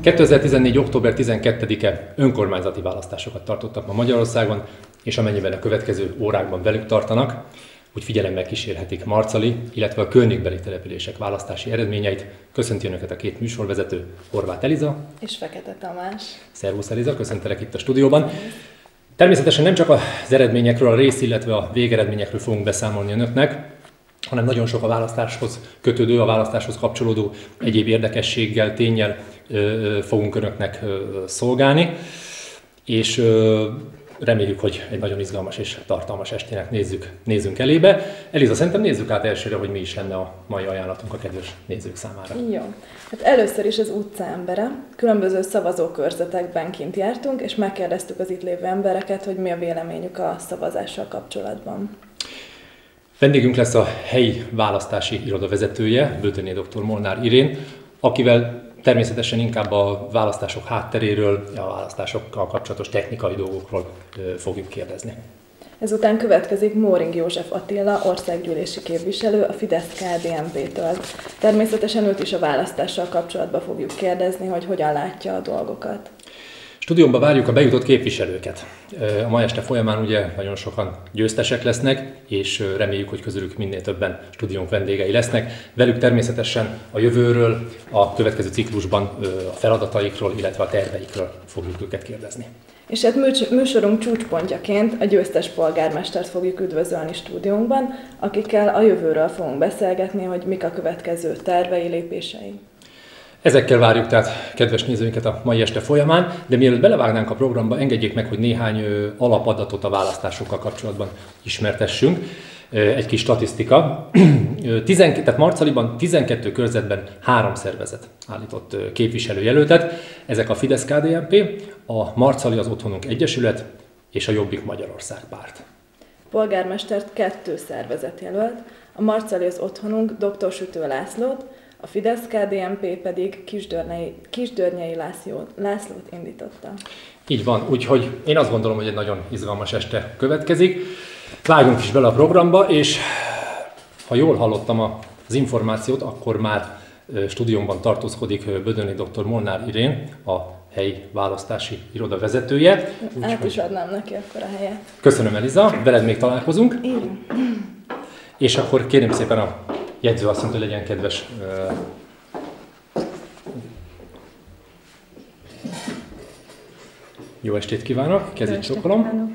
2014. október 12-e önkormányzati választásokat tartottak ma Magyarországon, és amennyiben a következő órákban velük tartanak, úgy figyelemmel kísérhetik Marcali, illetve a környékbeli települések választási eredményeit. Köszönti Önöket a két műsorvezető, Horváth Eliza és Fekete Tamás. Szervusz Eliza, köszöntelek itt a stúdióban. Természetesen nem csak az eredményekről, a rész, illetve a végeredményekről fogunk beszámolni Önöknek, hanem nagyon sok a választáshoz kötődő, a választáshoz kapcsolódó egyéb érdekességgel, ténnyel fogunk Önöknek szolgálni, és reméljük, hogy egy nagyon izgalmas és tartalmas estének nézzünk elébe. Eliza, szerintem nézzük át elsőre, hogy mi is lenne a mai ajánlatunk a kedves nézők számára. Jó. Hát először is az utca embere. Különböző szavazókörzetekben kint jártunk, és megkérdeztük az itt lévő embereket, hogy mi a véleményük a szavazással kapcsolatban. Vendégünk lesz a helyi választási iroda vezetője, Bödöné dr. Molnár Irén, akivel természetesen inkább a választások hátteréről, a választásokkal kapcsolatos technikai dolgokról fogjuk kérdezni. Ezután következik Móring József Attila, országgyűlési képviselő a Fidesz-KDNP-től. Természetesen őt is a választással kapcsolatban fogjuk kérdezni, hogy hogyan látja a dolgokat. Stúdiómba várjuk a bejutott képviselőket. A ma este folyamán ugye nagyon sokan győztesek lesznek, és reméljük, hogy közülük minél többen stúdiónk vendégei lesznek. Velük természetesen a jövőről, a következő ciklusban a feladataikról, illetve a terveikről fogjuk őket kérdezni. És hát műsorunk csúcspontjaként a győztes polgármestert fogjuk üdvözölni stúdiónkban, akikkel a jövőről fogunk beszélgetni, hogy mik a következő tervei, lépései. Ezekkel várjuk tehát kedves nézőinket a mai este folyamán, de mielőtt belevágnánk a programba, engedjék meg, hogy néhány alapadatot a választásokkal kapcsolatban ismertessünk. Egy kis statisztika. Tehát Marcaliban 12 körzetben 3 szervezet állított képviselőjelöltet. Ezek a Fidesz-KDNP, a Marcali az Otthonunk Egyesület és a Jobbik Magyarország Párt. Polgármestert 2 szervezet jelölt, a Marcali az Otthonunk Dr. Sütő Lászlót, a Fidesz-KDNP pedig Kisdörnyei Lászlót indította. Így van, úgyhogy én azt gondolom, hogy egy nagyon izgalmas este következik. Vágjunk is bele a programba, és ha jól hallottam az információt, akkor már stúdiómban tartózkodik Bödöné dr. Molnár Irén, a helyi választási iroda vezetője. Át is adnám neki akkor a helyet. Köszönöm, Eliza, veled még találkozunk. Igen. És akkor kérem szépen a jegyzőasszonyt, hogy legyen kedves. Jó estét kívánok, kezét csókolom.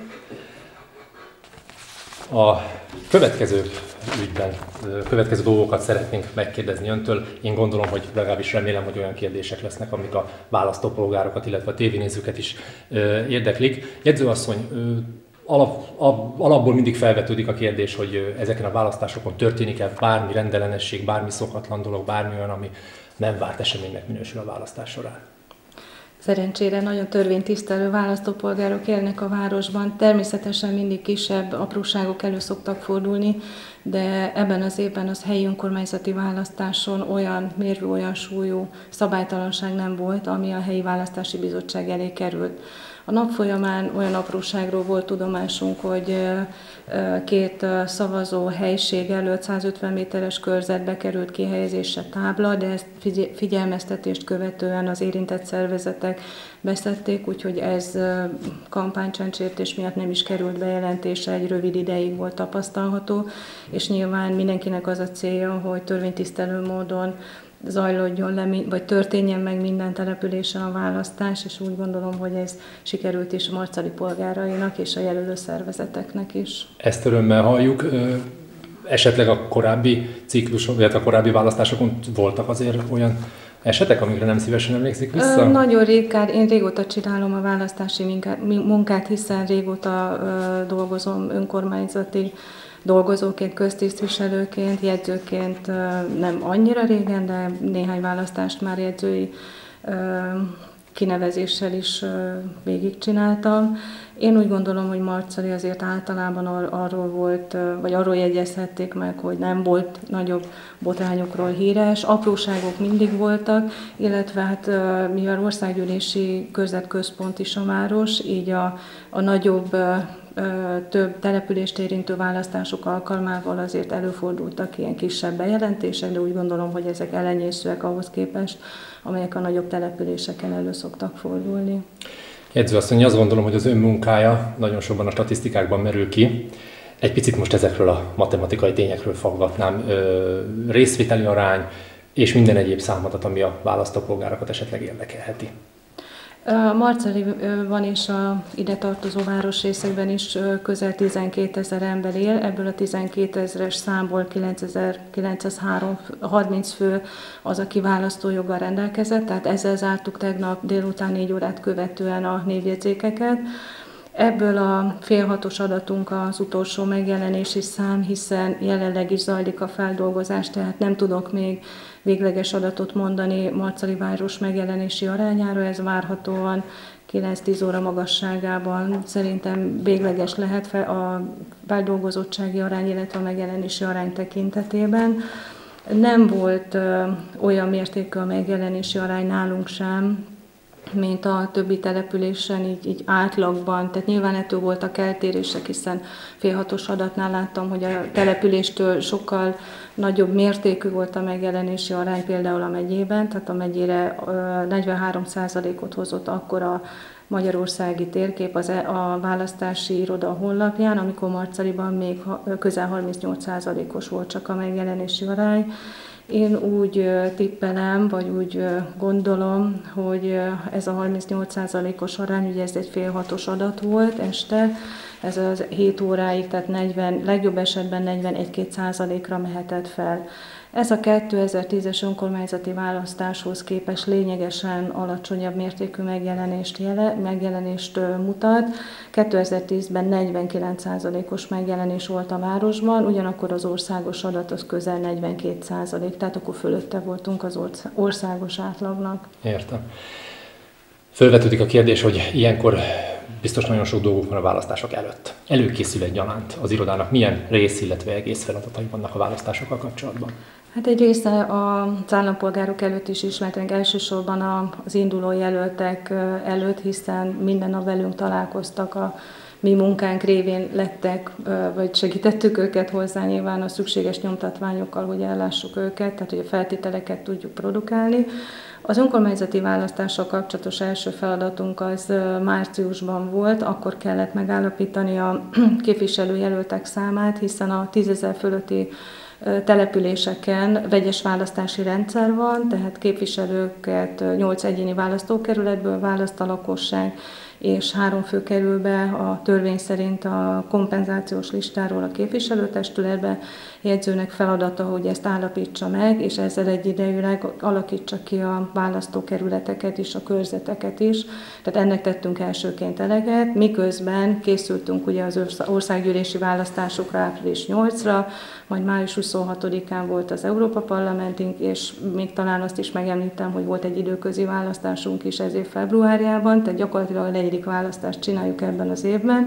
A következő ügyben, következő dolgokat szeretnénk megkérdezni öntől. Én gondolom, hogy legalábbis remélem, hogy olyan kérdések lesznek, amik a választópolgárokat, illetve a tévénézőket is érdeklik. Jegyzőasszony, alapból mindig felvetődik a kérdés, hogy ezeken a választásokon történik-e bármi rendellenesség, bármi szokatlan dolog, bármi olyan, ami nem várt eseménynek minősül a választás során. Szerencsére nagyon törvénytisztelő választópolgárok élnek a városban. Természetesen mindig kisebb apróságok elő szoktak fordulni, de ebben az évben az helyi önkormányzati választáson olyan mérvű, olyan súlyú szabálytalanság nem volt, ami a helyi választási bizottság elé került. A nap folyamán olyan apróságról volt tudomásunk, hogy 2 szavazó helység előtt 150 méteres körzetbe került kihelyezésre tábla, de ezt figyelmeztetést követően az érintett szervezetek beszedték, úgyhogy ez kampánycsendsértés miatt nem is került bejelentése, egy rövid ideig volt tapasztalható, és nyilván mindenkinek az a célja, hogy törvénytisztelő módon zajlódjon le, vagy történjen meg minden településen a választás, és úgy gondolom, hogy ez sikerült is a marcali polgárainak és a jelölő szervezeteknek is. Ezt örömmel halljuk. Esetleg a korábbi cikluson, illetve a korábbi választásokon voltak azért olyan esetek, amikre nem szívesen emlékszik vissza? Nagyon ritkán. Én régóta csinálom a választási munkát, hiszen régóta dolgozom önkormányzati dolgozóként, köztisztviselőként, jegyzőként nem annyira régen, de néhány választást már jegyzői kinevezéssel is végigcsináltam. Én úgy gondolom, hogy Marcali azért általában arról volt, vagy arról jegyezhették meg, hogy nem volt nagyobb botrányokról híres, apróságok mindig voltak, illetve hát mivel országgyűlési körzetközpont is a város, így a nagyobb több települést érintő választások alkalmával azért előfordultak ilyen kisebb bejelentések, de úgy gondolom, hogy ezek elenyészőek ahhoz képest, amelyek a nagyobb településeken elő szoktak fordulni. Jegyzőasszony, azt gondolom, hogy az ön munkája nagyon sokban a statisztikákban merül ki. Egy picit most ezekről a matematikai tényekről faggatnám, részvételi arány és minden egyéb számadat, ami a választópolgárokat esetleg érdekelheti. Marcaliban és a ide tartozó városrészekben is közel 12 000 ember él, ebből a 12 000-es számból 9930 fő az, aki választójoggal rendelkezett, tehát ezzel zártuk tegnap délután 4 órát követően a névjegyzékeket. Ebből a fél hatos adatunk az utolsó megjelenési szám, hiszen jelenleg is zajlik a feldolgozás, tehát nem tudok még végleges adatot mondani Marcali város megjelenési arányára, ez várhatóan 9-10 óra magasságában szerintem végleges lehet a feldolgozottsági arány, illetve a megjelenési arány tekintetében. Nem volt olyan mértékű a megjelenési arány nálunk sem, mint a többi településen, így átlagban. Tehát nyilván ettől voltak eltérések, hiszen fél hatos adatnál láttam, hogy a településtől sokkal nagyobb mértékű volt a megjelenési arány például a megyében, tehát a megyére 43%-ot hozott akkor a magyarországi térkép a választási iroda honlapján, amikor Marcaliban még közel 38%-os volt csak a megjelenési arány. Én úgy tippelem, vagy úgy gondolom, hogy ez a 38%-os arány, ugye ez egy fél hatos adat volt este, ez az 7 óráig, tehát legjobb esetben 41-2%-ra mehetett fel. Ez a 2010-es önkormányzati választáshoz képest lényegesen alacsonyabb mértékű megjelenést mutat. 2010-ben 49%-os megjelenés volt a városban, ugyanakkor az országos adat az közel 42%, tehát akkor fölötte voltunk az országos átlagnak. Értem. Fölvetődik a kérdés, hogy ilyenkor biztos nagyon sok dolguk van a választások előtt. Előkészül egyaránt az irodának milyen rész, illetve egész feladatai vannak a választásokkal kapcsolatban? Hát egy része az állampolgárok előtt is ismertek, elsősorban az induló jelöltek előtt, hiszen minden nap velünk találkoztak, a mi munkánk révén lettek, vagy segítettük őket hozzá nyilván a szükséges nyomtatványokkal, hogy ellássuk őket, tehát hogy a feltételeket tudjuk produkálni. Az önkormányzati választással kapcsolatos első feladatunk az márciusban volt, akkor kellett megállapítani a képviselőjelöltek számát, hiszen a 10 000 fölötti településeken vegyes választási rendszer van, tehát képviselőket 8 egyéni választókerületből választ a lakosság, és 3 fő kerül be a törvény szerint a kompenzációs listáról a képviselőtestületbe. Jegyzőnek feladata, hogy ezt állapítsa meg, és ezzel egyidejűleg alakítsa ki a választókerületeket is, a körzeteket is. Tehát ennek tettünk elsőként eleget, miközben készültünk ugye az országgyűlési választásokra április 8-ra, majd május 26-án volt az Európa-parlamentünk, és még talán azt is megemlítem, hogy volt egy időközi választásunk is ez év februárjában, tehát gyakorlatilag a 4. választást csináljuk ebben az évben.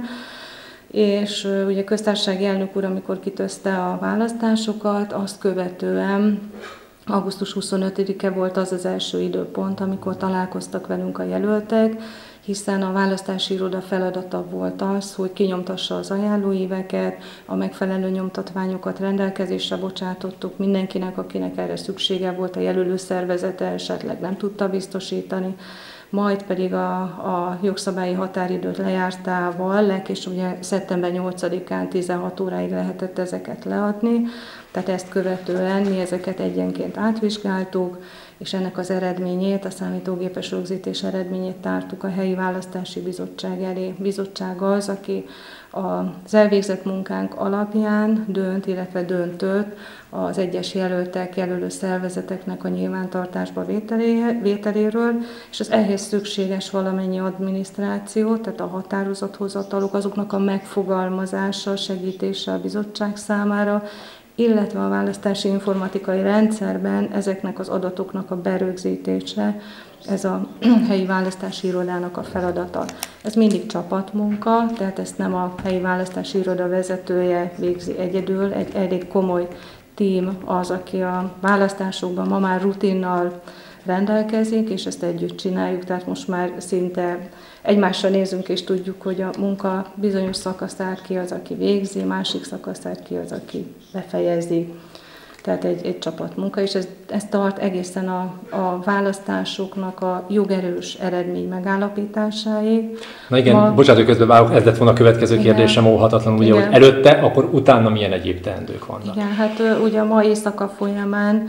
És ugye köztársasági elnök úr, amikor kitözte a választásokat, azt követően augusztus 25-e volt az első időpont, amikor találkoztak velünk a jelöltek, hiszen a választási iroda feladata volt az, hogy kinyomtassa az ajánlóíveket, a megfelelő nyomtatványokat rendelkezésre bocsátottuk mindenkinek, akinek erre szüksége volt, a jelölő szervezete esetleg nem tudta biztosítani, majd pedig a jogszabályi határidőt lejártával, legkésőbb ugye szeptember 8-án 16 óráig lehetett ezeket leadni, tehát ezt követően mi ezeket egyenként átvizsgáltuk, és ennek az eredményét, a számítógépes rögzítés eredményét tártuk a helyi választási bizottság elé. Bizottság az, aki az elvégzett munkánk alapján dönt, illetve döntött az egyes jelöltek, jelölő szervezeteknek a nyilvántartásba vételéről, és az ehhez szükséges valamennyi adminisztráció, tehát a határozathozatalok, azoknak a megfogalmazása, segítése a bizottság számára, illetve a választási informatikai rendszerben ezeknek az adatoknak a berögzítése, ez a helyi választási irodának a feladata. Ez mindig csapatmunka, tehát ezt nem a helyi választási iroda vezetője végzi egyedül, egy elég komoly tím az, aki a választásokban ma már rutinnal rendelkezik, és ezt együtt csináljuk, tehát most már szinte egymásra nézünk, és tudjuk, hogy a munka bizonyos szakaszát ki az, aki végzi, másik szakaszát ki az, aki befejezi. Tehát egy csapatmunka, és ez tart egészen a választásoknak a jogerős eredmény megállapításáig. Na igen, bocsánat, hogy közben vágok, ez lett volna a következő kérdésem óhatatlanul, ugye, hogy előtte, akkor utána milyen egyéb teendők vannak? Igen, hát ugye a mai éjszaka folyamán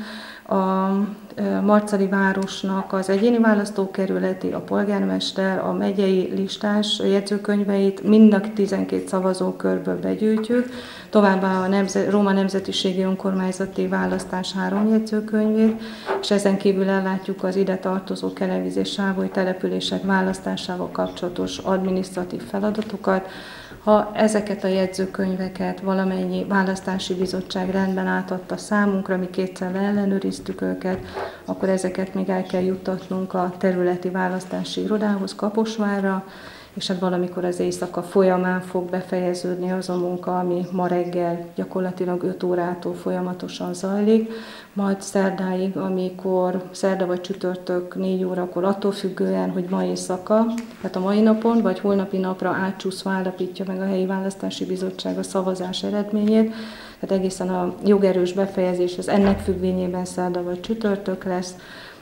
a Marcali városnak az egyéni választókerületi, a polgármester, a megyei listás jegyzőkönyveit mind a 12 szavazókörből begyűjtjük, továbbá a Róma Nemzetiségi Önkormányzati Választás 3 jegyzőkönyvét, és ezen kívül ellátjuk az ide tartozó Kelevíz és Sávoly települések választásával kapcsolatos adminisztratív feladatokat. Ha ezeket a jegyzőkönyveket valamennyi választási bizottság rendben átadta számunkra, mi kétszer ellenőriztük őket, akkor ezeket még el kell juttatnunk a területi választási irodához, Kaposvárra, és hát valamikor az éjszaka folyamán fog befejeződni az a munka, ami ma reggel gyakorlatilag 5 órától folyamatosan zajlik, majd szerdáig, amikor szerda vagy csütörtök 4 órakor, attól függően, hogy ma éjszaka, tehát a mai napon vagy holnapi napra átcsúszva állapítja meg a helyi választási bizottság a szavazás eredményét, tehát egészen a jogerős befejezés az ennek függvényében szerda vagy csütörtök lesz,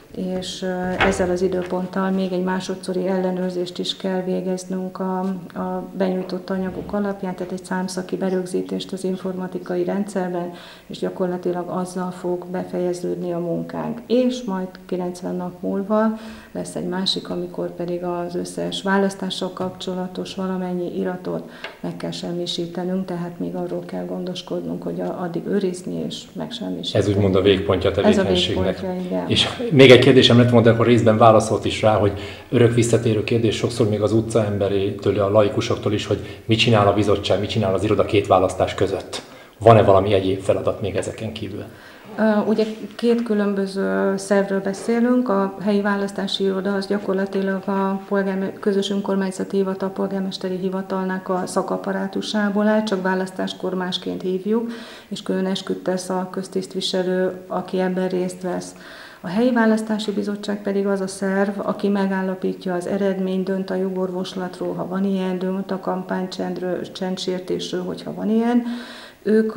és ezzel az időponttal még egy másodszori ellenőrzést is kell végeznünk a benyújtott anyagok alapján, tehát egy számszaki berögzítést az informatikai rendszerben, és gyakorlatilag azzal fog befejeződni a munkánk. És majd 90 nap múlva lesz egy másik, amikor pedig az összes választással kapcsolatos valamennyi iratot meg kell semmisítenünk, tehát még arról kell gondoskodnunk, hogy addig őrizni és megsemmisíteni. Ez úgymond a végpontja a tevékenységnek. Ez a végpontja, igen. És még egy kérdésem lett volna, akkor részben válaszolt is rá, hogy örök visszatérő kérdés sokszor még az utcaemberétől, a laikusoktól is, hogy mit csinál a bizottság, mit csinál az iroda 2 választás között. Van-e valami egyéb feladat még ezeken kívül? Ugye 2 különböző szervről beszélünk, a helyi választási iroda az gyakorlatilag a közös önkormányzati hivatal, polgármesteri hivatalnak a szakapparátusából áll, csak választáskor másként hívjuk, és külön esküdt tesz a köztisztviselő, aki ebben részt vesz. A helyi választási bizottság pedig az a szerv, aki megállapítja az eredményt, dönt a jogorvoslatról, ha van ilyen, dönt a kampánycsendről, csendsértésről, hogyha van ilyen. Ők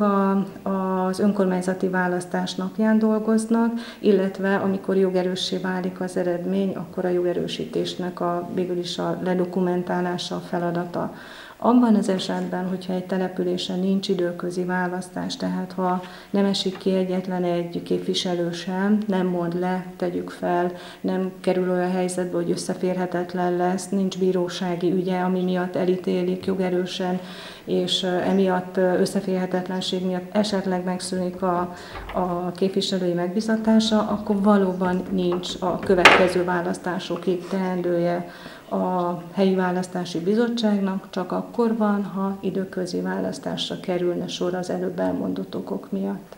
az önkormányzati választás napján dolgoznak, illetve amikor jogerőssé válik az eredmény, akkor a jogerősítésnek végül is a ledokumentálása a feladata. Abban az esetben, hogyha egy településen nincs időközi választás, tehát ha nem esik ki egyetlen egy képviselő sem, nem mond le, tegyük fel, nem kerül olyan helyzetbe, hogy összeférhetetlen lesz, nincs bírósági ügye, ami miatt elítélik jogerősen, és emiatt összeférhetetlenség miatt esetleg megszűnik a képviselői megbizatása, akkor valóban nincs a következő választásokig teendője a helyi választási bizottságnak, csak akkor van, ha időközi választásra kerülne sor az előbb elmondott okok miatt.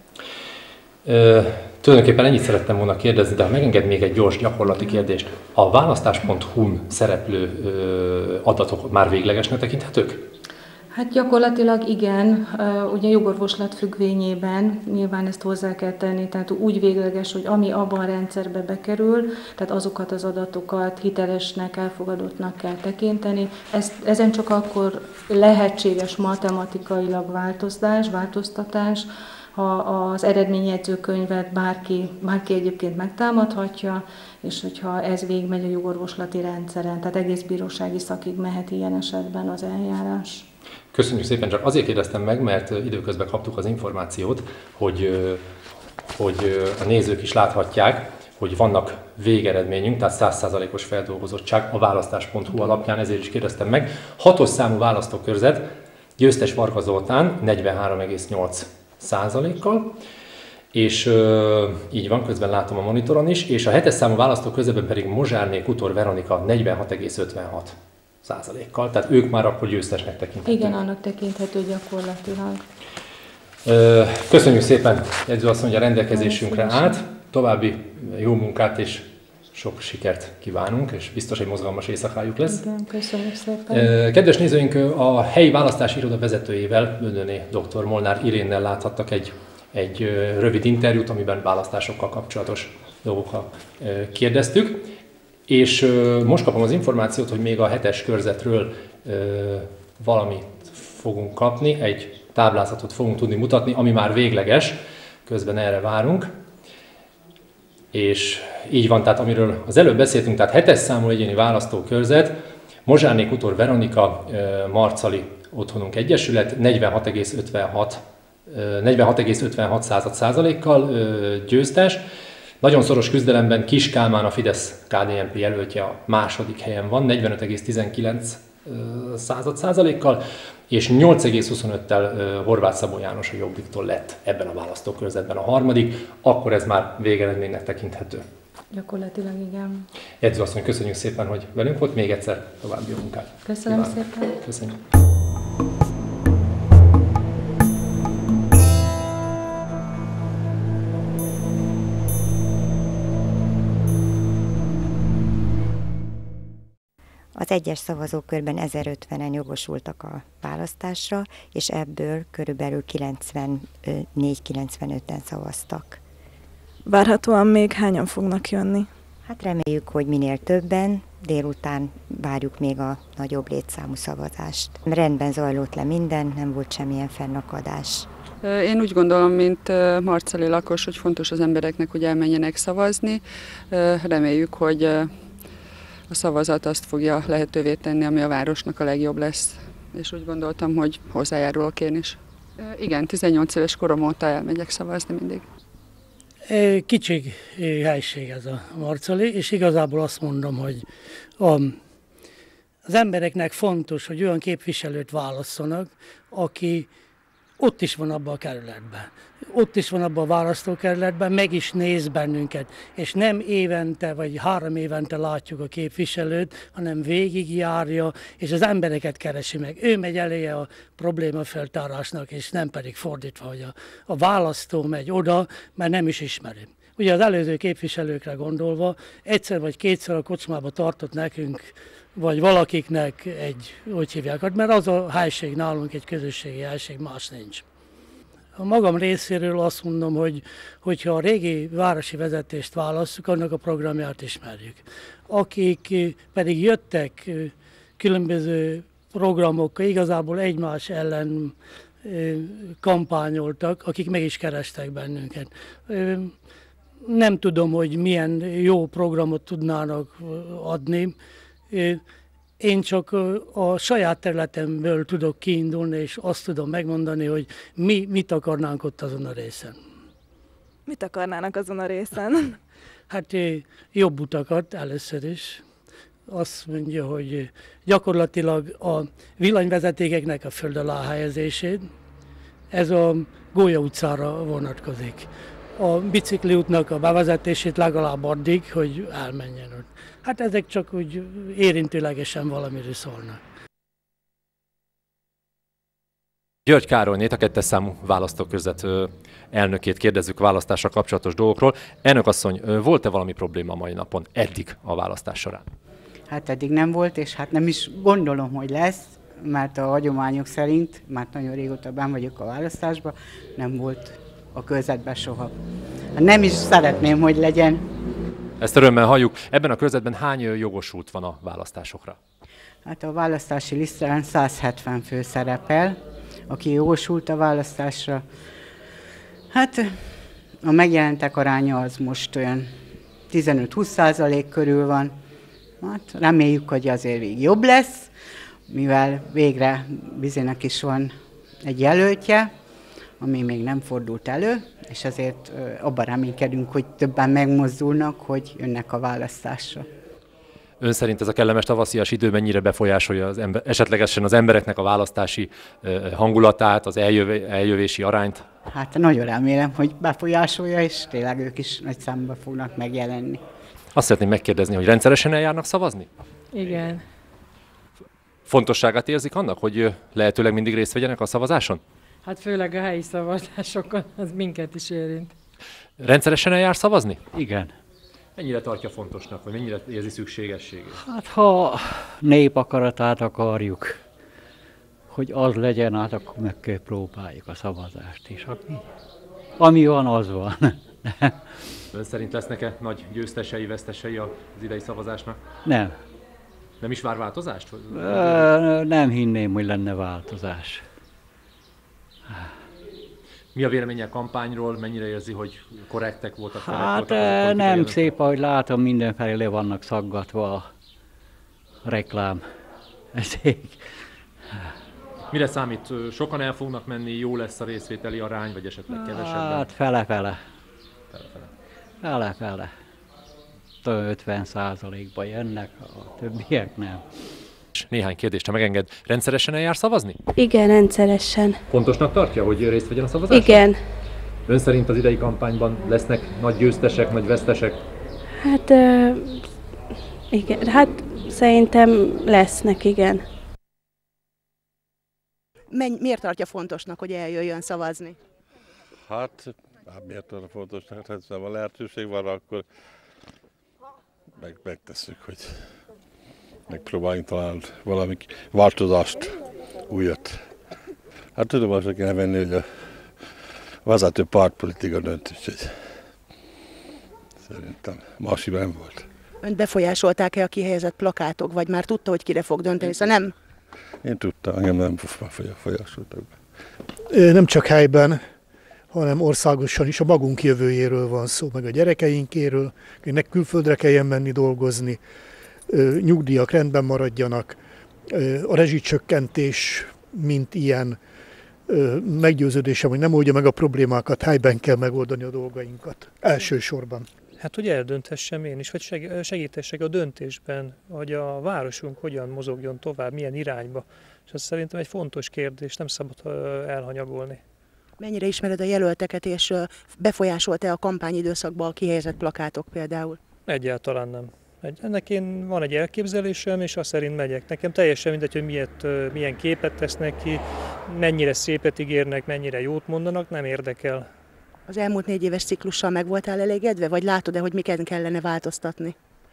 Tulajdonképpen ennyit szerettem volna kérdezni, de ha megenged még egy gyors gyakorlati kérdést. A választás.hu-n szereplő adatok már véglegesnek tekinthetők? Hát gyakorlatilag igen, ugye jogorvoslat függvényében nyilván ezt hozzá kell tenni, tehát úgy végleges, hogy ami abban a rendszerbe bekerül, tehát azokat az adatokat hitelesnek, elfogadottnak kell tekinteni. Ezen csak akkor lehetséges matematikailag változtatás, ha az eredményjegyzőkönyvet bárki egyébként megtámadhatja, és hogyha ez végigmegy a jogorvoslati rendszeren, tehát egész bírósági szakig mehet ilyen esetben az eljárás. Köszönjük szépen, csak azért kérdeztem meg, mert időközben kaptuk az információt, hogy a nézők is láthatják, hogy vannak végeredményünk, tehát 100%-os feldolgozottság a választás.hu alapján, ezért is kérdeztem meg. 6-os számú választókörzet, győztes Varga Zoltán 43,8%-kal, és így van, közben látom a monitoron is, és a 7-es számú választókörzetben pedig Mozsárné Kutor Veronika 46,56%-kal, tehát ők már akkor győztesnek tekinthetők. Igen, annak tekinthető gyakorlatilag. Köszönjük szépen, jegyzőasszony, a rendelkezésünkre állt. További jó munkát és sok sikert kívánunk, és biztos egy mozgalmas éjszakájuk lesz. Igen, köszönjük szépen. Kedves nézőink, a helyi választási iroda vezetőjével, Bödöné dr. Molnár Irénnel láthattak egy rövid interjút, amiben választásokkal kapcsolatos dolgokra kérdeztük. És most kapom az információt, hogy még a 7-es körzetről valamit fogunk kapni, egy táblázatot fogunk tudni mutatni, ami már végleges, közben erre várunk. És így van, tehát amiről az előbb beszéltünk, tehát 7-es számú egyéni választókörzet, Mozsárné Utor Veronika, Marcali Otthonunk Egyesület 46,56%-kal győztes. Nagyon szoros küzdelemben Kis Kálmán, a Fidesz-KDNP jelöltje a második helyen van, 45,19%-kal, és 8,25-tel Horváth Szabó János a Jobbiktól lett ebben a választókörzetben a harmadik, akkor ez már végeredménynek tekinthető. Gyakorlatilag igen. Edző asszony, köszönjük szépen, hogy velünk volt, még egyszer további munkát. Köszönöm szépen. Köszönjük. Az egyes szavazókörben 1050-en jogosultak a választásra, és ebből körülbelül 94-95-en szavaztak. Várhatóan még hányan fognak jönni? Hát reméljük, hogy minél többen, délután várjuk még a nagyobb létszámú szavazást. Rendben zajlott le minden, nem volt semmilyen fennakadás. Én úgy gondolom, mint marcali lakos, hogy fontos az embereknek, hogy elmenjenek szavazni. Reméljük, hogy a szavazat azt fogja lehetővé tenni, ami a városnak a legjobb lesz. És úgy gondoltam, hogy hozzájárulok én is. Igen, 18 éves korom óta elmegyek szavazni mindig. Kicsi helység ez a Marcali, és igazából azt mondom, hogy az embereknek fontos, hogy olyan képviselőt válasszanak, aki ott is van abban a kerületben. Ott is van abban a választókerületben, meg is néz bennünket. És nem évente vagy 3 évente látjuk a képviselőt, hanem végigjárja, és az embereket keresi meg. Ő megy eléje a problémafeltárásnak, és nem pedig fordítva, hogy a választó megy oda, mert nem is ismeri. Ugye az előző képviselőkre gondolva, egyszer vagy kétszer a kocsmába tartott nekünk, vagy valakiknek hogy hívják, mert az a helység nálunk egy közösségi helység, más nincs. A magam részéről azt mondom, hogyha a régi városi vezetést válasszuk, annak a programját ismerjük. Akik pedig jöttek különböző programokkal, igazából egymás ellen kampányoltak, akik meg is kerestek bennünket. Nem tudom, hogy milyen jó programot tudnának adni. Én csak a saját területemből tudok kiindulni, és azt tudom megmondani, hogy mi mit akarnánk ott azon a részen. Mit akarnának azon a részen? Hát jobb utakat először is. Azt mondja, hogy gyakorlatilag a villanyvezetékeknek a föld alá helyezését, ez a Gólya utcára vonatkozik. A bicikliútnak a bevezetését legalább addig, hogy elmenjen ott. Hát ezek csak úgy érintőlegesen valamiről szólnak. György Károlynét, a 2-es számú választókörzet elnökét kérdezzük választással kapcsolatos dolgokról. Elnök asszony, volt-e valami probléma a mai napon eddig a választás során? Hát eddig nem volt, és hát nem is gondolom, hogy lesz, mert a hagyományok szerint, már nagyon régóta benn vagyok a választásban, nem volt a körzetben soha. Nem is szeretném, hogy legyen. Ezt örömmel halljuk. Ebben a körzetben hány jogosult van a választásokra? Hát a választási listán 170 fő szerepel, aki jogosult a választásra. Hát a megjelentek aránya az most olyan 15-20% körül van. Hát reméljük, hogy azért még jobb lesz, mivel végre Bizinek is van egy jelöltje, ami még nem fordult elő, és azért abban reménykedünk, hogy többen megmozdulnak, hogy jönnek a választásra. Ön szerint ez a kellemes tavaszias idő mennyire befolyásolja esetlegesen az embereknek a választási hangulatát, az eljövési arányt? Hát nagyon remélem, hogy befolyásolja, és tényleg ők is nagy számban fognak megjelenni. Azt szeretném megkérdezni, hogy rendszeresen eljárnak szavazni? Igen. Fontosságát érzik annak, hogy lehetőleg mindig részt vegyenek a szavazáson? Hát főleg a helyi szavazásokon, az minket is érint. Rendszeresen eljár szavazni? Igen. Mennyire tartja fontosnak, vagy mennyire érzi szükségességét? Hát ha népakaratát akarjuk, hogy az legyen, hát akkor meg kell próbáljuk a szavazást is. Ami van, az van. Ön szerint lesznek-e nagy győztesei, vesztesei az idei szavazásnak? Nem. Nem is vár változást? Nem hinném, hogy lenne változás. Mi a véleménye a kampányról? Mennyire érzi, hogy korrektek voltak? Hát nem szép, ahogy látom, mindenfelé le vannak szaggatva a reklám. Mire számít? Sokan el fognak menni, jó lesz a részvételi arány, vagy esetleg kevesebben? Hát fele-fele. Fele-fele. 50%-ba jönnek, a többiek nem. Néhány kérdést, ha megenged. Rendszeresen eljár szavazni? Igen, rendszeresen. Fontosnak tartja, hogy részt vegyen a szavazáson? Igen. Ön szerint az idei kampányban lesznek nagy győztesek, nagy vesztesek? Hát igen, hát szerintem lesznek, igen. Miért tartja fontosnak, hogy eljöjjön szavazni? Hát miért tartja fontosnak? Hát ha lehetőség van, akkor megtesszük, hogy megpróbáljunk találni valami változást, újat. Hát tudom, azt kéne venni, hogy a vezető pártpolitika dönt, úgyhogy szerintem másik nem volt. Önt befolyásolták-e a kihelyezett plakátok, vagy már tudta, hogy kire fog dönteni, szóval nem? Én tudtam, engem nem befolyásoltak be. Nem csak helyben, hanem országosan is a magunk jövőjéről van szó, meg a gyerekeinkéről, akiknek külföldre kelljen menni dolgozni, nyugdíjak rendben maradjanak, a rezsicsökkentés, mint ilyen meggyőződésem, hogy nem oldja meg a problémákat, helyben kell megoldani a dolgainkat, elsősorban. Hát, hogy eldönthessem én is, vagy segítessek a döntésben, hogy a városunk hogyan mozogjon tovább, milyen irányba. És ez szerintem egy fontos kérdés, nem szabad elhanyagolni. Mennyire ismered a jelölteket, és befolyásolt-e a kampányidőszakban a kihelyezett plakátok például? Egyáltalán nem. Ennek van egy elképzelésem, és azt szerint megyek. Nekem teljesen mindegy, hogy milyen képet tesznek ki, mennyire szépet ígérnek, mennyire jót mondanak, nem érdekel. Az elmúlt 4 éves ciklussal meg voltál elégedve, vagy látod-e, hogy miket kellene változtatni?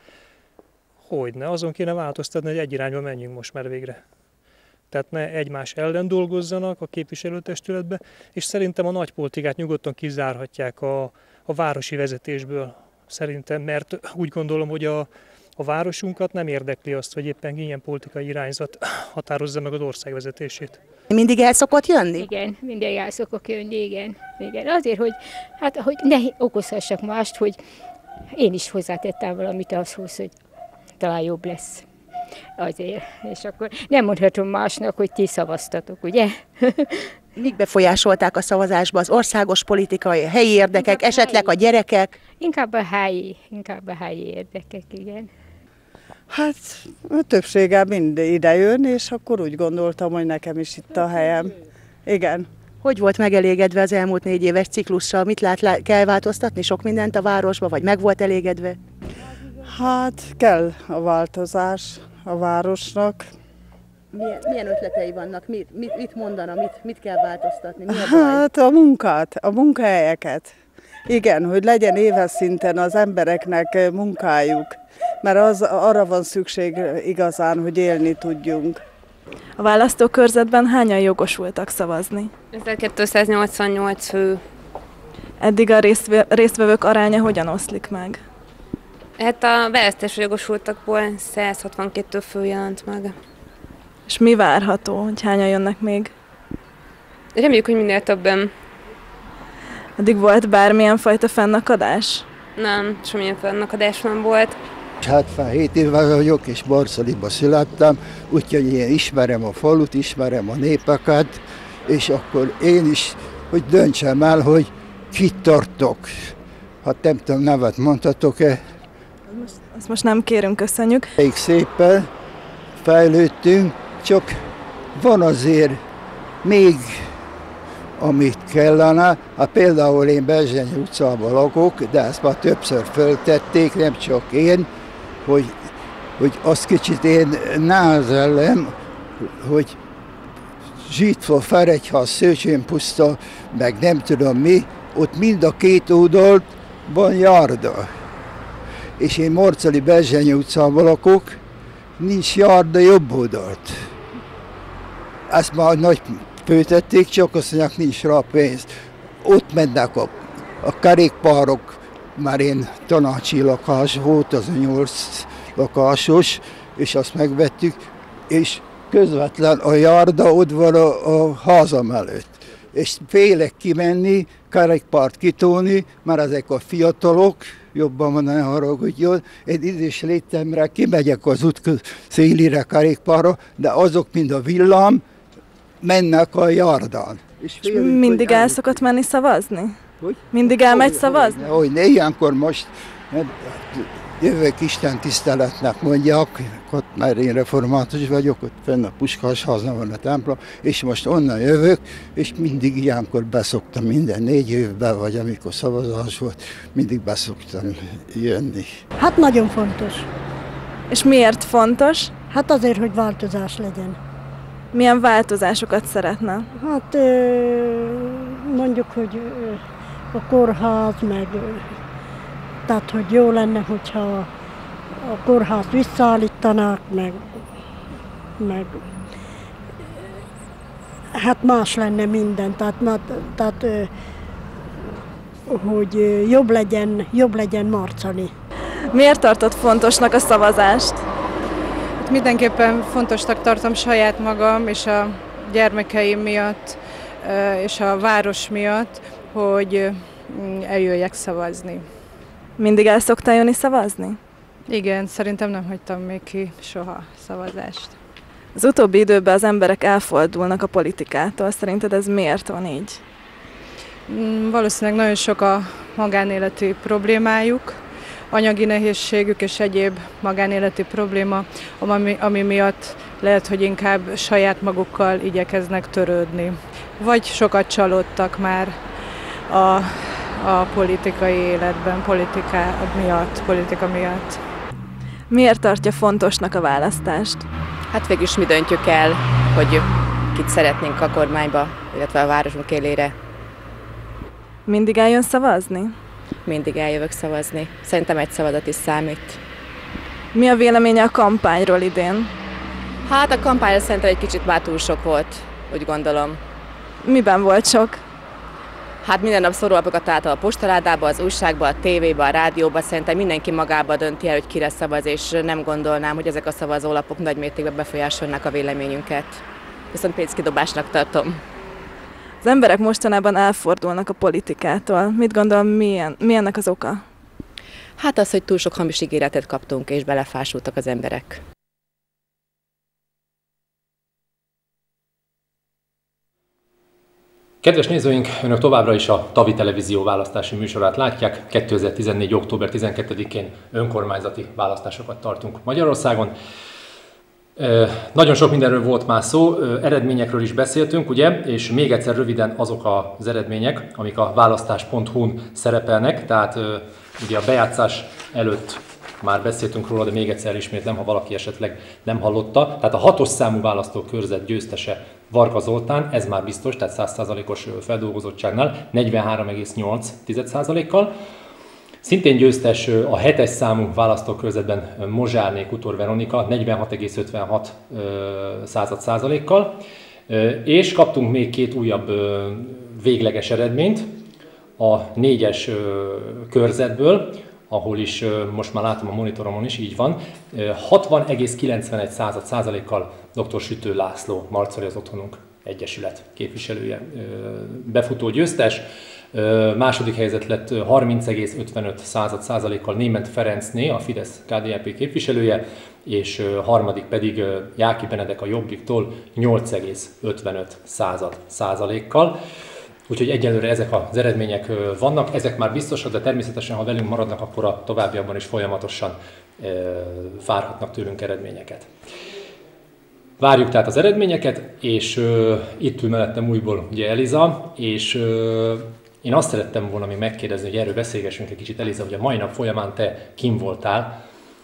Hogyne, azon kéne változtatni, hogy egy irányba menjünk most már végre. Tehát ne egymás ellen dolgozzanak a képviselőtestületbe, és szerintem a nagy politikát nyugodtan kizárhatják a városi vezetésből. Szerintem, mert úgy gondolom, hogy a városunkat nem érdekli azt, hogy éppen milyen politikai irányzat határozza meg az ország vezetését. Mindig el szokott jönni? Igen, mindig el szokok jönni, igen. Azért, hogy ne okozhassak mást, hogy én is hozzátettem valamit ahhoz, hogy talán jobb lesz. Azért. És akkor nem mondhatom másnak, hogy ti szavaztatok, ugye? Mik befolyásolták a szavazásba? Az országos politikai, helyi érdekek, esetleg a gyerekek? Inkább a helyi érdekek, igen. Hát a többsége mind idejön, és akkor úgy gondoltam, hogy nekem is itt a helyem. Igen. Hogy volt megelégedve az elmúlt 4 éves ciklussal? Mit kell változtatni? Sok mindent a városba, vagy meg volt elégedve? Hát kell a változás a városnak. Milyen ötletei vannak? Mit mondana? Mit kell változtatni? Mi a baj? Hát a munkahelyeket. Igen, hogy legyen éves szinten az embereknek munkájuk, mert arra van szükség igazán, hogy élni tudjunk. A választókörzetben hányan jogosultak szavazni? 1288 fő. Eddig a résztvevők aránya hogyan oszlik meg? Hát a választásra jogosultakból 162 fő jelent meg. És mi várható, hogy hányan jönnek még? Reméljük, hogy minél többen. Eddig volt bármilyen fajta fennakadás? Nem, semmilyen fennakadás nem volt. 77 éves vagyok, és Marszaliba születtem, úgyhogy én ismerem a falut, ismerem a népeket, és akkor én is, hogy döntsem el, hogy kit tartok. Hát nem tudom, nevet mondhatok-e? Azt most nem kérünk, köszönjük. Elég szépen fejlődtünk, csak van azért még, amit kellene. Hát például én Berzsenyi utcában lakok, de ezt már többször föltették, nem csak én, hogy azt kicsit én nehezellem, hogy Zsitva, Feregyház, Szőcsén puszta, meg nem tudom mi, ott mind a két oldalt van járda. És én Marcali Berzsenyi utcában lakok, nincs járda jobb oldalt. Ezt már nagy főtették, csak azt mondják, nincs rá pénz. Ott mennek a kerékpárok, már én tanácsi lakás volt, az 8 lakásos, és azt megvettük, és közvetlen a járda ott van a házam előtt. És félek kimenni, kerékpárt kitolni, mert ezek a fiatalok, jobban van, ne haragudjon, egy idős létemre kimegyek az út szélire kerékpárra, de azok, mind a villám, mennek a járdán. És mindig el szokott menni szavazni? Hogy? Mindig elmegy szavazni? Hogy ilyenkor most jövök Isten tiszteletnek mondják, ott már én református vagyok, ott fenn a Puskásháznál van a templom, és most onnan jövök, és mindig ilyenkor beszoktam, minden 4 évben, vagy amikor szavazás volt, mindig beszoktam jönni. Hát nagyon fontos. És miért fontos? Hát azért, hogy változás legyen. Milyen változásokat szeretne? Hát mondjuk, hogy a kórház, meg tehát, hogy jó lenne, hogyha a kórház visszaállítanák, meg hát más lenne minden, tehát hogy jobb legyen Marcali. Miért tartott fontosnak a szavazást? Hát mindenképpen fontosnak tartom saját magam és a gyermekeim miatt, és a város miatt, hogy eljöjjek szavazni. Mindig el szoktál jönni szavazni? Igen, szerintem nem hagytam még ki soha szavazást. Az utóbbi időben az emberek elfordulnak a politikától. Szerinted ez miért van így? Valószínűleg nagyon sok a magánéleti problémájuk, anyagi nehézségük és egyéb magánéleti probléma, ami miatt lehet, hogy inkább saját magukkal igyekeznek törődni. Vagy sokat csalódtak már a politikai életben, politika miatt. Miért tartja fontosnak a választást? Hát végülis mi döntjük el, hogy kit szeretnénk a kormányba, illetve a városunk élére. Mindig eljön szavazni? Mindig eljövök szavazni. Szerintem egy szavazat is számít. Mi a véleménye a kampányról idén? Hát a kampány szerintem egy kicsit már túl sok volt, úgy gondolom. Miben volt sok? Hát minden nap szórólapot találtam a postaládába, az újságba, a tévébe, a rádióba, szerintem mindenki magába dönti el, hogy kire szavaz, és nem gondolnám, hogy ezek a szavazólapok nagy mértékben befolyásolnak a véleményünket. Viszont pénzkidobásnak tartom. Az emberek mostanában elfordulnak a politikától. Mit gondol, mi ennek az oka? Hát az, hogy túl sok hamis ígéretet kaptunk, és belefásultak az emberek. Kedves nézőink, Önök továbbra is a TAVI televízió választási műsorát látják. 2014. október 12-én önkormányzati választásokat tartunk Magyarországon. Nagyon sok mindenről volt már szó, eredményekről is beszéltünk, ugye? És még egyszer röviden azok az eredmények, amik a választás.hu-n szerepelnek, tehát ugye a bejátszás előtt már beszéltünk róla, de még egyszer ismétlem, ha valaki esetleg nem hallotta. Tehát a 6-os számú választókörzet győztese Varga Zoltán, ez már biztos, tehát 100%-os feldolgozottságnál, 43,8%-kal. Szintén győztes a 7-es számú választókörzetben Mozsárné Kutor Veronika 46,56%-kal, és kaptunk még 2 újabb végleges eredményt a 4-es körzetből, ahol is most már látom a monitoromon is, így van, 60,91%-kal dr. Sütő László, Marcali az Otthonunk Egyesület képviselője, befutó győztes. Második helyzet lett 30,55%-kal Németh Ferencné, a Fidesz-KDNP képviselője, és harmadik pedig Jáki Benedek a Jobbiktól 8,55%-kal. Úgyhogy egyelőre ezek az eredmények vannak, ezek már biztosak, de természetesen, ha velünk maradnak, akkor a továbbiakban is folyamatosan várhatnak tőlünk eredményeket. Várjuk tehát az eredményeket, és itt ül mellettem újból ugye Eliza, és én azt szerettem volna még megkérdezni, hogy erről beszélgessünk egy kicsit, Eliza, hogy a mai nap folyamán te kim voltál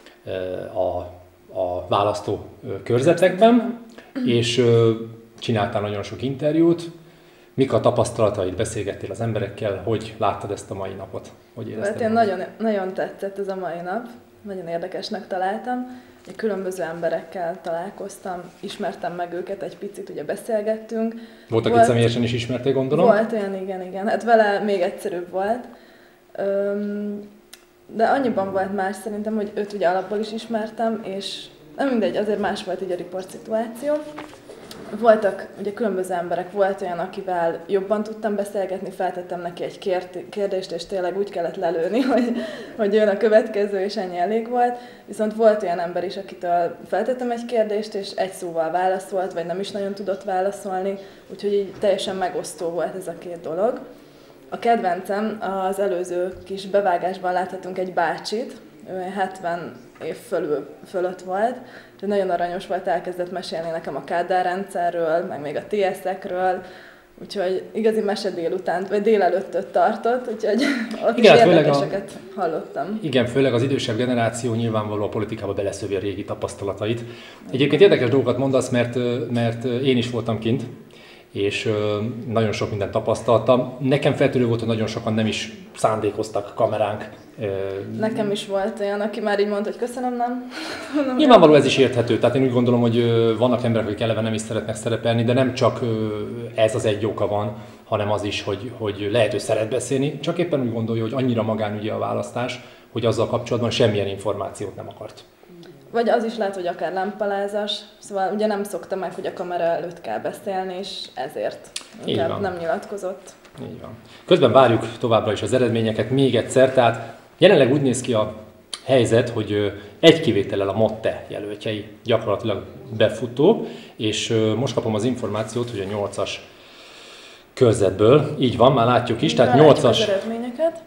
a választó körzetekben, és csináltál nagyon sok interjút. Mik a tapasztalataid, beszélgettél az emberekkel, hogy láttad ezt a mai napot? Hogy érezted? Én nagyon tetszett ez a mai nap, nagyon érdekesnek találtam. Különböző emberekkel találkoztam, ismertem meg őket egy picit, ugye beszélgettünk. Volt, akit személyesen is ismertél, gondolom? Volt olyan, igen. Hát vele még egyszerűbb volt. De annyiban volt más szerintem, hogy őt ugye alapból is ismertem, és nem mindegy, azért más volt így a riportszituáció. Voltak ugye különböző emberek, volt olyan, akivel jobban tudtam beszélgetni, feltettem neki egy kérdést, és tényleg úgy kellett lelőni, hogy jön a következő, és ennyi elég volt. Viszont volt olyan ember is, akitől feltettem egy kérdést, és egy szóval válaszolt, vagy nem is nagyon tudott válaszolni, úgyhogy így teljesen megosztó volt ez a két dolog. A kedvencem, az előző kis bevágásban láthatunk egy bácsit, ő 70 év fölött volt, és nagyon aranyos volt, elkezdett mesélni nekem a Kádár rendszerről, meg még a TS-ekről, úgyhogy igazi mese délután, vagy délelőttöt tartott, úgyhogy ott igen, is érdekeseket hallottam. Igen, főleg az idősebb generáció nyilvánvaló a politikába beleszövi a régi tapasztalatait. Egyébként érdekes dolgokat mondasz, mert én is voltam kint, és nagyon sok mindent tapasztaltam. Nekem feltűnő volt, hogy nagyon sokan nem is szándékoztak kameránk. Nekem is volt olyan, aki már így mondta, hogy köszönöm, nem. Nyilvánvaló ez is érthető, tehát én úgy gondolom, hogy vannak emberek, akik eleve nem is szeretnek szerepelni, de nem csak ez az egy oka van, hanem az is, hogy lehet, hogy szeret beszélni, csak éppen úgy gondolja, hogy annyira magánügyi a választás, hogy azzal kapcsolatban semmilyen információt nem akart. Vagy az is lehet, hogy akár lámpalázas, szóval ugye nem szokta meg, hogy a kamera előtt kell beszélni, és ezért inkább nem nyilatkozott. Így van. Közben várjuk továbbra is az eredményeket még egyszer, tehát jelenleg úgy néz ki a helyzet, hogy egy kivétellel a Motte jelöltjei gyakorlatilag befutó, és most kapom az információt, hogy a 8-as körzetből, így van, már látjuk is, tehát 8-as... az eredményeket.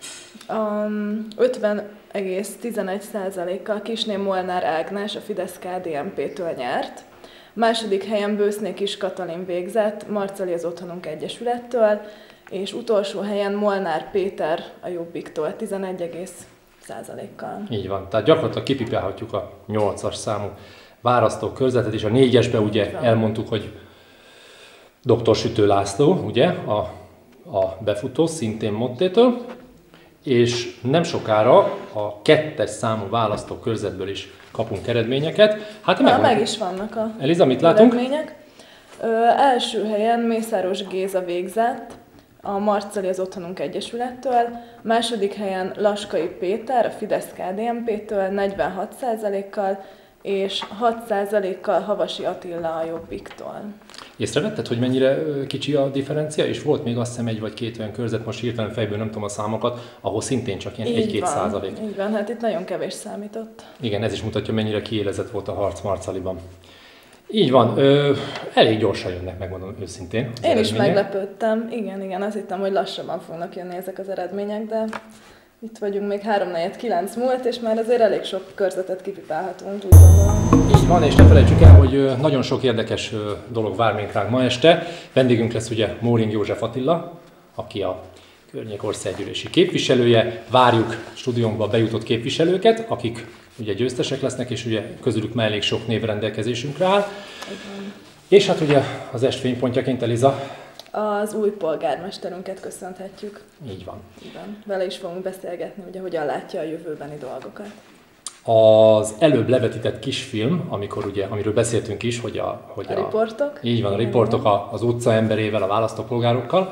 50,11%-kal Kisné Molnár Ágnes a Fidesz-KDNP-től nyert. Második helyen Bősznék Katalin végzett, Marcali az Otthonunk Egyesülettől, és utolsó helyen Molnár Péter a Jobbiktól 11,%-kal. Így van, tehát gyakorlatilag kipipálhatjuk a 8-as számú választókörzetet, és a 4-esbe ugye elmondtuk, hogy Dr. Sütő László, ugye, a befutó, szintén Mottétől, és nem sokára a 2-es számú választókörzetből is kapunk eredményeket. Hát meg is vannak a Eliza, mit látunk? eredmények. Első helyen Mészáros Géza végzett, a Marcali az Otthonunk Egyesülettől, második helyen Laskai Péter a Fidesz-KDNP-től 46%-kal, és 6%-kal Havasi Attila a Jobbiktól. Észrevetted, hogy mennyire kicsi a differencia, és volt még azt hiszem egy vagy két olyan körzet, most hirtelen fejből nem tudom a számokat, ahol szintén csak ilyen 1-2%. Így van, hát itt nagyon kevés számított. Igen, ez is mutatja, mennyire kiélezett volt a harc Marcaliban. Így van, elég gyorsan jönnek, megmondom őszintén. Én is meglepődtem, igen, azt hittem, hogy lassabban fognak jönni ezek az eredmények, de itt vagyunk, még 3-4-9 múlt, és már azért elég sok körzetet kipipálhatunk, úgy gondolom. Így van, és ne felejtsük el, hogy nagyon sok érdekes dolog vár még ránk ma este. Vendégünk lesz ugye Móring József Attila, aki a Környék Országgyűlési képviselője. Várjuk stúdiónkba bejutott képviselőket, akik ugye győztesek lesznek, és ugye közülük már elég sok név rendelkezésünkre áll. Igen. És hát ugye az est fénypontjaként, Eliza, az új polgármesterünket köszönhetjük. Így van. Igen. Vele is fogunk beszélgetni, ugye hogyan látja a jövőbeni dolgokat. Az előbb levetített kisfilm, amiről beszéltünk is, hogy a riportok. Így van, a riportok az utca emberével, a választópolgárokkal.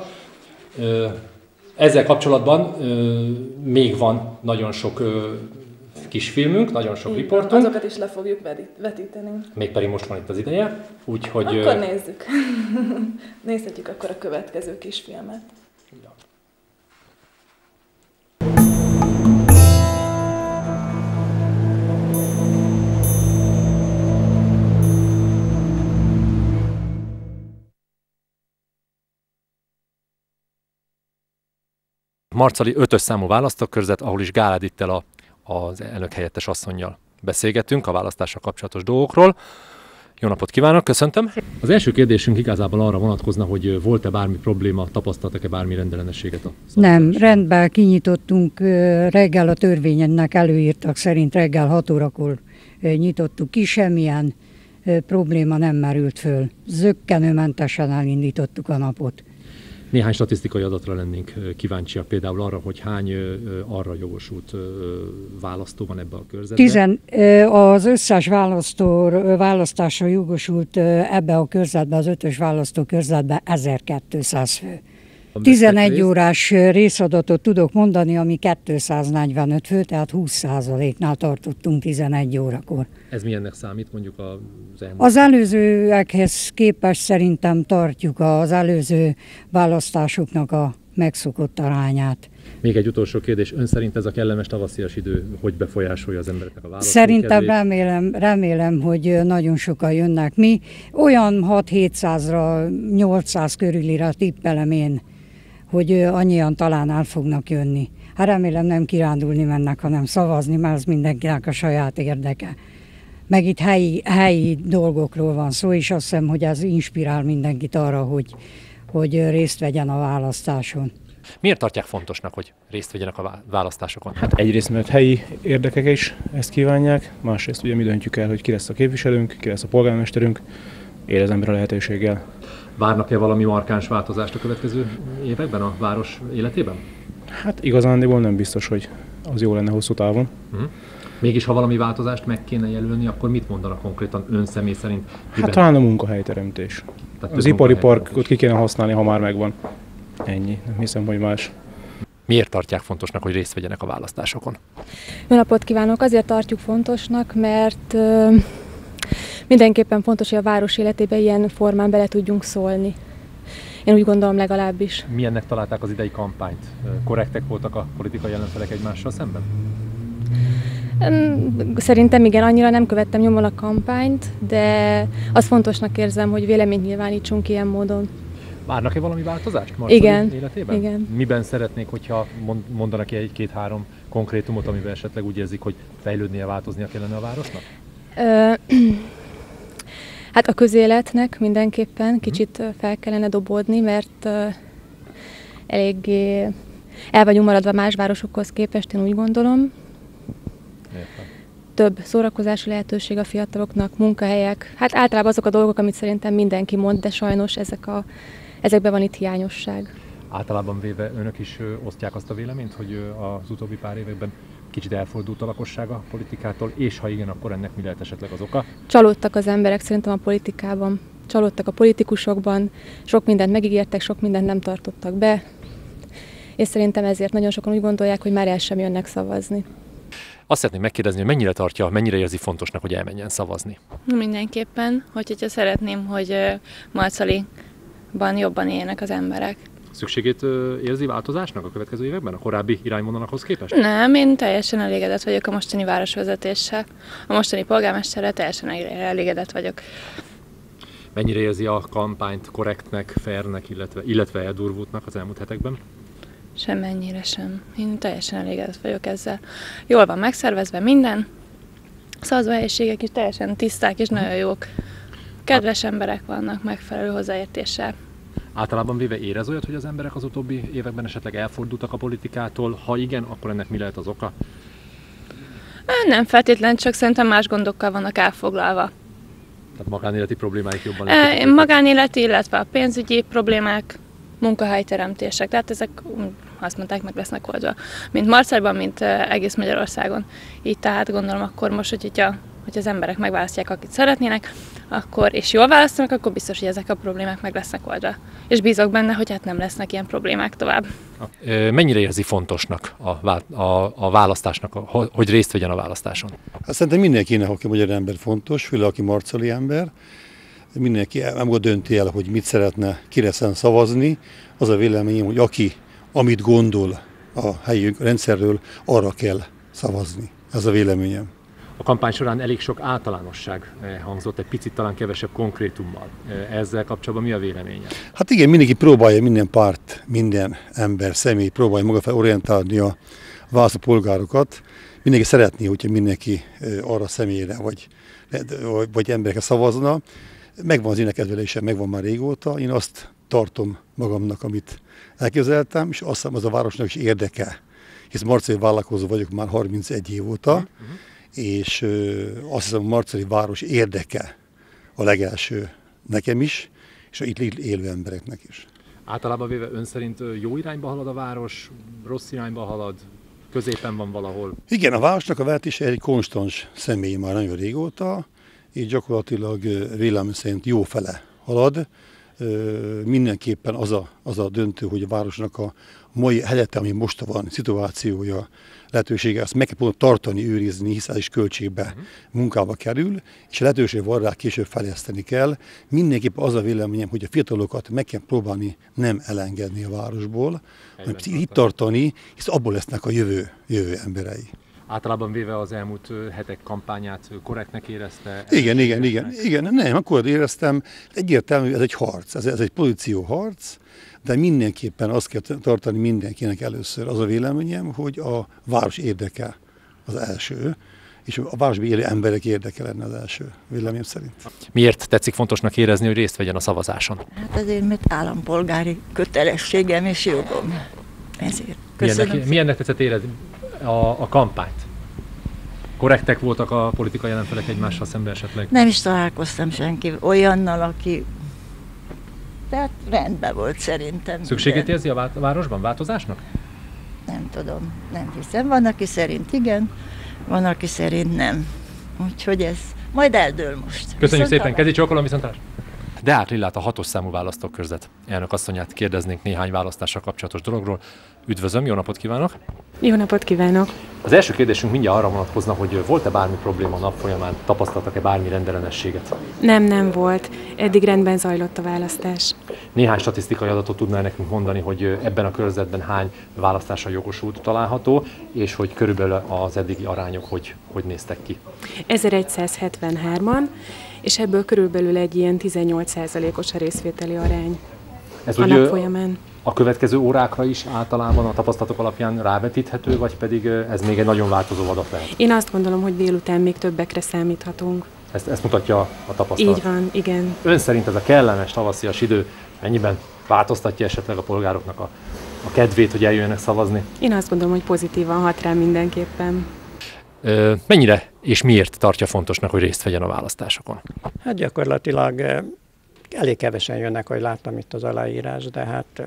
Ezzel kapcsolatban még van nagyon sok kisfilmünk, nagyon sok riportunk. Azokat is le fogjuk vetíteni. Mégpedig most van itt az ideje, úgyhogy... Akkor nézzük. Nézhetjük akkor a következő kisfilmet. Marcali 5-ös számú választókörzet, ahol is Gál Edittel az elnök helyettes asszonnyal beszélgetünk a választással kapcsolatos dolgokról. Jó napot kívánok, köszöntöm! Az első kérdésünk igazából arra vonatkozna, hogy volt-e bármi probléma, tapasztaltak-e bármi rendellenességet a szavazás? Nem, rendben kinyitottunk reggel, a törvényennek előírtak szerint reggel 6 órakor nyitottuk ki, semmilyen probléma nem merült föl. Zökkenőmentesen elindítottuk a napot. Néhány statisztikai adatra lennénk kíváncsiak, például arra, hogy hány arra jogosult választó van ebbe a körzetben? Az összes választásra jogosult ebbe a körzetbe, az 5-ös választókörzetbe 1200 fő. 11 órás részadatot tudok mondani, ami 245 fő, tehát 20%-nál tartottunk 11 órakor. Ez milyennek számít mondjuk az elmúlt? Az előzőekhez képest szerintem tartjuk az előző választásoknak a megszokott arányát. Még egy utolsó kérdés. Ön szerint ez a kellemes tavaszias idő hogy befolyásolja az embereknek a választókedvét? Szerintem remélem, hogy nagyon sokan jönnek. Mi olyan 6-700-ra, 800 körülire tippelem én, hogy annyian talán el fognak jönni. Hát remélem nem kirándulni mennek, hanem szavazni, mert az mindenkinek a saját érdeke. Meg itt helyi dolgokról van szó, és azt hiszem, hogy ez inspirál mindenkit arra, hogy részt vegyen a választáson. Miért tartják fontosnak, hogy részt vegyenek a választásokon? Hát egyrészt, mert helyi érdekek is ezt kívánják, másrészt ugye mi döntjük el, hogy ki lesz a képviselőnk, ki lesz a polgármesterünk, él az ember a lehetőséggel. Várnak-e valami markáns változást a következő években a város életében? Hát igazándiból nem biztos, hogy az jó lenne hosszú távon. Mégis, ha valami változást meg kéne jelölni, akkor mit mondanak konkrétan ön személy szerint? Hát talán a munkahelyteremtés. Az ipari parkot ki kéne használni, ha már megvan. Ennyi, nem hiszem, hogy más. Miért tartják fontosnak, hogy részt vegyenek a választásokon? Jó napot kívánok! Azért tartjuk fontosnak, mert mindenképpen fontos, hogy a város életébe ilyen formán bele tudjunk szólni. Én úgy gondolom legalábbis. Milyennek találták az idei kampányt? Korrektek voltak a politikai ellenfelek egymással szemben? Szerintem igen, annyira nem követtem nyomon a kampányt, de azt fontosnak érzem, hogy véleményt nyilvánítsunk ilyen módon. Várnak-e valami változást Igen. életében? Igen. Miben szeretnék, hogyha mondanak ki egy-két-három konkrétumot, amiben esetleg úgy érzik, hogy fejlődnie, változnia kellene a városnak? Hát a közéletnek mindenképpen kicsit fel kellene dobódni, mert eléggé el vagyunk maradva más városokhoz képest, én úgy gondolom. Értem. Több szórakozási lehetőség a fiataloknak, munkahelyek. Hát általában azok a dolgok, amit szerintem mindenki mond, de sajnos ezekben van itt hiányosság. Általában véve önök is osztják azt a véleményt, hogy az utóbbi pár években kicsit elfordult a lakosság a politikától, és ha igen, akkor ennek mi lehet esetleg az oka? Csalódtak az emberek szerintem a politikában, csalódtak a politikusokban, sok mindent megígértek, sok mindent nem tartottak be, és szerintem ezért nagyon sokan úgy gondolják, hogy már el sem jönnek szavazni. Azt szeretném megkérdezni, hogy mennyire érzi fontosnak, hogy elmenjen szavazni? Mindenképpen, hogyha szeretném, hogy Marcaliban jobban éljenek az emberek. Szükségét érzi változásnak a következő években, a korábbi irányvonalakhoz képest? Nem, én teljesen elégedett vagyok a mostani városvezetéssel, a mostani polgármesterrel teljesen elégedett vagyok. Mennyire érzi a kampányt korrektnek, fairnek, illetve eldurvultnak az elmúlt hetekben? Semmennyire sem. Én teljesen elégedett vagyok ezzel. Jól van megszervezve minden, szavazóhelyiségek is teljesen tiszták és nagyon jók. Kedves emberek vannak megfelelő hozzáértéssel. Általában véve érez olyat, hogy az emberek az utóbbi években esetleg elfordultak a politikától? Ha igen, akkor ennek mi lehet az oka? Nem feltétlenül, csak szerintem más gondokkal vannak elfoglalva. Tehát magánéleti problémáik jobban lettek? Magánéleti, illetve a pénzügyi problémák, munkahelyteremtések, tehát ezek azt mondták, meg lesznek oldva. Mint Marcaliban, mint egész Magyarországon. Így tehát gondolom akkor most, hogy az emberek megválasztják, akit szeretnének, akkor, és jól választanak, akkor biztos, hogy ezek a problémák meg lesznek oldva. És bízok benne, hogy hát nem lesznek ilyen problémák tovább. Mennyire érzi fontosnak a választásnak, hogy részt vegyen a választáson? Hát szerintem mindenkinek, aki magyar ember fontos, főleg aki marcali ember, mindenki maga dönti el, hogy mit szeretne, kire szavazni. Az a véleményem, hogy amit gondol a helyi rendszerről, arra kell szavazni. Ez a véleményem. A kampány során elég sok általánosság hangzott, egy picit talán kevesebb konkrétummal. Ezzel kapcsolatban mi a véleménye? Hát igen, mindenki próbálja, minden párt, minden ember, személy próbálja maga fel orientálni a választópolgárokat. Mindenki szeretné, hogyha mindenki arra személyre vagy emberekre szavazna. Megvan az énekedvelésem, megvan már régóta. Én azt tartom magamnak, amit elképzeltem, és azt hiszem, az a városnak is érdeke. Hisz marcali vállalkozó vagyok már 31 év óta, és azt hiszem, a marcali város érdeke a legelső nekem is, és a itt élő embereknek is. Általában véve ön szerint jó irányba halad a város, rossz irányba halad, középen van valahol? Igen, a városnak a vezetése egy konstans személy már nagyon régóta, így gyakorlatilag véleményem szerint jó fele halad. mindenképpen az a döntő, hogy a városnak a mai helyette, ami most van, szituációja, lehetősége, azt meg kell tartani, őrizni, hiszen is költségbe, munkába kerül, és a lehetőség van rá, később fejleszteni kell. Mindenképpen az a véleményem, hogy a fiatalokat meg kell próbálni nem elengedni a városból, hanem itt tartani, hisz abból lesznek a jövő emberei. Általában véve az elmúlt hetek kampányát korrektnek érezte? Igen, nem, akkor éreztem, egyértelmű, ez egy harc, ez egy pozícióharc, de mindenképpen azt kell tartani mindenkinek először. Az a véleményem, hogy a város érdeke az első, és a városban élő emberek érdeke lenne az első, véleményem szerint. Miért tetszik fontosnak érezni, hogy részt vegyen a szavazáson? Hát azért, mert állampolgári kötelességem és jogom. Ezért. Köszönöm. Milyennek tetszett érezni a kampányt? Korrektek voltak a politikai ellenfelek egymással szemben esetleg? Nem is találkoztam senki olyannal, aki... Tehát rendben volt szerintem. Szükségét érzi a városban változásnak? Nem tudom, nem hiszem. Van, aki szerint igen, van, aki szerint nem. Úgyhogy ez majd eldől most. Köszönjük szépen, kezi csókolom, viszontlátásra! Deák Lillát, a 6. számú választókörzet elnök asszonyát kérdeznénk néhány választással kapcsolatos dologról. Üdvözlöm, jó napot kívánok! Jó napot kívánok! Az első kérdésünk mindjárt arra vonatkozna, hogy volt-e bármi probléma a nap folyamán, tapasztaltak-e bármi rendellenességet? Nem volt. Eddig rendben zajlott a választás. Néhány statisztikai adatot tudnál nekünk mondani, hogy ebben a körzetben hány választásra jogosult található, és hogy körülbelül az eddigi arányok hogy néztek ki? 1173-an, és ebből körülbelül egy ilyen 18%-os a részvételi arány ez a nap folyamán. A következő órákra is általában a tapasztalatok alapján rávetíthető, vagy pedig ez még egy nagyon változó adat lehet? Én azt gondolom, hogy délután még többekre számíthatunk. Ezt mutatja a tapasztalat? Így van, igen. Ön szerint ez a kellemes tavaszias idő mennyiben változtatja esetleg a polgároknak a kedvét, hogy eljöjjenek szavazni? Én azt gondolom, hogy pozitívan hat rá mindenképpen. Mennyire és miért tartja fontosnak, hogy részt vegyen a választásokon? Hát gyakorlatilag elég kevesen jönnek, hogy láttam itt az aláírás, de hát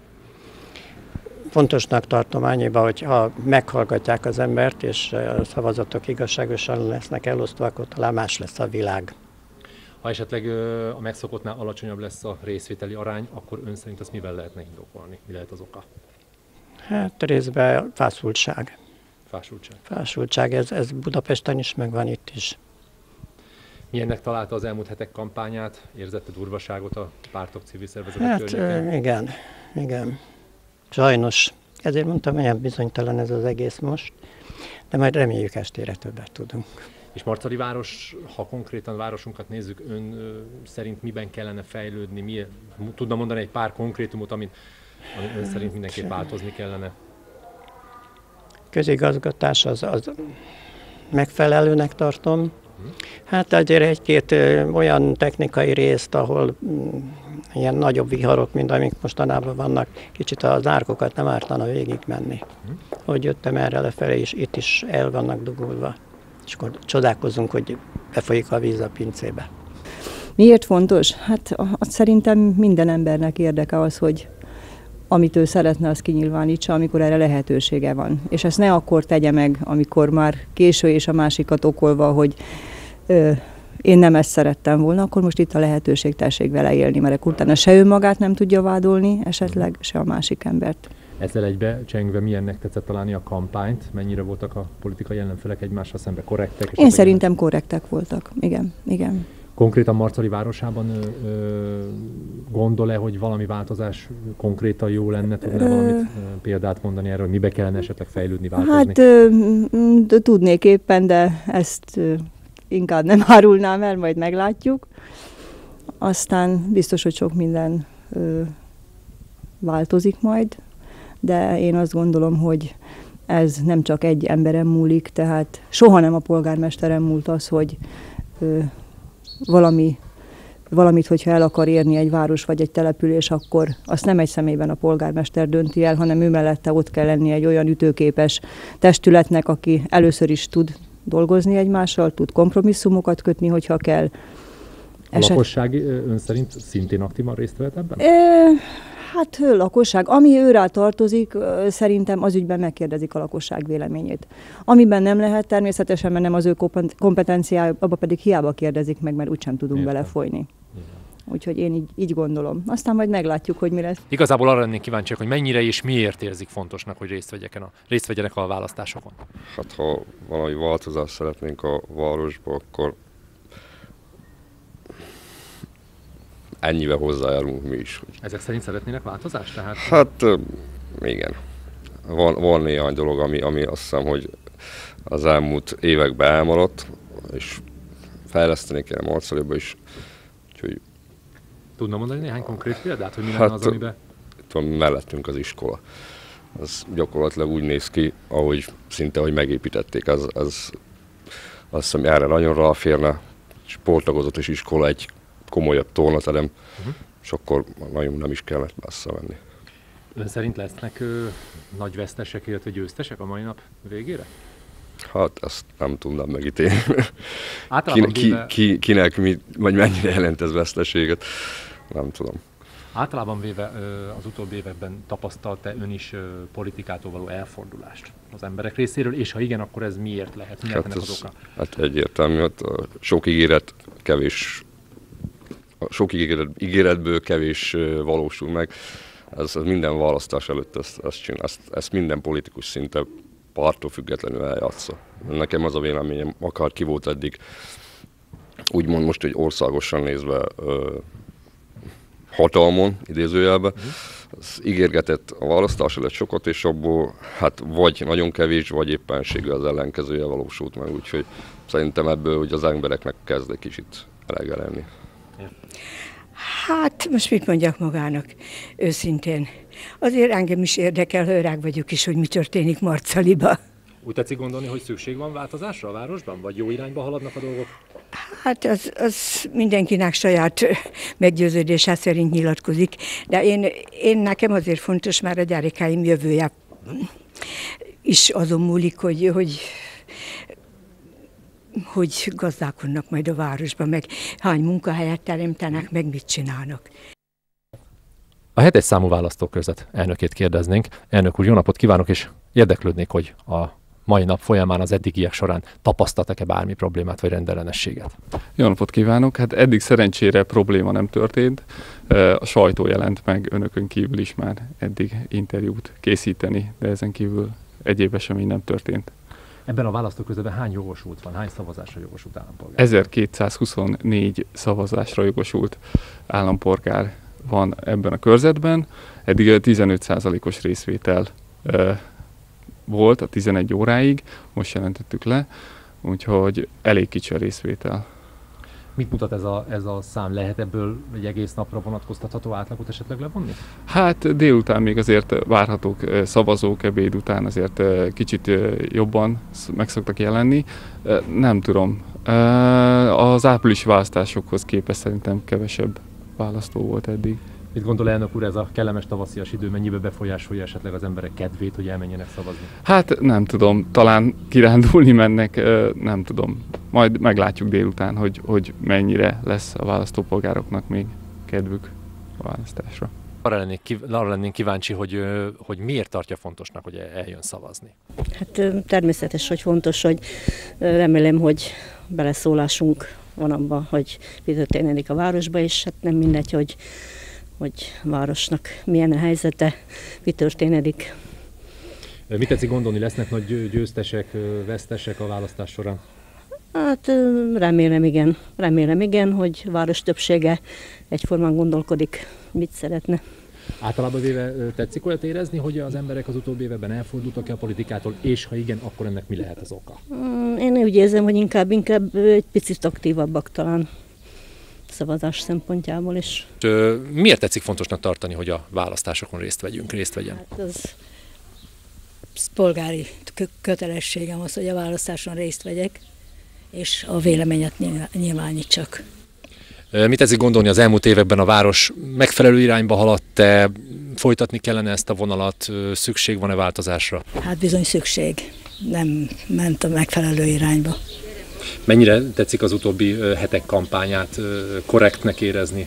fontosnak tartom annyiba, hogy ha meghallgatják az embert, és a szavazatok igazságosan lesznek elosztva, akkor talán más lesz a világ. Ha esetleg a megszokottnál alacsonyabb lesz a részvételi arány, akkor ön szerint azt mivel lehetne indokolni? Mi lehet az oka? Hát részben fásultság. Fásultság, ez Budapesten is megvan, itt is. Milyennek találta az elmúlt hetek kampányát? Érzette durvaságot a pártok, civil szervezetek Hát környékén? igen. Sajnos. Ezért mondtam, hogy bizonytalan ez az egész most, de majd reméljük estére többet tudunk. És Marcali város, ha konkrétan városunkat nézzük, ön szerint miben kellene fejlődni? Tudna mondani egy pár konkrétumot, ami ön szerint mindenképp változni kellene? Közigazgatás az megfelelőnek tartom. Hát azért egy-két olyan technikai részt, ahol ilyen nagyobb viharok, mint amik mostanában vannak, kicsit az árkokat nem ártana végig menni. Hogy jöttem erre lefelé, és itt is el vannak dugulva. És akkor csodálkozunk, hogy befolyik a víz a pincébe. Miért fontos? Hát szerintem minden embernek érdeke az, hogy amit ő szeretne, azt kinyilvánítsa, amikor erre lehetősége van. És ezt ne akkor tegye meg, amikor már késő és a másikat okolva, hogy én nem ezt szerettem volna, akkor most itt a lehetőség, tessék vele élni, mert utána se ő magát nem tudja vádolni, esetleg se a másik embert. Ezzel egybe csengve milyennek tetszett találni a kampányt? Mennyire voltak a politikai ellenfelek egymással szemben korrektek? Én szerintem korrektek voltak, igen. Konkrétan Marcali városában gondol-e, hogy valami változás konkrétan jó lenne? Tudná valamit példát mondani erről, hogy mibe kellene esetleg fejlődni, változni? Hát tudnék éppen, de ezt inkább nem árulnám el, majd meglátjuk. Aztán biztos, hogy sok minden változik majd, de én azt gondolom, hogy ez nem csak egy emberen múlik, tehát soha nem a polgármesteren múlt az, hogy valamit, hogyha el akar érni egy város vagy egy település, akkor azt nem egy személyben a polgármester dönti el, hanem ő mellette ott kell lenni egy olyan ütőképes testületnek, aki először is tud dolgozni egymással, tud kompromisszumokat kötni, hogyha kell. A lakosság ön szerint szintén aktívan részt vehet ebben? Hát lakosság, ami őrá tartozik, szerintem az ügyben megkérdezik a lakosság véleményét. Amiben nem lehet természetesen, mert nem az ő kompetenciája, abba pedig hiába kérdezik meg, mert úgysem tudunk belefolyni. Úgyhogy én így gondolom. Aztán majd meglátjuk, hogy mi lesz. Igazából arra lennék kíváncsiak, hogy mennyire és miért érzik fontosnak, hogy részt vegyenek a választásokon. Hát ha valami változást szeretnénk a városba, akkor ennyivel hozzájárulunk mi is. Ezek szerint szeretnének változást? Tehát... Hát igen. Van néhány dolog, ami azt hiszem, hogy az elmúlt években elmaradt, és fejleszteni kell Marcaliba is. Úgyhogy... Tudna mondani néhány konkrét példát, hogy mi lenne az, amiben? Itt van mellettünk az iskola. Ez gyakorlatilag úgy néz ki, ahogy szinte, hogy megépítették. Ez azt hiszem, erre nagyon ráférne. Sportagozatos iskola, egy komolyabb tornaterem, és akkor nagyon nem is kellett messze menni. Ön szerint lesznek nagy vesztesek, illetve győztesek a mai nap végére? Hát ezt nem tudnám megítélni. Kinek vagy mennyire jelent ez veszteséget, nem tudom. Általában véve az utóbbi években tapasztalta ön is politikától való elfordulást az emberek részéről, és ha igen, akkor ez miért lehet? Mi lehet ennek az oka? Hát egyértelmű, hogy sok ígéret kevés, sok ígéretből kevés valósul meg. Ez minden választás előtt ezt minden politikus szinte pártól függetlenül eljátsza. Nekem az a véleményem, akár ki volt eddig, úgymond most, hogy országosan nézve hatalmon, idézőjelben, az ígérgetett a választás előtt sokat, és abból hát vagy nagyon kevés, vagy éppenséggel az ellenkezője valósult meg, úgyhogy szerintem ebből hogy az embereknek kezd egy kicsit elege lenni. Hát most mit mondjak magának, őszintén. Azért engem is érdekel, ha öreg vagyok is, hogy mi történik Marcaliba. Úgy tetszik gondolni, hogy szükség van változásra a városban? Vagy jó irányba haladnak a dolgok? Hát az mindenkinek saját meggyőződése szerint nyilatkozik, de én nekem azért fontos, már a gyermekeim jövője is azon múlik, hogy gazdálkodnak majd a városban, meg hány munkahelyet teremtenek, meg mit csinálnak. A 7. számú választókörzet elnökét kérdeznénk. Elnök úr, jó napot kívánok, és érdeklődnék, hogy a mai nap folyamán az eddigiek során tapasztaltak-e bármi problémát vagy rendellenességet? Jó napot kívánok! Hát eddig szerencsére probléma nem történt. A sajtó jelent meg önökön kívül is már eddig interjút készíteni, de ezen kívül egyéb esemény nem történt. Ebben a választókörzetben hány jogosult van, hány szavazásra jogosult állampolgár? 1224 szavazásra jogosult állampolgár van ebben a körzetben. Eddig 15%-os részvétel volt a 11 óráig, most jelentettük le, úgyhogy elég kicsi a részvétel. Mit mutat ez a szám? Lehet ebből egy egész napra vonatkoztatható átlagot esetleg levonni? Hát délután még azért várhatók szavazók, ebéd után azért kicsit jobban meg szoktak jelenni. Nem tudom. Az áprilisi választásokhoz képest szerintem kevesebb választó volt eddig. Mit gondol elnök úr, ez a kellemes tavaszias idő mennyibe befolyásolja esetleg az emberek kedvét, hogy elmenjenek szavazni? Hát nem tudom, talán kirándulni mennek, nem tudom. Majd meglátjuk délután, hogy mennyire lesz a választópolgároknak még kedvük a választásra. Arra lennénk kíváncsi, hogy miért tartja fontosnak, hogy eljön szavazni? Hát természetes, hogy fontos, hogy remélem, hogy beleszólásunk van abban, hogy mi történik a városba, és hát nem mindegy, hogy városnak milyen a helyzete, mi történik. Mit tetszik gondolni, lesznek nagy győztesek, vesztesek a választás során? Hát remélem igen, hogy város többsége egyformán gondolkodik, mit szeretne. Általában véve tetszik olyat érezni, hogy az emberek az utóbbi években elfordultak-e a politikától, és ha igen, akkor ennek mi lehet az oka? Én úgy érzem, hogy inkább egy picit aktívabbak talán szavazás szempontjából is. Miért tetszik fontosnak tartani, hogy a választásokon részt vegyen? Hát az polgári kötelességem az, hogy a választáson részt vegyek, és a véleményet nyilvánítsak. Mit tetszik gondolni, az elmúlt években a város megfelelő irányba haladt-e, folytatni kellene ezt a vonalat, szükség van-e változásra? Hát bizony szükség, nem ment a megfelelő irányba. Mennyire tetszik az utóbbi hetek kampányát, korrektnek érezni?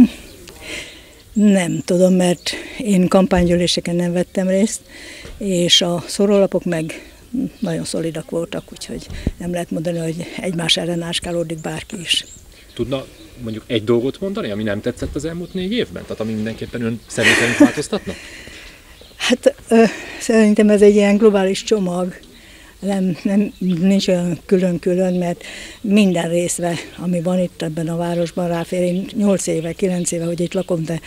Nem tudom, mert én kampánygyűléseken nem vettem részt, és a szórólapok meg nagyon szolidak voltak, úgyhogy nem lehet mondani, hogy egymás ellen áskálódik bárki is. Tudna mondjuk egy dolgot mondani, ami nem tetszett az elmúlt 4 évben? Tehát ami mindenképpen ön szerint változtatna? Hát szerintem ez egy ilyen globális csomag, nincs olyan külön-külön, mert minden részre, ami van itt ebben a városban ráfér. Én 8 éve, 9 éve, hogy itt lakom, de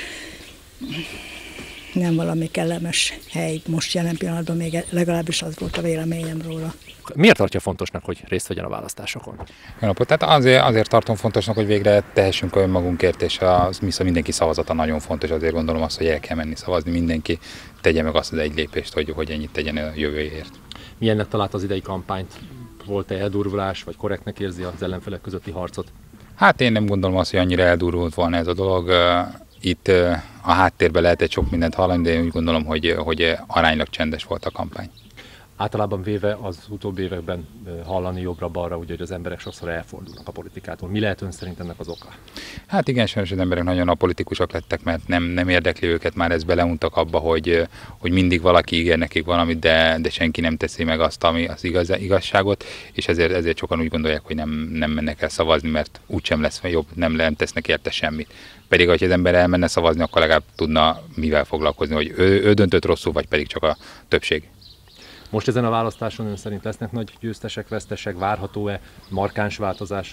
nem valami kellemes hely most jelen pillanatban, még legalábbis az volt a véleményem róla. Miért tartja fontosnak, hogy részt vegyen a választásokon? Tehát azért tartom fontosnak, hogy végre tehessünk önmagunkért, és mindenki szavazata nagyon fontos. Azért gondolom azt, hogy el kell menni szavazni, mindenki tegye meg azt az egy lépést, hogy ennyit tegyen a jövőjéért. Milyennek talált az idei kampányt? Volt-e eldurvulás, vagy korrektnek érzi az ellenfelek közötti harcot? Hát én nem gondolom azt, hogy annyira eldurvult volna ez a dolog. Itt a háttérben lehetett sok mindent hallani, de én úgy gondolom, hogy aránylag csendes volt a kampány. Általában véve az utóbbi években hallani jobbra-balra, ugye, hogy az emberek sokszor elfordulnak a politikától. Mi lehet ön szerint ennek az oka? Hát igen, sajnos az emberek nagyon apolitikusak lettek, mert nem érdekli őket, már ezt beleuntak abba, hogy mindig valaki ígér nekik valamit, de senki nem teszi meg azt, ami az igazságot, és ezért sokan úgy gondolják, hogy nem mennek el szavazni, mert úgysem lesz jobb, nem tesznek érte semmit. Pedig, ha az ember elmenne szavazni, akkor legalább tudna mivel foglalkozni, hogy ő döntött rosszul, vagy pedig csak a többség. Most ezen a választáson ön szerint lesznek nagy győztesek, vesztesek, várható-e markáns változás?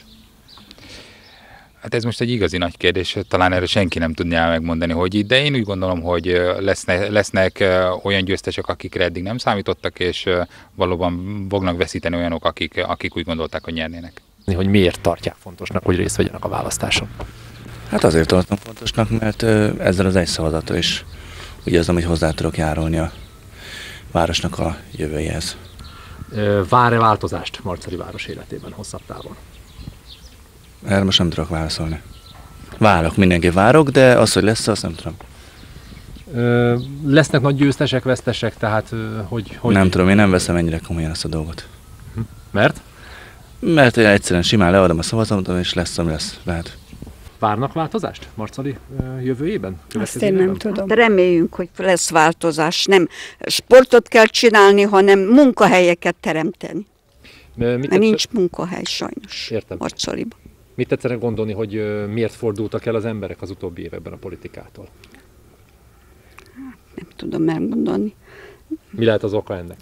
Hát ez most egy igazi nagy kérdés, talán erre senki nem tudná megmondani, hogy így, de én úgy gondolom, hogy lesznek olyan győztesek, akikre eddig nem számítottak, és valóban fognak veszíteni olyanok, akik úgy gondolták, hogy nyernének. Hogy miért tartják fontosnak, hogy részt vegyenek a választáson? Hát azért tartom fontosnak, mert ezzel az egy szavazata is úgy érzem, hogy hozzá tudok járulni a városnak a jövőjéhez. Vár-e változást Marcali város életében hosszabb távon? Erre most nem tudok válaszolni. Mindenki várok, de az, hogy lesz, azt nem tudom. Lesznek nagy győztesek, vesztesek, tehát hogy... Nem tudom, én nem veszem ennyire komolyan ezt a dolgot. Mert? Mert én egyszerűen simán leadom a szavazatot, és lesz, ami lesz, lehet. Várnak változást Marcali jövőjében? Azt én nem tudom. Reméljünk, hogy lesz változás. Nem sportot kell csinálni, hanem munkahelyeket teremteni. Mert nincs munkahely sajnos Marcaliban. Mit tetszene gondolni, hogy miért fordultak el az emberek az utóbbi években a politikától? Nem tudom megmondani. Mi lehet az oka ennek?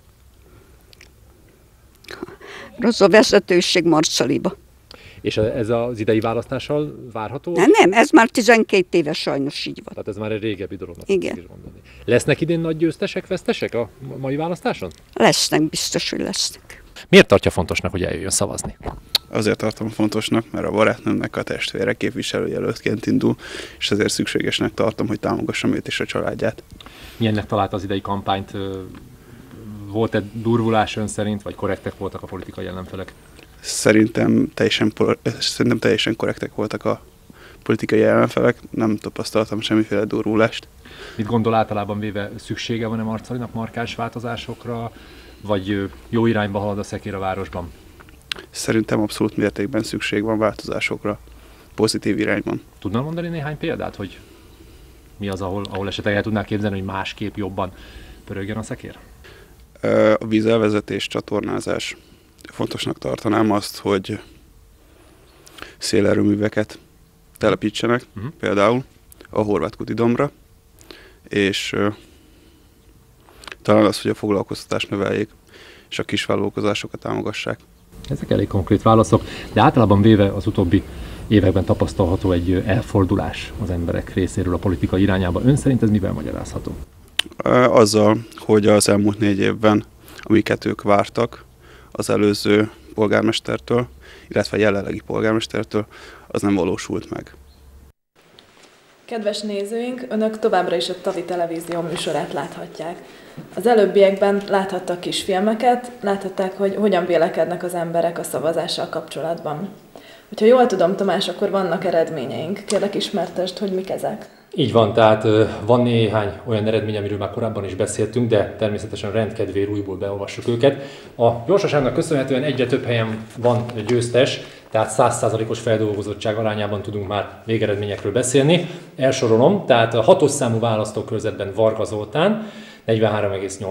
Rossz a vezetőség Marcaliba. És ez az idei választással várható? Nem, ez már 12 éve sajnos így van. Tehát ez már egy régebbi dolognak is gondolni. Lesznek idén nagy győztesek, vesztesek a mai választáson? Lesznek, biztos, hogy lesznek. Miért tartja fontosnak, hogy eljöjjön szavazni? Azért tartom fontosnak, mert a barátnőmnek a testvére képviselőjelöltként indul, és ezért szükségesnek tartom, hogy támogassam őt és a családját. Milyennek talált az idei kampányt? Volt-e durvulás ön szerint, vagy korrektek voltak a politikai ellenfelek? Szerintem teljesen korrektek voltak a politikai ellenfelek, nem tapasztaltam semmiféle durvulást. Mit gondol általában véve, szüksége van-e Marcalinak markáns változásokra, vagy jó irányba halad a szekér a városban? Szerintem abszolút mértékben szükség van változásokra, pozitív irányban. Tudnál mondani néhány példát, hogy mi az, ahol esetleg el tudnál képzelni, hogy másképp jobban pörögjen a szekér? A vízelvezetés, csatornázás. Fontosnak tartanám azt, hogy szélerőműveket telepítsenek, például a Horvátkuti dombra, és talán az, hogy a foglalkoztatást növeljék, és a kisvállalkozásokat támogassák. Ezek elég konkrét válaszok, de általában véve az utóbbi években tapasztalható egy elfordulás az emberek részéről a politika irányába. Ön szerint ez mivel magyarázható? Azzal, hogy az elmúlt 4 évben, amiket ők vártak az előző polgármestertől, illetve a jelenlegi polgármestertől, az nem valósult meg. Kedves nézőink, önök továbbra is a TAVI televízió műsorát láthatják. Az előbbiekben láthattak kisfilmeket, láthatták, hogy hogyan vélekednek az emberek a szavazással kapcsolatban. Hogyha jól tudom, Tamás, akkor vannak eredményeink. Kérlek, ismertesd, hogy mik ezek. Így van, tehát van néhány olyan eredmény, amiről már korábban is beszéltünk, de természetesen rendkedvéért újból beolvassuk őket. A gyorsaságnak köszönhetően egyre több helyen van győztes, tehát 100%-os feldolgozottság arányában tudunk már végeredményekről beszélni. Elsorolom, tehát a 6-os számú választókörzetben Varga Zoltán,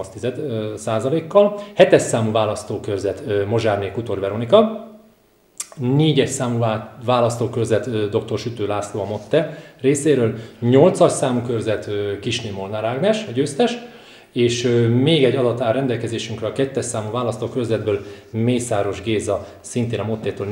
43,8%-kal, 7-es számú választókörzet Mozsárné Kutor Veronika, 4-es számú választókörzet dr. Sütő László a Motte részéről, 8-as számú körzet Kisné Molnár Ágnes, a győztes, és még egy adat áll rendelkezésünkre a 2-es számú választókörzetből Mészáros Géza, szintén a Mottétól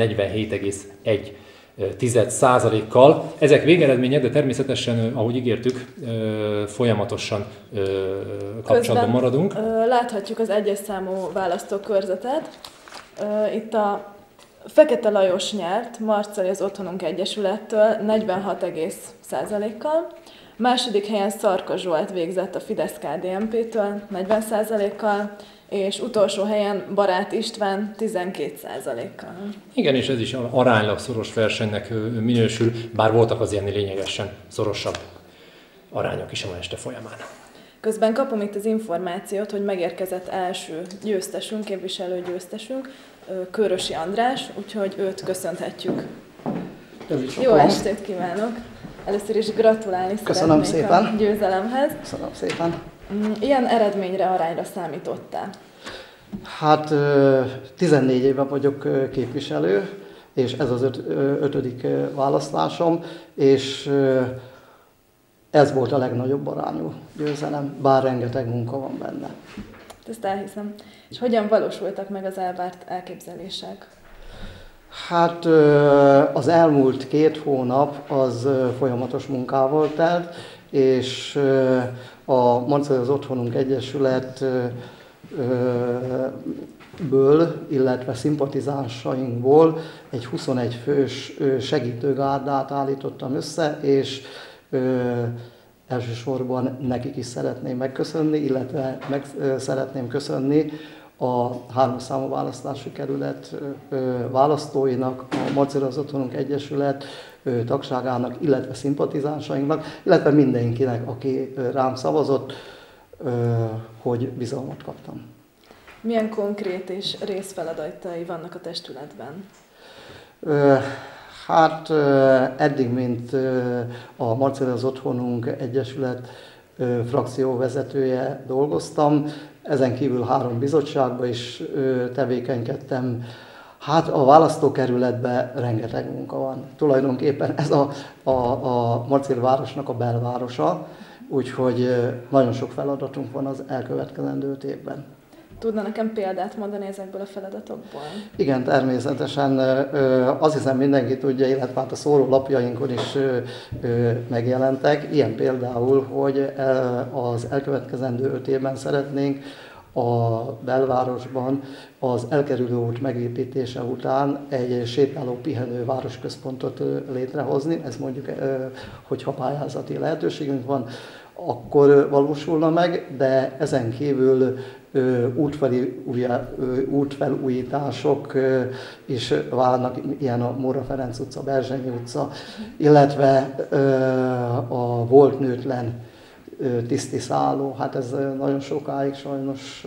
47,1%-kal. Ezek végeredmények, de természetesen, ahogy ígértük, folyamatosan kapcsolatban maradunk. Láthatjuk az 1-es számú választókörzetet. Itt a Fekete Lajos nyert Marcali az Otthonunk Egyesülettől 46,%-kal. Második helyen Szarka Zsolt végzett a Fidesz-KDNP-től 40%-kal, és utolsó helyen Barát István 12%-kal. Igen, és ez is aránylag szoros versenynek minősül, bár voltak az ilyen lényegesen szorosabb arányok is a ma este folyamán. Közben kapom itt az információt, hogy megérkezett első győztesünk, képviselő győztesünk, Körösi András, úgyhogy őt köszönhetjük. Jó estét kívánok! Először is gratulálni szeretnék a győzelemhez. Köszönöm szépen! Ilyen eredményre, arányra számítottál? Hát 14 éve vagyok képviselő, és ez az 5. választásom, és ez volt a legnagyobb arányú győzelem, bár rengeteg munka van benne. Ezt elhiszem. És hogyan valósultak meg az elvárt elképzelések? Hát az elmúlt 2 hónap az folyamatos munkával telt, és a Marcali az Otthonunk Egyesületből, illetve szimpatizánsainkból egy 21 fős segítőgárdát állítottam össze, és elsősorban nekik is szeretném megköszönni, illetve meg szeretném köszönni a 3. számú választási kerület választóinak, a Marcali az Otthonunk Egyesület tagságának, illetve szimpatizánsainknak, illetve mindenkinek, aki rám szavazott, hogy bizalmat kaptam. Milyen konkrét és részfeladatai vannak a testületben? Hát eddig, mint a Marcali az Otthonunk Egyesület frakcióvezetője dolgoztam, ezen kívül 3 bizottságban is tevékenykedtem. Hát a választókerületben rengeteg munka van. Tulajdonképpen ez a Marcali városnak a belvárosa, úgyhogy nagyon sok feladatunk van az elkövetkezendő 5 évben. Tudna nekem példát mondani ezekből a feladatokból? Igen, természetesen. Azt hiszem mindenki tudja, illetve hát a szórólapjainkon is megjelentek. Ilyen például, hogy az elkövetkezendő 5 évben szeretnénk a belvárosban az elkerülő út megépítése után egy sétáló pihenő városközpontot létrehozni. Ez mondjuk, hogyha pályázati lehetőségünk van, akkor valósulna meg, de ezen kívül útfelújítások is válnak, ilyen a Móra Ferenc utca, Berzsenyi utca, illetve a volt nőtlen tisztiszálló, hát ez nagyon sokáig sajnos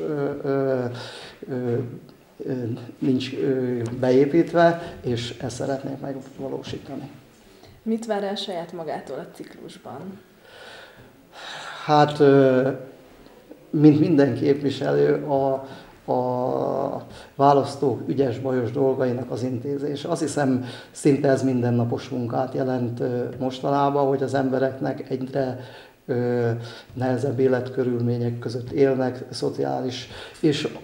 nincs beépítve, és ezt szeretnénk megvalósítani. Mit vár el saját magától a ciklusban? Hát, mint minden képviselő, a választók ügyes-bajos dolgainak az intézése. Azt hiszem, szinte ez mindennapos munkát jelent mostanában, hogy az embereknek egyre nehezebb életkörülmények között élnek, szociális. És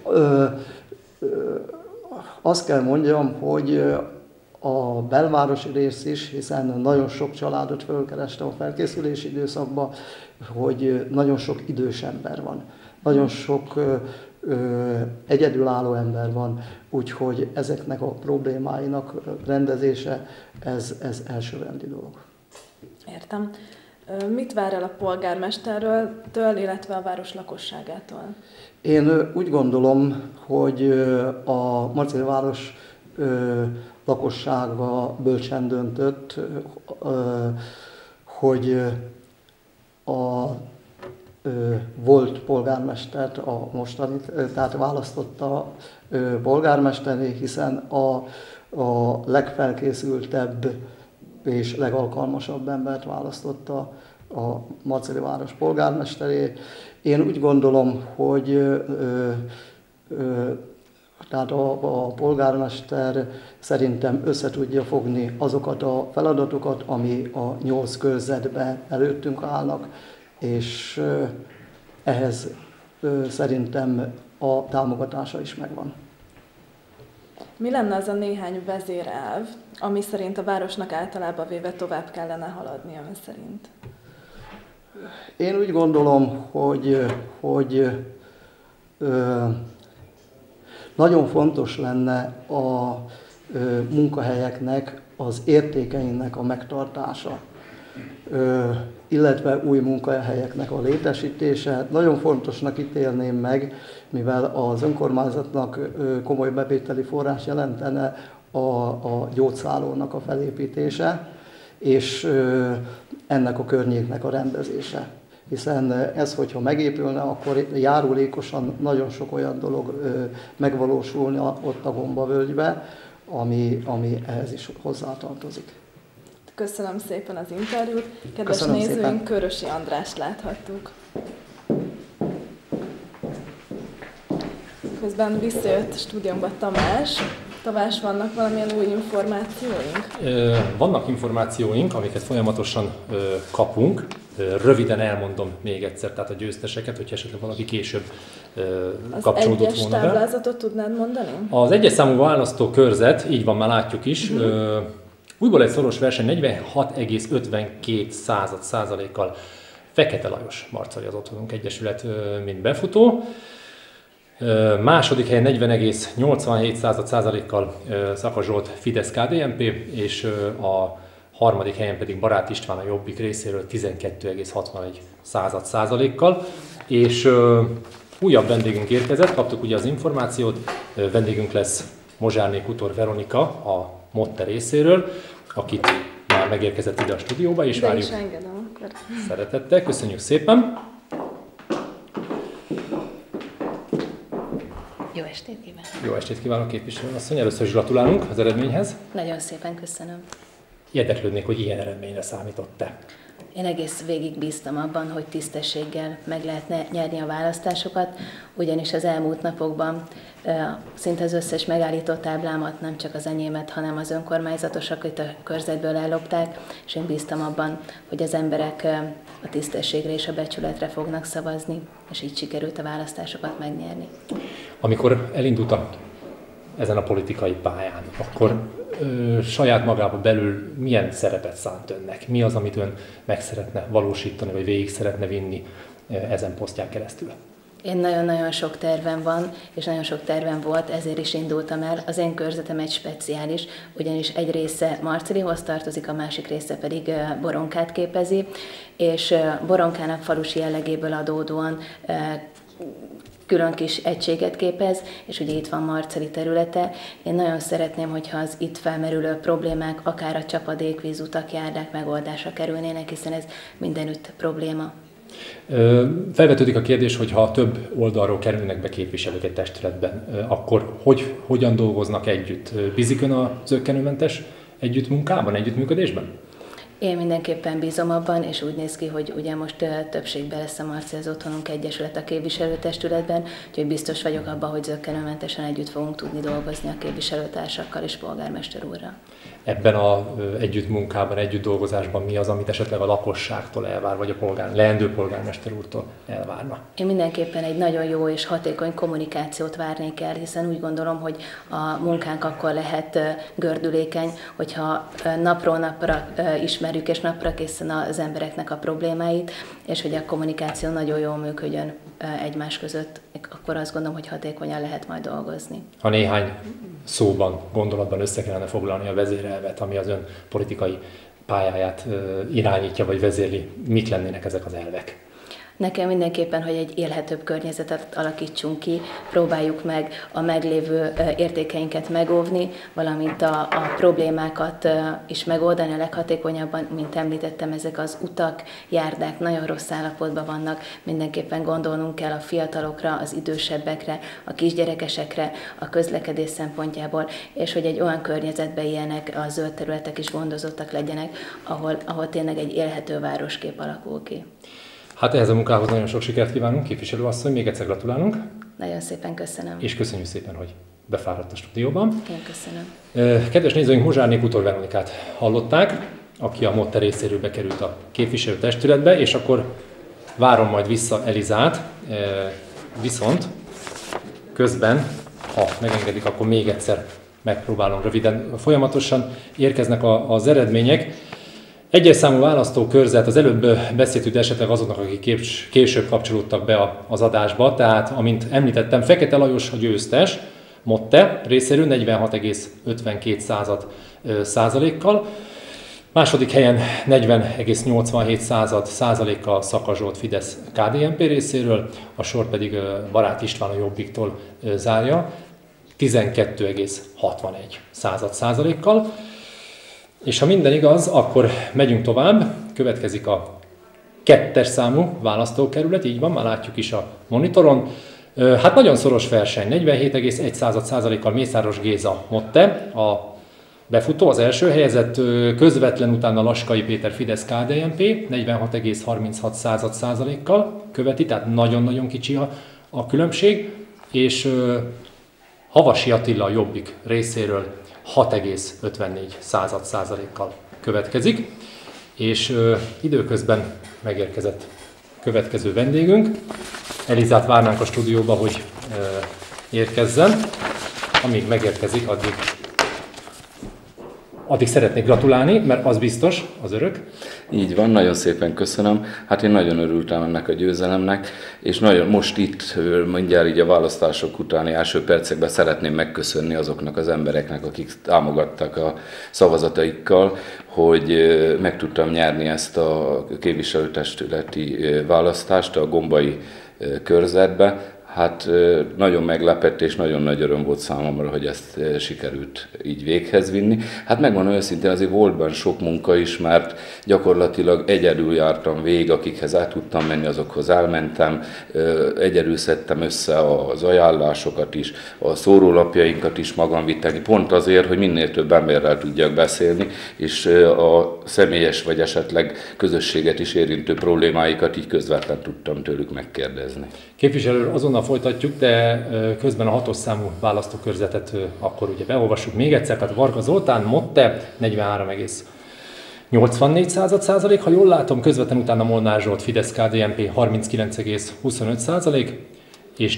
azt kell mondjam, hogy a belvárosi rész is, hiszen nagyon sok családot fölkerestem a felkészülési időszakban, hogy nagyon sok idős ember van, nagyon sok egyedülálló ember van, úgyhogy ezeknek a problémáinak rendezése, ez elsőrendi dolog. Értem. Mit vár el a polgármestertől, illetve a város lakosságától? Én úgy gondolom, hogy a Marcali város lakossága bölcsen döntött, hogy a volt polgármestert, a mostanit, tehát választotta polgármesteré, hiszen a legfelkészültebb és legalkalmasabb embert választotta a Marcali város polgármesteré. Én úgy gondolom, hogy Tehát a polgármester szerintem össze tudja fogni azokat a feladatokat, ami a 8 körzetben előttünk állnak, és ehhez szerintem a támogatása is megvan. Mi lenne az a néhány vezérelv, ami szerint a városnak általában véve tovább kellene haladnia ön szerint? Én úgy gondolom, hogy nagyon fontos lenne a munkahelyeknek, az értékeinek a megtartása, illetve új munkahelyeknek a létesítése. Nagyon fontosnak ítélném meg, mivel az önkormányzatnak komoly bevételi forrás jelentene a gyógyszállónak a felépítése, és ennek a környéknek a rendezése. Hiszen ez, hogyha megépülne, akkor járulékosan nagyon sok olyan dolog megvalósulna ott a Gombavölgybe, ami ehhez is hozzátartozik. Köszönöm szépen az interjút. Kedves Köszönöm nézőink, szépen. Körösi Andrást láthattuk. Közben visszajött stúdiómba Tamás. Tamás, vannak valamilyen új információink? Vannak információink, amiket folyamatosan kapunk. Röviden elmondom még egyszer, tehát a győzteseket, hogyha esetleg valaki később kapcsolódott volna be. Az egyes táblázatot tudnád mondani? Az egyes számú választókörzet, így van, már látjuk is, újból egy szoros verseny 46,52%-kal Fekete Lajos Marcali az Otthonunk Egyesület, mint befutó. Második helyen 40,87%-kal Szaka Zsolt Fidesz-KDNP, és a harmadik helyen pedig Barát István a Jobbik részéről 12,61%-kal. És újabb vendégünk érkezett, kaptuk ugye az információt, vendégünk lesz Mozsárné Kutor Veronika a Motte részéről, akit már megérkezett ide a stúdióba, és várjuk szeretettel. Köszönjük szépen! Jó estét kívánok! Jó estét kívánok, képviselőasszony! Először is gratulálunk az eredményhez. Nagyon szépen köszönöm. Érdeklődnék, hogy ilyen eredményre számított-e? Én egész végig bíztam abban, hogy tisztességgel meg lehetne nyerni a választásokat, ugyanis az elmúlt napokban szinte az összes megállított táblámat, nem csak az enyémet, hanem az önkormányzatosak itt a körzetből ellopták, és én bíztam abban, hogy az emberek a tisztességre és a becsületre fognak szavazni, és így sikerült a választásokat megnyerni. Amikor elindultak ezen a politikai pályán, akkor saját magába belül milyen szerepet szánt önnek? Mi az, amit ön meg szeretne valósítani, vagy végig szeretne vinni ezen posztján keresztül? Én nagyon-nagyon sok tervem van, és nagyon sok tervem volt, ezért is indultam el. Az én körzetem egy speciális, ugyanis egy része Marcelihoz tartozik, a másik része pedig Boronkát képezi, és Boronkának falusi jellegéből adódóan külön kis egységet képez, és ugye itt van Marceli területe. Én nagyon szeretném, hogyha az itt felmerülő problémák, akár a csapadékvíz, utak, járdák megoldásra kerülnének, hiszen ez mindenütt probléma. Felvetődik a kérdés, hogy ha több oldalról kerülnek be képviselők egy testületben, akkor hogyan dolgoznak együtt? Bízik ön a zökkenőmentes együttmunkában, együttműködésben? Én mindenképpen bízom abban, és úgy néz ki, hogy ugye most többségben lesz a Marceli az Otthonunk Egyesület a képviselőtestületben, úgyhogy biztos vagyok abban, hogy zökkenőmentesen együtt fogunk tudni dolgozni a képviselőtársakkal és polgármester úrral. Ebben az együttmunkában, együtt dolgozásban mi az, amit esetleg a lakosságtól elvár, vagy a leendő polgármester úrtól elvárna? Én mindenképpen egy nagyon jó és hatékony kommunikációt várnék el, hiszen úgy gondolom, hogy a munkánk akkor lehet gördülékeny, hogyha napról napra ismerjük és napra készen az embereknek a problémáit, és hogy a kommunikáció nagyon jól működjön egymás között, akkor azt gondolom, hogy hatékonyan lehet majd dolgozni. Ha néhány szóban, gondolatban össze kellene foglalni a vezérelvet, ami az ön politikai pályáját irányítja vagy vezérli, mik lennének ezek az elvek? Nekem mindenképpen, hogy egy élhetőbb környezetet alakítsunk ki, próbáljuk meg a meglévő értékeinket megóvni, valamint a problémákat is megoldani a leghatékonyabban, mint említettem, ezek az utak, járdák nagyon rossz állapotban vannak, mindenképpen gondolnunk kell a fiatalokra, az idősebbekre, a kisgyerekesekre, a közlekedés szempontjából, és hogy egy olyan környezetben éljenek, a zöld területek is gondozottak legyenek, ahol tényleg egy élhető városkép alakul ki. Hát ehhez a munkához nagyon sok sikert kívánunk, képviselőasszony, még egyszer gratulálunk. Nagyon szépen köszönöm. És köszönjük szépen, hogy befáradt a stúdióban. Én köszönöm. Kedves nézőink, Muzsárné Kutor Veronikát hallották, aki a MOTTE részéről bekerült a képviselőtestületbe, és akkor várom majd vissza Elizát, viszont közben, ha megengedik, akkor még egyszer megpróbálom röviden. Folyamatosan érkeznek az eredmények. Egyes számú választókörzet, az előbb beszéltünk esetleg azoknak, akik később kapcsolódtak be az adásba, tehát amint említettem, Fekete Lajos a győztes, MOTTE részéről 46,52%-kal. Második helyen 40,87%-kal Szaka Zsolt Fidesz KDNP részéről, a sor pedig Barát István a Jobbiktól zárja 12,61%-kal. És ha minden igaz, akkor megyünk tovább, következik a 2-es számú választókerület, így van, már látjuk is a monitoron. Hát nagyon szoros verseny, 47,1%-kal Mészáros Géza MOTTE, a befutó, az első helyezett, közvetlen utána Laskai Péter Fidesz KDNP 46,36%-kal követi, tehát nagyon-nagyon kicsi a különbség, és Havasi Attila a Jobbik részéről 6,54%-kal következik, és időközben megérkezett következő vendégünk. Elizát várnánk a stúdióba, hogy érkezzen. Amíg megérkezik, addig szeretnék gratulálni, mert az biztos, az örök. Így van, nagyon szépen köszönöm. Hát én nagyon örültem ennek a győzelemnek, és nagyon most itt, mindjárt így a választások utáni első percekben szeretném megköszönni azoknak az embereknek, akik támogattak a szavazataikkal, hogy meg tudtam nyerni ezt a képviselőtestületi választást a Gombai körzetbe. Hát nagyon meglepett és nagyon nagy öröm volt számomra, hogy ezt sikerült így véghez vinni. Hát megmondom őszintén, azért volt benne sok munka is, mert gyakorlatilag egyedül jártam végig, akikhez el tudtam menni, azokhoz elmentem, egyedül szedtem össze az ajánlásokat is, a szórólapjainkat is magam vittem, pont azért, hogy minél több emberrel tudjak beszélni, és a személyes vagy esetleg közösséget is érintő problémáikat így közvetlen tudtam tőlük megkérdezni. Képviselő, azonnal folytatjuk, de közben a 6-os számú választókörzetet akkor ugye beolvassuk még egyszer, tehát Varga Zoltán, MOTTE 43,84%, ha jól látom, közvetlen utána Molnár Zsolt Fidesz KDNP 39,25%, és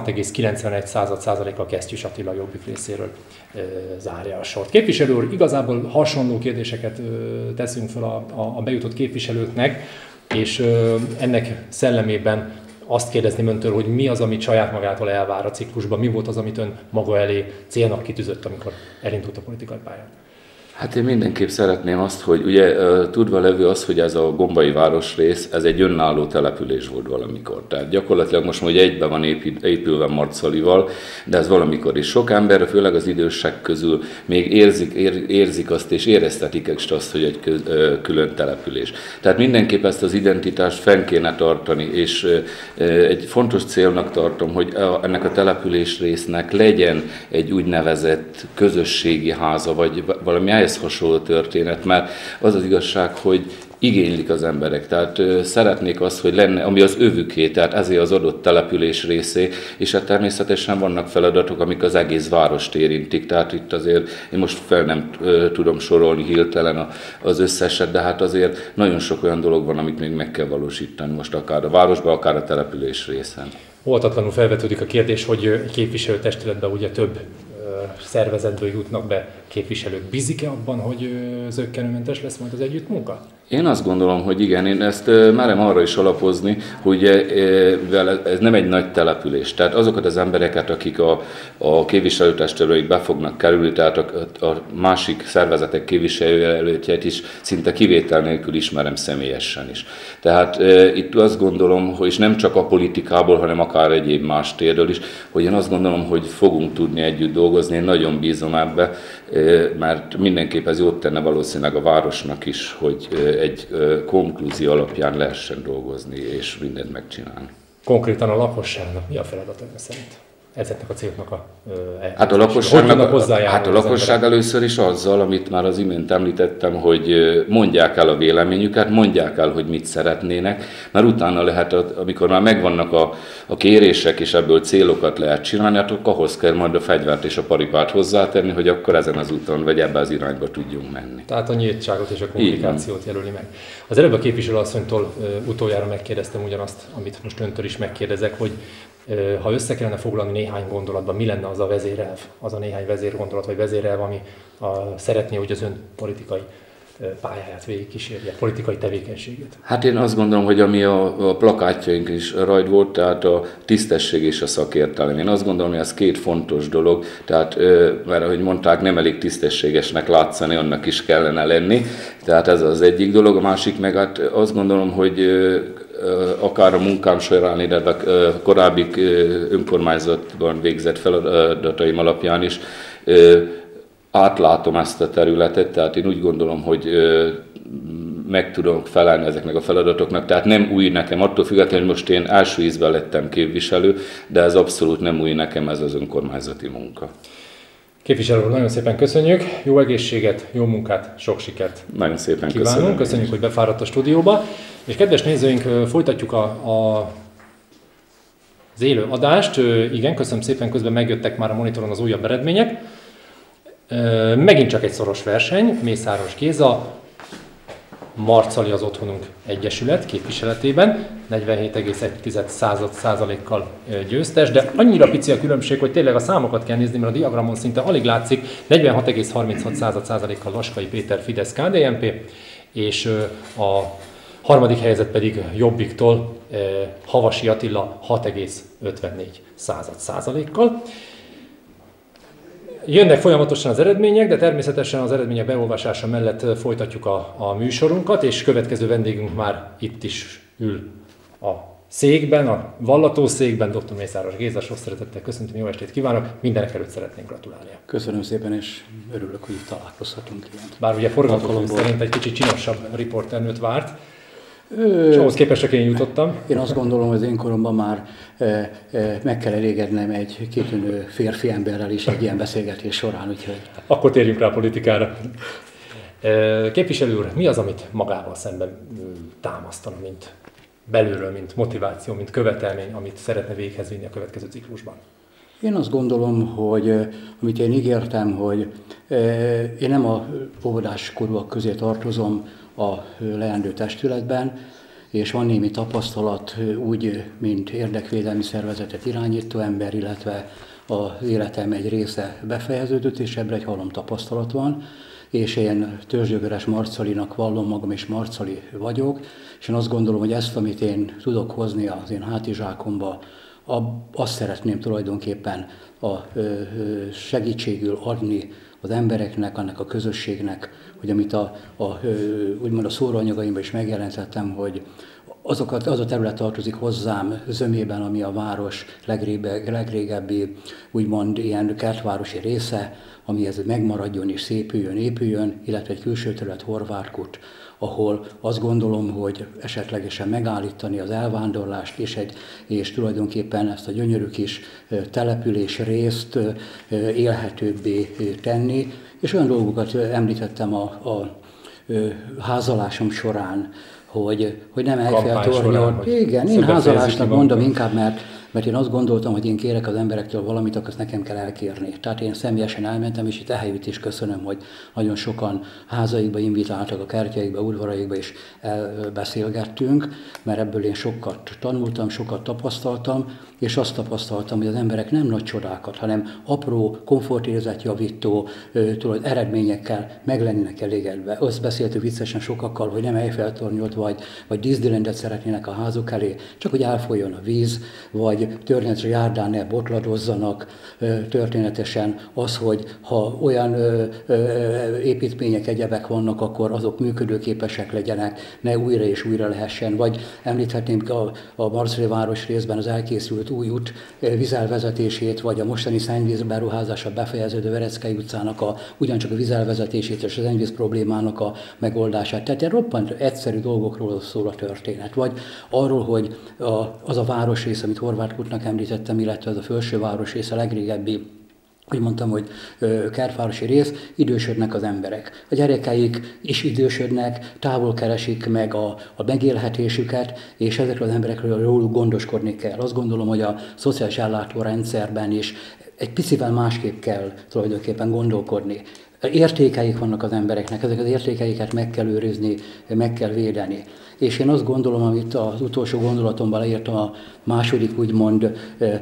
16,91%-a Kesztyűs Attila Jobbik részéről zárja a sort. Képviselő úr, igazából hasonló kérdéseket teszünk fel a bejutott képviselőknek, és ennek szellemében azt kérdezném öntől, hogy mi az, amit saját magától elvár a ciklusban, mi volt az, amit ön maga elé célnak kitűzött, amikor elindult a politikai pályán? Hát én mindenképp szeretném azt, hogy ugye tudva levő az, hogy ez a Gombai városrész, ez egy önálló település volt valamikor. Tehát gyakorlatilag most már egybe van épülve Marcalival, de ez valamikor is. Sok ember, főleg az idősek közül még érzik azt és éreztetik azt, hogy egy külön település. Tehát mindenképp ezt az identitást fenn kéne tartani, és egy fontos célnak tartom, hogy ennek a településrésznek legyen egy úgynevezett közösségi háza, vagy valami ehhez hasonló történet, mert az az igazság, hogy igénylik az emberek, tehát szeretnék azt, hogy lenne, ami az övüké, tehát ezért az adott település részé, és hát természetesen vannak feladatok, amik az egész várost érintik, tehát itt azért én most fel nem tudom sorolni hirtelen az összeset, de hát azért nagyon sok olyan dolog van, amit még meg kell valósítani, most akár a városban, akár a település részen. Óvatatlanul felvetődik a kérdés, hogy képviselőtestületben ugye több szervezetből jutnak be képviselők. Bízik-e abban, hogy zökkenőmentes lesz majd az együttmunka? Én azt gondolom, hogy igen, én ezt merem arra is alapozni, hogy ez nem egy nagy település. Tehát azokat az embereket, akik a képviselőtestületig be fognak kerülni, tehát a másik szervezetek képviselőjelöltjeit is szinte kivétel nélkül ismerem személyesen is. Tehát itt azt gondolom, hogy nem csak a politikából, hanem akár egyéb más térről is, hogy én azt gondolom, hogy fogunk tudni együtt dolgozni, én nagyon bízom ebbe, mert mindenképp ez jót tenne valószínűleg a városnak is, hogy egy konklúzió alapján lehessen dolgozni és mindent megcsinálni. Konkrétan a lakosságnak mi a feladat ön szerint? ezeknek a céloknak a hát a lakosság először is azzal, amit már az imént említettem, hogy mondják el a véleményüket, mondják el, hogy mit szeretnének, mert utána lehet, amikor már megvannak a kérések, és ebből célokat lehet csinálni, hát akkor ahhoz kell majd a fegyvert és a paripát hozzátenni, hogy akkor ezen az úton, vagy ebbe az irányba tudjunk menni. Tehát a nyíltságot és a kommunikációt jelöli meg. Az előbb a képviselőasszonytól utoljára megkérdeztem ugyanazt, amit most öntől is megkérdezek, hogy ha össze kellene foglalni néhány gondolatban, mi lenne az a vezérelv, az a néhány vezérgondolat vagy vezérelv, ami szeretné, hogy az ön politikai pályáját végigkísérje, politikai tevékenységét? Hát én azt gondolom, hogy ami a plakátjaink is rajt volt, tehát a tisztesség és a szakértelem. Én azt gondolom, hogy ez két fontos dolog, tehát, mert ahogy mondták, nem elég tisztességesnek látszani, annak is kellene lenni, tehát ez az egyik dolog. A másik meg hát azt gondolom, hogy akár a munkám során, illetve a korábbi önkormányzatban végzett feladataim alapján is átlátom ezt a területet, tehát én úgy gondolom, hogy meg tudok felelni ezeknek a feladatoknak, tehát nem új nekem, attól függetlenül, hogy most én első ízben lettem képviselő, de ez abszolút nem új nekem, ez az önkormányzati munka. Képviselő úr, nagyon szépen köszönjük, jó egészséget, jó munkát, sok sikert! Nagyon szépen kívánunk, köszönjük, hogy befáradt a stúdióba, és kedves nézőink, folytatjuk az élő adást. Igen, köszönöm szépen, közben megjöttek már a monitoron az újabb eredmények. Megint csak egy szoros verseny, Mészáros Géza, Marcali az Otthonunk Egyesület képviseletében, 47,1%-kal győztes, de annyira pici a különbség, hogy tényleg a számokat kell nézni, mert a diagramon szinte alig látszik, 46,36%-kal Vaskai Péter Fidesz KDNP, és a harmadik helyzet pedig Jobbiktól Havasi Attila 6,54%-kal. Jönnek folyamatosan az eredmények, de természetesen az eredmények beolvasása mellett folytatjuk a műsorunkat, és következő vendégünk már itt is ül a székben, a vallatószékben, dr. Mészáros Géza, sok szeretettel köszöntöm, jó estét kívánok, mindenek előtt szeretnénk gratulálni. Köszönöm szépen, és örülök, hogy itt találkozhatunk ilyen. Bár ugye forgatókönyv szerint egy kicsit csinosabb riporternőt várt, és ahhoz képest, csak én jutottam. Én azt gondolom, hogy az én koromban már meg kell elégednem egy kitűnő férfi emberrel is egy ilyen beszélgetés során, úgyhogy... Akkor térjünk rá a politikára. Képviselő úr, mi az, amit magával szemben támasztana, mint belülről, mint motiváció, mint követelmény, amit szeretne véghez vinni a következő ciklusban? Én azt gondolom, hogy amit én ígértem, hogy én nem a óvodáskorúak közé tartozom a leendő testületben, és van némi tapasztalat úgy, mint érdekvédelmi szervezetet irányító ember, illetve az életem egy része befejeződött, és ebbre egy halom tapasztalat van, és én Törzsgyökeres Marcalinak vallom magam, és Marcali vagyok, és én azt gondolom, hogy ezt, amit én tudok hozni az én hátizsákomba, azt szeretném tulajdonképpen a segítségül adni az embereknek, annak a közösségnek, hogy amit úgymond a szóróanyagaimban is megjelentettem, hogy az a terület tartozik hozzám zömében, ami a város legrégebbi, úgymond ilyen kertvárosi része, ami ez megmaradjon és szépüljön, épüljön, illetve egy külső terület Horvátkút, ahol azt gondolom, hogy esetlegesen megállítani az elvándorlást, és tulajdonképpen ezt a gyönyörű kis település részt élhetőbbé tenni. És olyan dolgokat említettem a házalásom során, hogy nem Eiffel-tornyot. Igen, én házalásnak mondom inkább, mert én azt gondoltam, hogy én kérek az emberektől valamit, akkor azt nekem kell elkérni. Tehát én személyesen elmentem, és itt ehelyütt is köszönöm, hogy nagyon sokan házaikba invitáltak, a kertjeikbe, udvaraikba is beszélgettünk, mert ebből én sokat tanultam, sokat tapasztaltam, és azt tapasztaltam, hogy az emberek nem nagy csodákat, hanem apró, komfortérzetjavító eredményekkel meg lennének elégedve. Azt beszéltük viccesen sokakkal, hogy nem Eiffel-tornyot vagy Disneylandet szeretnének a házuk elé, csak hogy elfolyjon a víz, vagy történetes járdán ne botladozzanak, történetesen az, hogy ha olyan építmények, egyebek vannak, akkor azok működőképesek legyenek, ne újra és újra lehessen. Vagy említhetném a Marcali város részben az elkészült elkészült új út vizelvezetését, vagy a mostani szennyvízberuházása befejeződő Vereckei utcának ugyancsak a vizelvezetését és a szennyvíz problémának a megoldását. Tehát egy roppant egyszerű dolgokról szól a történet. Vagy arról, hogy az a városrész, amit Horváth Kútnak említettem, illetve az a felső városrész, a legrégebbi, úgy mondtam, hogy kertvárosi rész, idősödnek az emberek. A gyerekeik is idősödnek, távol keresik meg a megélhetésüket, és ezekről az emberekről róluk gondoskodni kell. Azt gondolom, hogy a szociális ellátórendszerben is egy picivel másképp kell tulajdonképpen gondolkodni. Értékeik vannak az embereknek, ezek az értékeiket meg kell őrizni, meg kell védeni. És én azt gondolom, amit az utolsó gondolatomban leírtam a második úgymond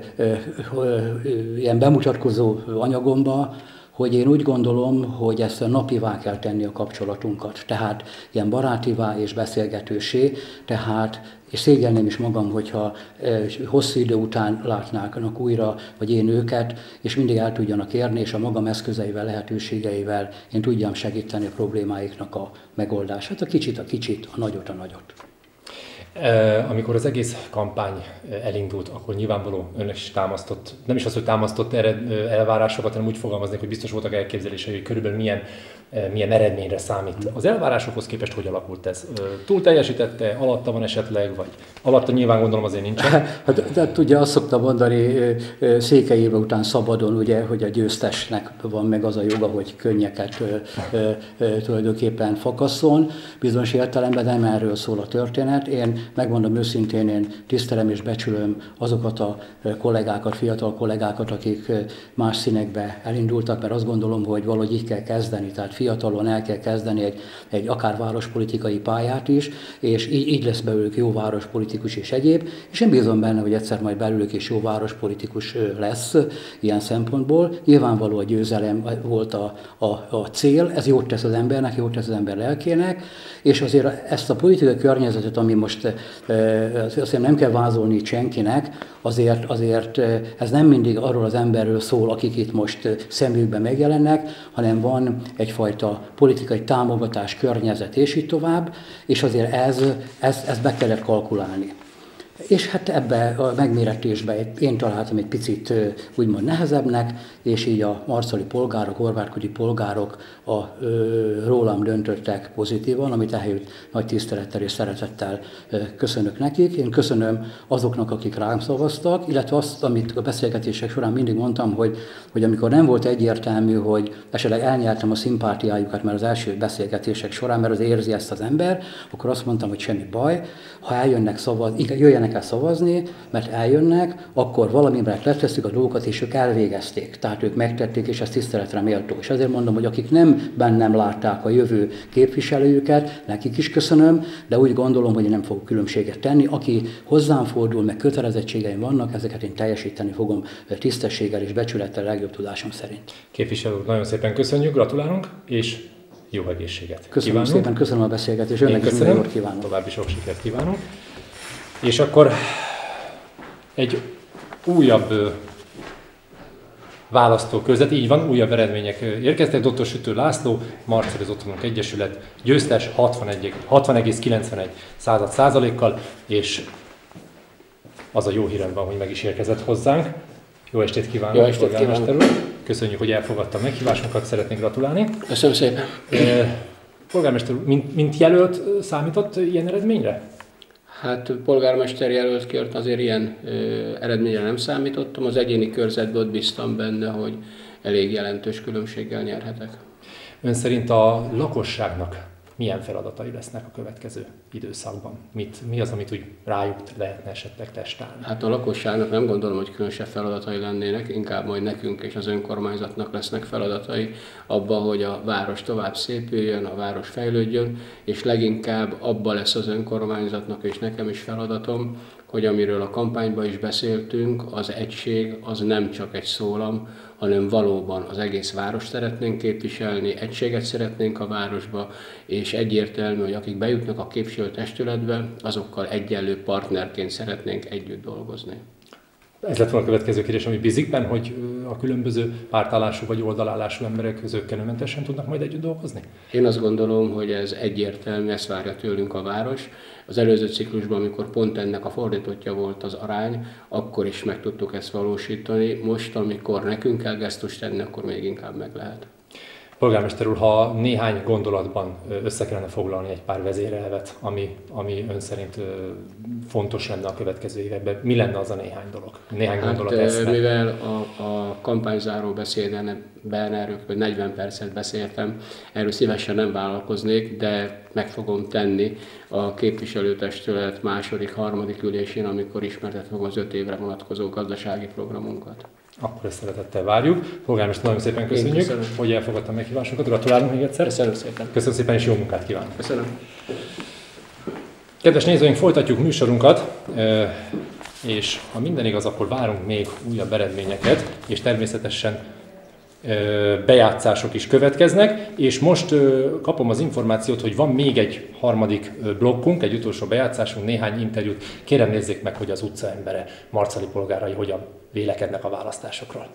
ilyen bemutatkozó anyagomba, hogy én úgy gondolom, hogy ezt a napivá kell tenni a kapcsolatunkat. Tehát ilyen barátivá és beszélgetősé, és szégyellném is magam, hogyha hosszú idő után látnának újra, vagy én őket, és mindig el tudjanak érni, és a magam eszközeivel, lehetőségeivel én tudjam segíteni a problémáiknak a megoldását. A kicsit, a nagyot, a nagyot. Amikor az egész kampány elindult, akkor nyilvánvaló ön is támasztott, nem is az, hogy támasztott elvárásokat, hanem úgy fogalmaznék, hogy biztos voltak elképzelései, hogy körülbelül milyen eredményre számít. Az elvárásokhoz képest hogy alakult ez? Túl teljesítette, alatta van esetleg, vagy alatta nyilván gondolom azért nincsen? Hát ugye azt szoktam mondani Székely éve után szabadon, ugye, hogy a győztesnek van meg az a joga, hogy könnyeket tulajdonképpen fakasszon. Bizonyos értelemben nem erről szól a történet. Én megmondom őszintén, én tisztelem és becsülöm azokat a kollégákat, fiatal kollégákat, akik más színekbe elindultak, mert azt gondolom, hogy valahogy így kell kezdeni, tehát fiatalon el kell kezdeni egy akár várospolitikai pályát is, és így lesz belőlük jó várospolitikus és egyéb, és én bízom benne, hogy egyszer majd belőlük is jó várospolitikus lesz ilyen szempontból. Nyilvánvaló a győzelem volt a cél, ez jót tesz az embernek, jót tesz az ember lelkének, és azért ezt a politikai környezetet, ami most azt nem kell vázolni senkinek, azért ez nem mindig arról az emberről szól, akik itt most szemükben megjelennek, hanem van egyfajta politikai támogatás, környezet és így tovább, és azért ezt be kellett kalkulálni. És hát ebbe a megméretésbe én találtam egy picit úgymond nehezebbnek, és így a marcali polgárok, horvátközi polgárok rólam döntöttek pozitívan, amit ehelyütt nagy tisztelettel és szeretettel köszönök nekik. Én köszönöm azoknak, akik rám szavaztak, illetve azt, amit a beszélgetések során mindig mondtam, hogy amikor nem volt egyértelmű, hogy esetleg elnyertem a szimpátiájukat, mert az első beszélgetések során, mert az érzi ezt az ember, akkor azt mondtam, hogy semmi baj, ha eljönnek szavazni, jöjjenek el szavazni, mert eljönnek, akkor valamiben letesszük a dolgokat, és ők elvégezték. Tehát ők megtették, és ez tiszteletre méltó. És azért mondom, hogy akik nem bennem látták a jövő képviselőjüket, nekik is köszönöm, de úgy gondolom, hogy én nem fogok különbséget tenni. Aki hozzám fordul, meg kötelezettségeim vannak, ezeket én teljesíteni fogom tisztességgel és becsülettel legjobb tudásom szerint. Képviselő, nagyon szépen köszönjük, gratulálunk, és jó egészséget köszönöm kívánunk. Szépen, köszönöm a beszélgetést, önnek is minden jót kívánok. További sok sikert kívánok. És akkor egy újabb választókörzet, így van, újabb eredmények érkeztek. Dr. Sütő László, Marcali az Otthonunk Egyesület győztes 60,91%-kal, és az a jó hírem van, hogy meg is érkezett hozzánk. Jó estét kívánok! Jó estét kívánok! Köszönjük, hogy elfogadta a meghívásunkat, szeretnénk gratulálni. Köszönöm szépen! Polgármester úr, mint jelölt számított ilyen eredményre? Hát polgármester jelöltként azért ilyen eredményre nem számítottam. Az egyéni körzetben ott bíztam benne, hogy elég jelentős különbséggel nyerhetek. Ön szerint a lakosságnak milyen feladatai lesznek a következő időszakban? Mi az, amit úgy rájuk lehetne esetleg testálni? Hát a lakosságnak nem gondolom, hogy különösebb feladatai lennének, inkább majd nekünk és az önkormányzatnak lesznek feladatai abban, hogy a város tovább szépüljön, a város fejlődjön, és leginkább abban lesz az önkormányzatnak és nekem is feladatom, hogy amiről a kampányban is beszéltünk, az egység az nem csak egy szólam, hanem valóban az egész várost szeretnénk képviselni, egységet szeretnénk a városba, és egyértelmű, hogy akik bejutnak a képviselőtestületbe, azokkal egyenlő partnerként szeretnénk együtt dolgozni. Ez lett volna a következő kérdés, ami Bizikben, hogy a különböző pártállású vagy oldalállású emberek zökkenőmentesen tudnak majd együtt dolgozni? Én azt gondolom, hogy ez egyértelmű, ezt várja tőlünk a város. Az előző ciklusban, amikor pont ennek a fordítottja volt az arány, akkor is meg tudtuk ezt valósítani. Most, amikor nekünk kell gesztust tenni, akkor még inkább meg lehet. Polgármester úr, ha néhány gondolatban össze kellene foglalni egy pár vezérelvet, ami ön szerint fontos lenne a következő években, mi lenne az a néhány dolog? Néhány gondolat eszme? Mivel a kampányzáró beszédben erről 40 percet beszéltem, erről szívesen nem vállalkoznék, de meg fogom tenni a képviselőtestület második-harmadik ülésén, amikor ismertetni fogom az 5 évre vonatkozó gazdasági programunkat. Akkor ezt szeretettel várjuk. Polgármester, nagyon szépen köszönjük, hogy elfogadta a meghívásunkat. Gratulálunk még egyszer. Köszönöm szépen. Köszönöm szépen, és jó munkát kívánok. Köszönöm. Kedves nézőink, folytatjuk műsorunkat, és ha minden igaz, akkor várunk még újabb eredményeket, és természetesen bejátszások is következnek, és most kapom az információt, hogy van még egy harmadik blokkunk, egy utolsó bejátszásunk, néhány interjút. Kérem, nézzék meg, hogy az utca embere, marcali polgárai hogyan vélekednek a választásokról.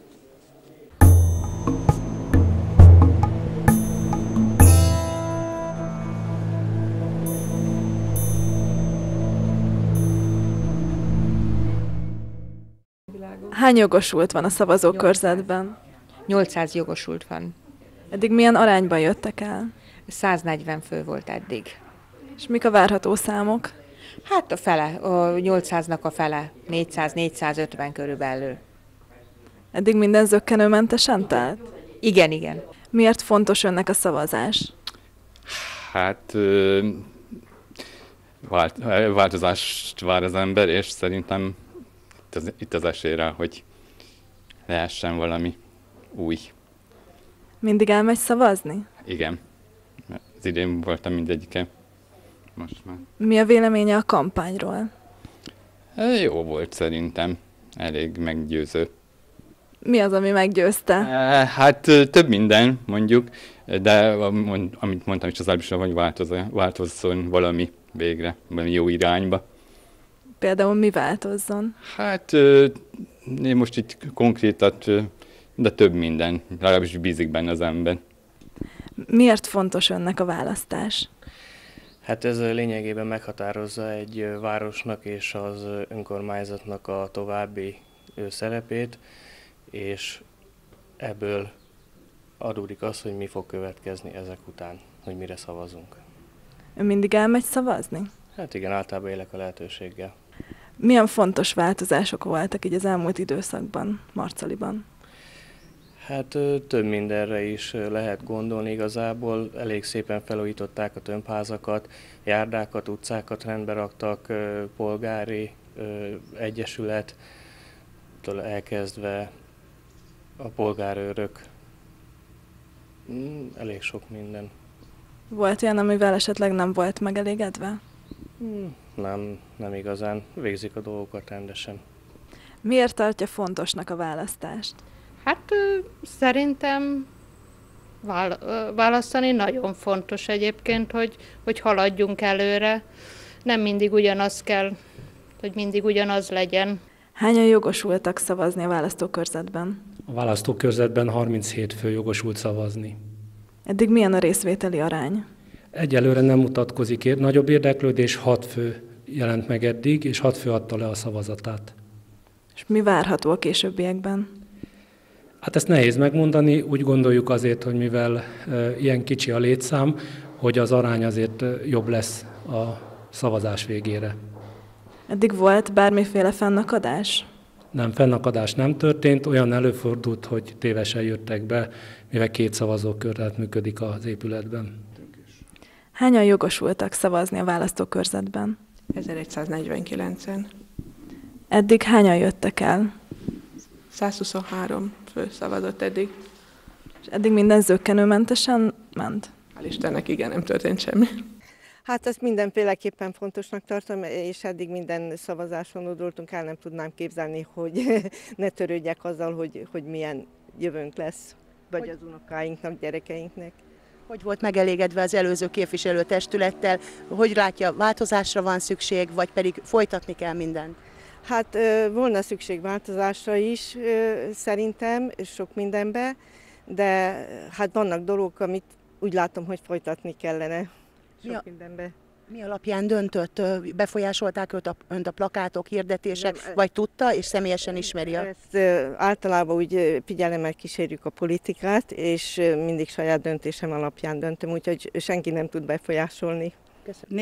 Hány jogosult van a szavazókörzetben? 800 jogosult van. Eddig milyen arányban jöttek el? 140 fő volt eddig. És mik a várható számok? Hát a fele, a 800-nak a fele, 400-450 körülbelül. Eddig minden zökkenőmentesen telt? Igen, igen. Miért fontos önnek a szavazás? Hát változást vár az ember, és szerintem itt az esélyre, hogy lehessen valami új. Mindig elmegy szavazni? Igen. Az idén voltam mindegyike. Most már. Mi a véleménye a kampányról? Jó volt szerintem. Elég meggyőző. Mi az, ami meggyőzte? Hát több minden, mondjuk, de amit mondtam is az előbb is, hogy változzon valami végre, valami jó irányba. Például mi változzon? Hát én most itt konkrétat, de több minden, legalábbis bízik benne az ember. Miért fontos önnek a választás? Hát ez lényegében meghatározza egy városnak és az önkormányzatnak a további szerepét, és ebből adódik az, hogy mi fog következni ezek után, hogy mire szavazunk. Ön mindig elmegy szavazni? Hát igen, általában élek a lehetőséggel. Milyen fontos változások voltak így az elmúlt időszakban, Marcaliban? Hát több mindenre is lehet gondolni igazából. Elég szépen felújították a tömbházakat, járdákat, utcákat rendbe raktak, polgári egyesülettől elkezdve a polgárőrök. Elég sok minden. Volt olyan, amivel esetleg nem volt megelégedve? Nem igazán. Végzik a dolgokat rendesen. Miért tartja fontosnak a választást? Hát szerintem választani nagyon fontos egyébként, hogy haladjunk előre. Nem mindig ugyanaz kell, hogy mindig ugyanaz legyen. Hányan jogosultak szavazni a választókörzetben? A választókörzetben 37 fő jogosult szavazni. Eddig milyen a részvételi arány? Egyelőre nem mutatkozik nagyobb érdeklődés, 6 fő jelent meg eddig, és 6 fő adta le a szavazatát. És mi várható a későbbiekben? Hát ezt nehéz megmondani, úgy gondoljuk azért, hogy mivel ilyen kicsi a létszám, hogy az arány azért jobb lesz a szavazás végére. Eddig volt bármiféle fennakadás? Nem, fennakadás nem történt, olyan előfordult, hogy tévesen jöttek be, mivel 2 szavazókörlet működik az épületben. Hányan jogosultak szavazni a választókörzetben? 1149-en. Eddig hányan jöttek el? 123 fő szavazott eddig. És eddig minden zökkenőmentesen ment? Hál' Istennek, igen, nem történt semmi. Hát ezt mindenféleképpen fontosnak tartom, és eddig minden szavazáson udoltunk el, nem tudnám képzelni, hogy ne törődjek azzal, hogy milyen jövőnk lesz, vagy az unokáinknak, gyerekeinknek. Hogy volt megelégedve az előző képviselőtestülettel, hogy látja, változásra van szükség, vagy pedig folytatni kell mindent? Hát volna szükség változásra is szerintem, sok mindenbe, de hát vannak dolgok, amit úgy látom, hogy folytatni kellene sok mindenbe. Mi alapján döntött? Befolyásolták önt a plakátok, hirdetések, vagy tudta és személyesen ismeri? Ezt általában úgy figyelemmel kísérjük a politikát, és mindig saját döntésem alapján döntöm, úgyhogy senki nem tud befolyásolni. Köszönöm.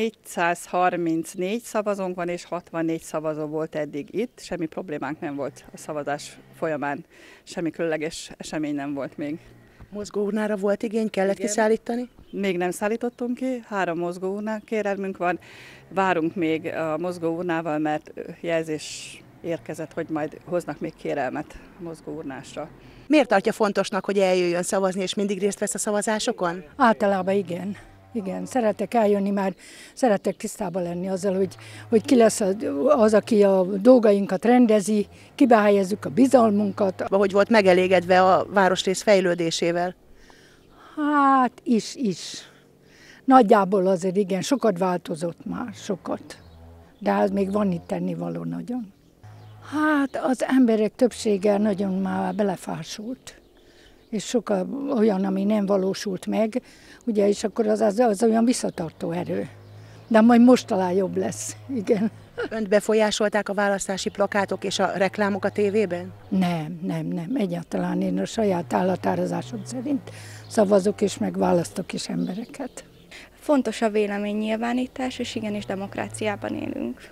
434 szavazónk van, és 64 szavazó volt eddig itt. Semmi problémánk nem volt a szavazás folyamán. Semmi különleges esemény nem volt még. Mozgóurnára volt igény, kellett kiszállítani? Még nem szállítottunk ki, 3 mozgóurna kérelmünk van. Várunk még a mozgóurnával, mert jelzés érkezett, hogy majd hoznak még kérelmet a mozgóurnásra. Miért tartja fontosnak, hogy eljöjjön szavazni, és mindig részt vesz a szavazásokon? Általában igen. Igen, szeretek eljönni, mert szeretek tisztában lenni azzal, hogy ki lesz az, aki a dolgainkat rendezi, kibe helyezzük a bizalmunkat. Hogy volt megelégedve a városrész fejlődésével? Hát is. Nagyjából azért igen, sokat változott már, sokat. De hát még van itt tennivaló nagyon. Hát az emberek többsége nagyon már belefásult. És sok olyan, ami nem valósult meg, ugye, és akkor az olyan visszatartó erő. De majd most talán jobb lesz, igen. Önt befolyásolták a választási plakátok és a reklámok a tévében? Nem, egyáltalán én a saját állatárazásom szerint szavazok és megválasztok is embereket. Fontos a véleménynyilvánítás, és igenis demokráciában élünk.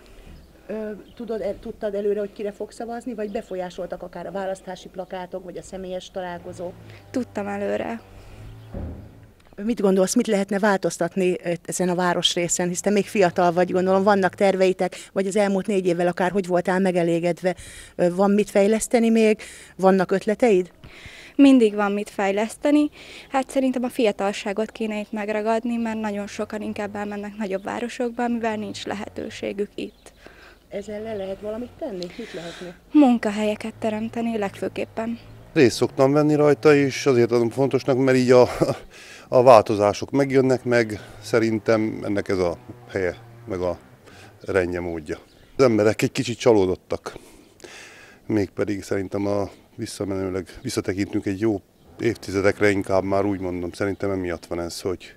Tudtad előre, hogy kire fog szavazni, vagy befolyásoltak akár a választási plakátok, vagy a személyes találkozók? Tudtam előre. Mit gondolsz, mit lehetne változtatni ezen a városrészen, hisz te még fiatal vagy, gondolom, vannak terveitek, vagy az elmúlt 4 évvel akár hogy voltál megelégedve? Van mit fejleszteni még? Vannak ötleteid? Mindig van mit fejleszteni. Hát szerintem a fiatalságot kéne itt megragadni, mert nagyon sokan inkább elmennek nagyobb városokba, mivel nincs lehetőségük itt. Ezzel le lehet valamit tenni? Mit lehetne? Munkahelyeket teremteni legfőképpen. Részt szoktam venni rajta, és azért adom fontosnak, mert így a változások megjönnek, meg szerintem ennek ez a helye, meg a rendje módja. Az emberek egy kicsit csalódottak, mégpedig szerintem visszamenőleg visszatekintünk egy jó évtizedekre, inkább már úgy mondom, szerintem emiatt van ez, hogy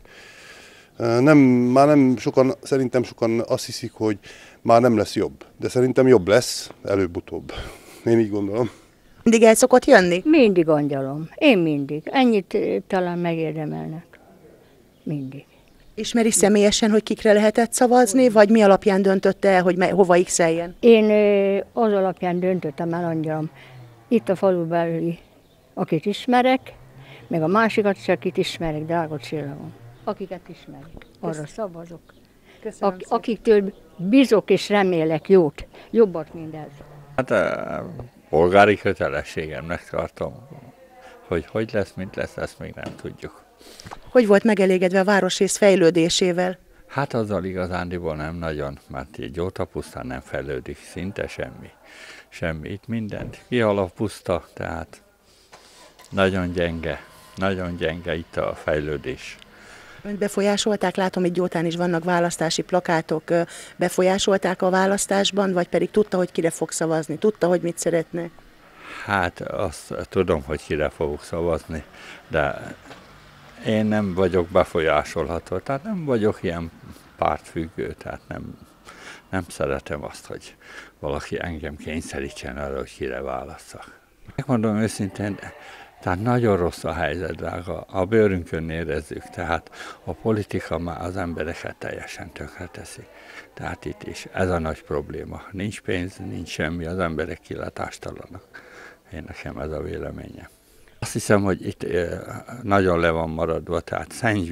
szerintem sokan azt hiszik, hogy már nem lesz jobb, de szerintem jobb lesz előbb-utóbb. Én így gondolom. Mindig el szokott jönni? Mindig angyalom. Én mindig. Ennyit talán megérdemelnek. Mindig. Ismeri személyesen, hogy kikre lehetett szavazni, vagy mi alapján döntötte el, hogy hova x-eljen? Én az alapján döntöttem el, angyalom. Itt a falu belüli, akit ismerek, meg a másikat is, akit ismerek, Drága Csillagon. Akiket ismerek, arra szavazok. Akiktől bízok és remélek jót, jobbat, mint ez. Hát polgári kötelességemnek tartom, hogy lesz, mint lesz, ezt még nem tudjuk. Hogy volt megelégedve a városrész fejlődésével? Hát azzal igazándiból nem nagyon, mert így Gyóta pusztán nem fejlődik, szinte semmi. Itt mindent kialap puszta, tehát nagyon gyenge itt a fejlődés. Önt befolyásolták, látom, itt Gyótán is vannak választási plakátok, befolyásolták a választásban, vagy pedig tudta, hogy kire fog szavazni, tudta, hogy mit szeretne? Hát azt tudom, hogy kire fogok szavazni, de én nem vagyok befolyásolható, tehát nem vagyok ilyen pártfüggő, tehát nem szeretem azt, hogy valaki engem kényszerítsen arra, hogy kire válasszak. Megmondom őszintén, tehát nagyon rossz a helyzet, drága, a bőrünkön érezzük, tehát a politika már az embereket teljesen tönkreteszi. Tehát itt is ez a nagy probléma. Nincs pénz, nincs semmi, az emberek kilátástalanak. Én nekem ez a véleményem. Azt hiszem, hogy itt nagyon le van maradva, tehát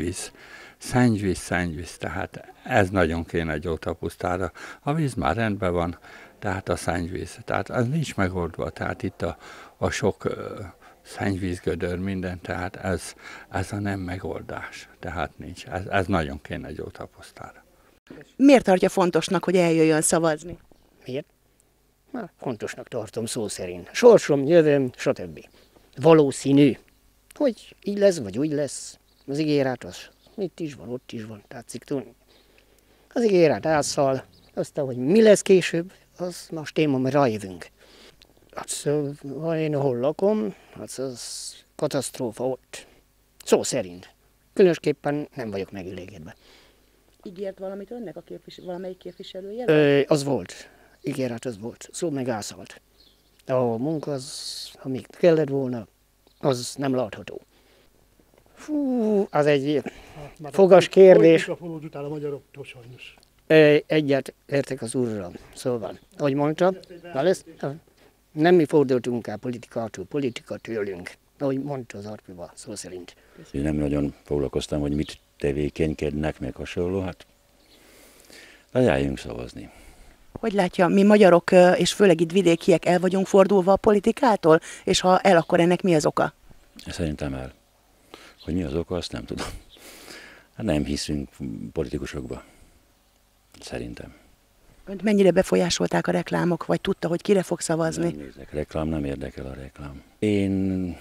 szennyvíz, tehát ez nagyon kéne Gyóta pusztára. A víz már rendben van, tehát a szennyvíz, tehát az nincs megoldva, tehát itt a sok szennyvízgödör, minden, tehát ez a nem megoldás, tehát nincs. Ez nagyon kéne Gyóta pusztára. Miért tartja fontosnak, hogy eljöjjön szavazni? Miért? Fontosnak tartom szó szerint. Sorsom, jövőm, stb. Valószínű, hogy így lesz, vagy úgy lesz. Az ígéret az itt is van, ott is van, tetszik tudni. Az ígéret elszal, aztán, hogy mi lesz később, az most téma, mert rájövünk. Hát, ha én hol lakom, hát az katasztrófa ott. Szó szerint. Különösképpen nem vagyok megelégedve. Ígért valamit önnek a valamelyik képviselője? Az volt. Ígéret az volt. Szó meg elszállt. A munka az, ha még kellett volna, az nem látható. Fú, az egy fogas kérdés. Után a magyaroktól sajnos. Egyet értek az úrral. Szóval, ahogy mondtam, nem mi fordultunk el politikától, politika tőlünk. Ahogy mondta az Arpiba, szó szerint. Én nem nagyon foglalkoztam, hogy mit tevékenykednek, meg hasonló, hát ajánljunk szavazni. Hogy látja, mi magyarok, és főleg itt vidékiek el vagyunk fordulva a politikától, és ha el, akkor ennek mi az oka? Szerintem el. Hogy mi az oka, azt nem tudom. Hát nem hiszünk politikusokba. Szerintem. Önt mennyire befolyásolták a reklámok, vagy tudta, hogy kire fog szavazni? Nem nézek reklám, nem érdekel a reklám. Én...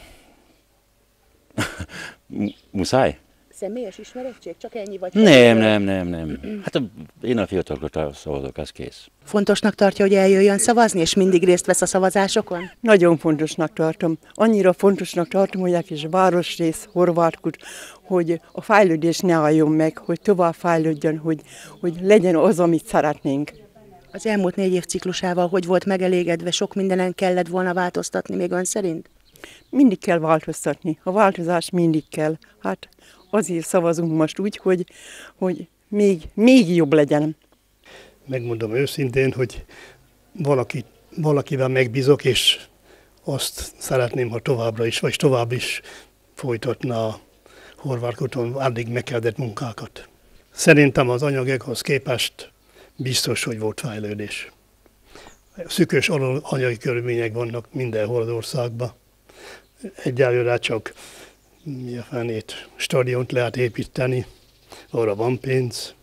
Muszáj? Személyes ismerettség? Csak ennyi vagy? Nem. Hát én a fiatalokra szavazok, az kész. Fontosnak tartja, hogy eljöjjön szavazni, és mindig részt vesz a szavazásokon? Nagyon fontosnak tartom. Annyira fontosnak tartom, hogy a kis városrész, Horvátkút, hogy a fejlődés ne álljon meg, hogy tovább fejlődjön, hogy legyen az, amit szeretnénk. Az elmúlt 4 év ciklusával hogy volt megelégedve? Sok mindenen kellett volna változtatni még ön szerint? Mindig kell változtatni. A változás mindig kell. Hát azért szavazunk most úgy, hogy még jobb legyen. Megmondom őszintén, hogy valakivel megbízok, és azt szeretném, ha továbbra is, vagy tovább is folytatna a Horvátkúton addig megkezdett munkákat. Szerintem az anyagokhoz képest biztos, hogy volt fejlődés. Szűkös anyagi körülmények vannak mindenhol az országban. Egyelőre csak mi a fenét, stadiont lehet építeni, arra van pénz,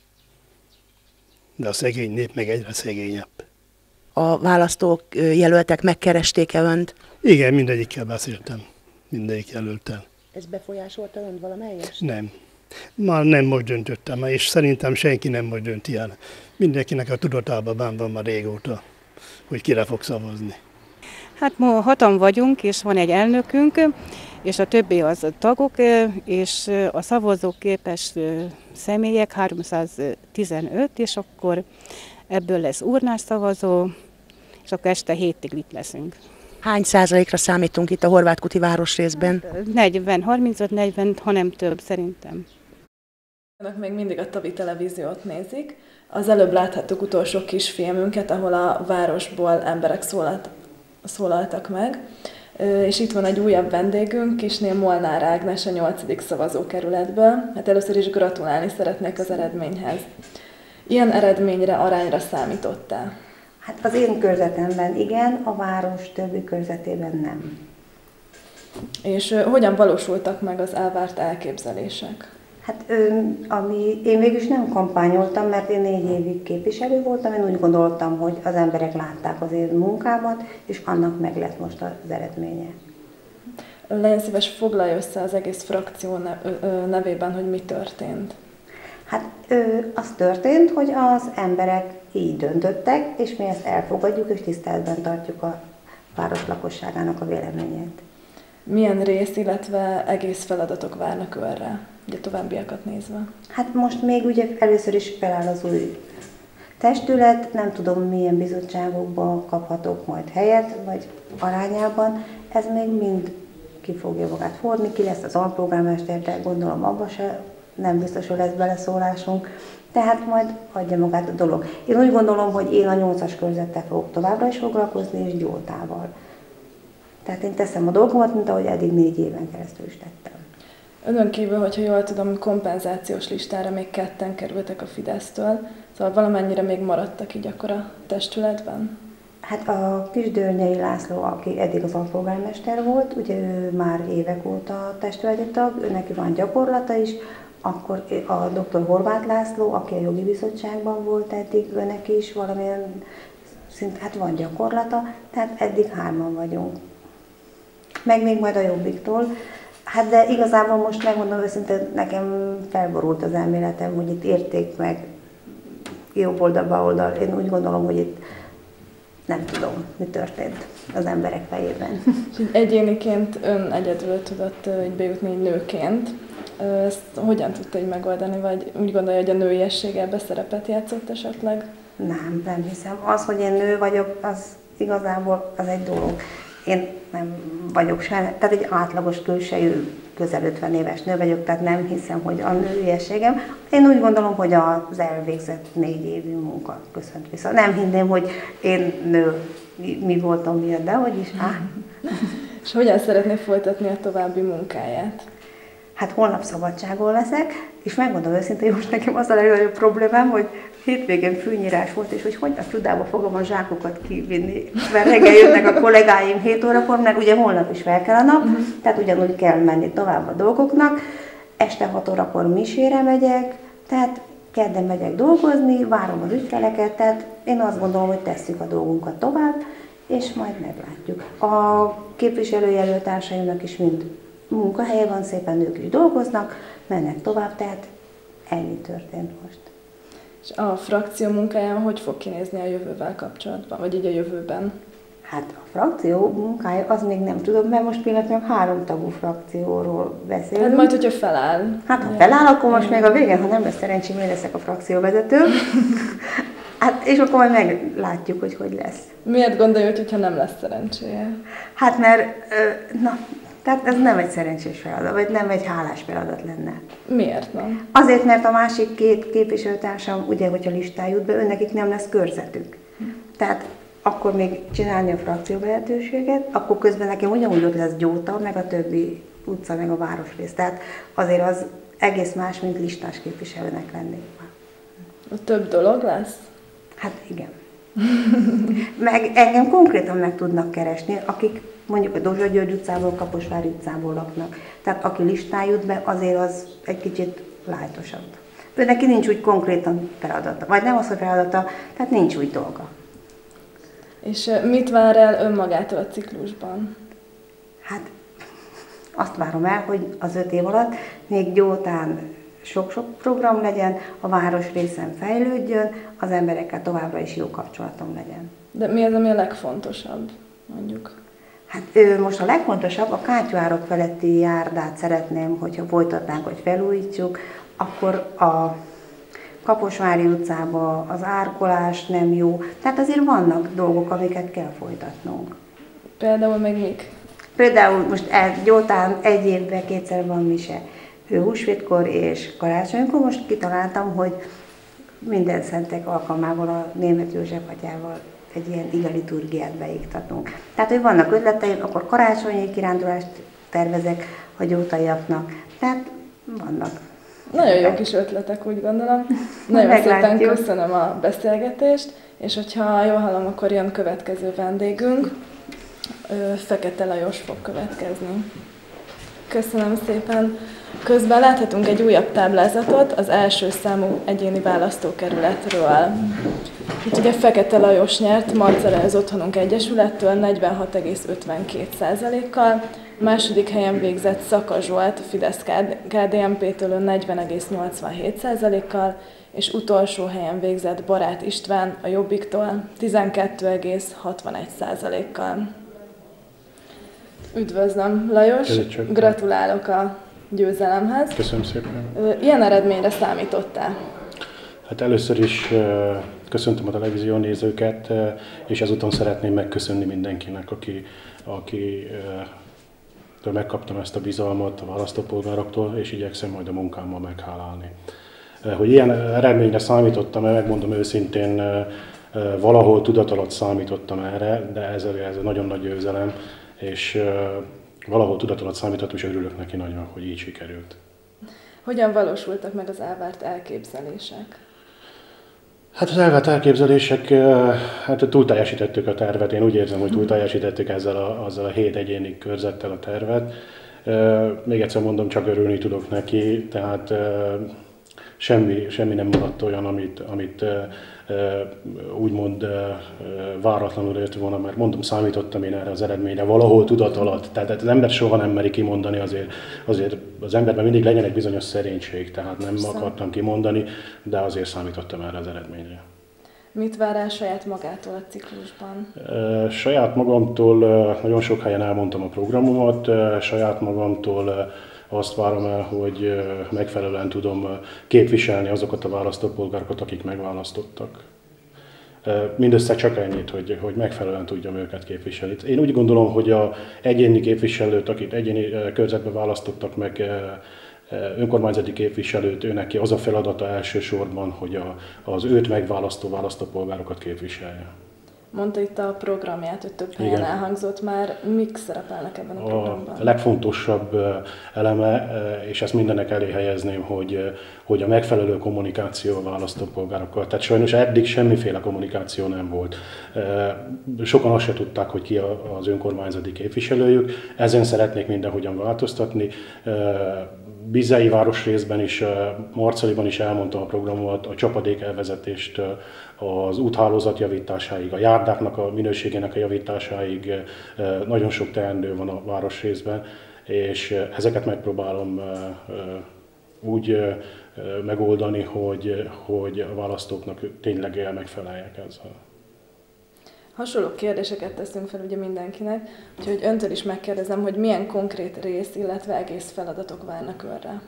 de a szegény nép meg egyre szegényebb. A választók jelöltek megkeresték-e önt? Igen, mindegyikkel beszéltem, mindegyik jelöltel. Ez befolyásolta önt valamelyest? Nem. Már nem most döntöttem, és szerintem senki nem most dönti el. Mindenkinek a tudatában benn van már régóta, hogy kire fog szavazni. Hát ma 6-an vagyunk, és van egy elnökünk, és a többi az tagok, és a szavazóképes személyek 315, és akkor ebből lesz urnás szavazó, és akkor este 7-ig itt leszünk. Hány százalékra számítunk itt a horvátkuti városrészben? 40, 35-40, ha nem több szerintem. Önök még mindig a Tavi televíziót nézik. Az előbb láthattuk utolsó kisfilmünket, ahol a városból emberek szólaltak meg. És itt van egy újabb vendégünk, Kisné Molnár Ágnes a 8. szavazókerületből. Hát először is gratulálni szeretnék az eredményhez. Ilyen eredményre, arányra számítottál? Hát az én körzetemben igen, a város többi körzetében nem. És hogyan valósultak meg az elvárt elképzelések? Hát én végülis nem kampányoltam, mert én 4 évig képviselő voltam, én úgy gondoltam, hogy az emberek látták az én munkámat, és annak meg lett most az eredménye. Legyen szíves, foglalja össze az egész frakció nevében, hogy mi történt. Hát az történt, hogy az emberek így döntöttek, és mi ezt elfogadjuk, és tiszteletben tartjuk a város lakosságának a véleményét. Milyen rész, illetve egész feladatok várnak önre, ugye továbbiakat nézve? Hát most még ugye először is feláll az új testület, nem tudom milyen bizottságokban kaphatok majd helyet, vagy arányában, ez még mind ki fogja magát fordni, ki lesz az alpolgármester, de gondolom abban se nem biztos, hogy lesz beleszólásunk, tehát majd adja magát a dolog. Én úgy gondolom, hogy én a 8-as körzettel fogok továbbra is foglalkozni, és Gyótával. Tehát én teszem a dolgomat, mint ahogy eddig 4 éven keresztül is tettem. Önön kívül, hogyha jól tudom, kompenzációs listára még 2-en kerültek a Fidesztől, szóval valamennyire még maradtak így akkor a testületben? Hát a Kisdörnyei László, aki eddig az alpolgármester volt, ugye ő már évek óta testületi tag, ő neki van gyakorlata is, akkor a dr. Horváth László, aki a jogi bizottságban volt eddig, őnek is valamilyen szint, hát van gyakorlata, tehát eddig 3-an vagyunk. Meg még majd a Jobbiktól. Hát de igazából most megmondom őszintén, nekem felborult az elméletem, hogy itt érték meg jobb oldal, bal oldal. Én úgy gondolom, hogy itt nem tudom, mi történt az emberek fejében. Egyéniként ön egyedül tudott így bejutni így nőként. Ezt hogyan tudta így megoldani, vagy úgy gondolja, hogy a nőiesség ebbe szerepet játszott esetleg? Nem hiszem. Az, hogy én nő vagyok, az igazából az egy dolog. Én nem vagyok se, tehát egy átlagos külsejű, közel 50 éves nő vagyok, tehát nem hiszem, hogy a nőiességem. Én úgy gondolom, hogy az elvégzett 4 évű munka köszönt vissza. Nem hinném, hogy én nő mi voltam miatt, de hogy is. És hogyan szeretné folytatni a további munkáját? Hát holnap szabadságon leszek, és megmondom őszintén, hogy most nekem az a legnagyobb problémám, hogy hétvégén fűnyírás volt, és hogy a csodába fogom a zsákokat kivinni. Mert reggel jönnek a kollégáim 7 órakor, mert ugye holnap is fel kell a nap, tehát ugyanúgy kell menni tovább a dolgoknak. Este 6 órakor misére megyek, tehát kedden megyek dolgozni, várom az ügyfeleket, tehát én azt gondolom, hogy tesszük a dolgunkat tovább, és majd meglátjuk. A képviselőjelöltársaimnak is mind munkahelye van, szépen nők is dolgoznak, mennek tovább, tehát ennyi történt most. És a frakció munkáján hogy fog kinézni a jövővel kapcsolatban, vagy így a jövőben? Hát a frakció munkája, az még nem tudom, mert most pillanatnyilag 3 tagú frakcióról beszélünk. Hát majd, hogyha feláll. Hát ha feláll, akkor most még a végén, ha nem lesz szerencsém, én leszek a frakcióvezető. Hát, és akkor majd meglátjuk, hogy lesz. Miért gondolja, hogyha nem lesz szerencséje? Hát mert, tehát ez nem egy szerencsés feladat, vagy nem egy hálás feladat lenne. Miért nem? Azért, mert a másik 2 képviselőtársam, ugye, hogyha listán jut be, nekik nem lesz körzetük. Tehát akkor még csinálni a frakcióvezetőséget, akkor közben nekem ugyanúgy ott lesz Gyóta, meg a többi utca, meg a városrész. Tehát azért az egész más, mint listás képviselőnek lenni. Több dolog lesz? Hát igen. Meg engem konkrétan meg tudnak keresni, akik mondjuk a Dózsa György utcából, Kaposvári utcából laknak. Tehát aki listán jut be, azért az egy kicsit lájtosabb. Ő neki nincs úgy konkrétan feladata, vagy nem az, hogy feladata, tehát nincs úgy dolga. És mit vár el önmagától a ciklusban? Hát azt várom el, hogy az 5 év alatt még Gyótán sok-sok program legyen, a városrészen fejlődjön, az emberekkel továbbra is jó kapcsolatom legyen. De mi az, ami a legfontosabb, mondjuk? Hát most a legfontosabb, a kátyúárok feletti járdát szeretném, hogyha folytatnánk, hogy felújítjuk, akkor a Kaposvári utcában az árkolás nem jó. Tehát azért vannak dolgok, amiket kell folytatnunk. Például még mik? Például most Gyótán 1 évben 2-szer van mise. Húsvétkor és karácsonykor most kitaláltam, hogy minden szentek alkalmával a Németh József atyával egy ilyen iga liturgiát beiktatunk. Tehát, hogy vannak ötleteim, akkor karácsonyi kirándulást tervezek a gyótaiaknak. Tehát vannak. Nagyon jó kis ötletek, úgy gondolom. Nagyon szépen köszönöm a beszélgetést, és hogyha jól hallom, akkor jön következő vendégünk. Fekete Lajos fog következni. Köszönöm szépen. Közben láthatunk egy újabb táblázatot az első számú egyéni választókerületről. Itt ugye Fekete Lajos nyert Marcellai az Otthonunk Egyesülettől 46,52%-kal, második helyen végzett Szaka Zsolt a Fidesz KDNP-től 40,87%-kal, és utolsó helyen végzett Barát István a Jobbiktól 12,61%-kal. Üdvözlöm, Lajos! Gratulálok a győzelemhez. Köszönöm szépen. Ilyen eredményre számítottál? Hát először is köszöntöm a televízió nézőket, és ezúton szeretném megköszönni mindenkinek, akitől megkaptam ezt a bizalmat a választópolgároktól, és igyekszem majd a munkámmal meghálálni. Hogy ilyen eredményre számítottam, megmondom őszintén, valahol tudat alatt számítottam erre, de ez nagyon nagy győzelem, és valahol tudat alatt számítottam, és örülök neki nagyon, hogy így sikerült. Hogyan valósultak meg az elvárt elképzelések? Hát az elvárt elképzelések, hát túlteljesítettük a tervet. Én úgy érzem, hogy túlteljesítettük azzal a 7 egyéni körzettel a tervet. Még egyszer mondom, csak örülni tudok neki, tehát semmi nem maradt olyan, amit úgymond váratlanul jött volna, mert mondom, számítottam én erre az eredményre valahol tudat alatt. Tehát az ember soha nem meri kimondani, azért az emberben mindig legyen egy bizonyos szerénység, tehát nem akartam kimondani, de azért számítottam erre az eredményre. Mit vár el saját magától a ciklusban? Saját magamtól nagyon sok helyen elmondtam a programomat, saját magamtól azt várom el, hogy megfelelően tudom képviselni azokat a választópolgárokat, akik megválasztottak. Mindössze csak ennyit, hogy megfelelően tudjam őket képviselni. Én úgy gondolom, hogy az egyéni képviselőt, akit egyéni körzetben választottak meg, önkormányzati képviselőt, őnek az a feladata elsősorban, hogy az őt megválasztó választópolgárokat képviselje. Mondta itt a programját, hogy több helyen elhangzott már. Mik szerepelnek ebben a programban? A legfontosabb eleme, és ezt mindenek elé helyezném, hogy a megfelelő kommunikáció a választópolgárokkal. Tehát sajnos eddig semmiféle kommunikáció nem volt. Sokan azt se tudták, hogy ki az önkormányzati képviselőjük. Ezen szeretnék mindenhogyan változtatni. Bizei városrészben is, Marcaliban is elmondtam a programot, a csapadék elvezetést, az úthálózat javításáig, a járdáknak a minőségének a javításáig nagyon sok teendő van a városrészben, és ezeket megpróbálom úgy megoldani, hogy a választóknak tényleg megfeleljek ezzel. Hasonló kérdéseket teszünk fel ugye mindenkinek, úgyhogy öntől is megkérdezem, hogy milyen konkrét rész, illetve egész feladatok várnak önre.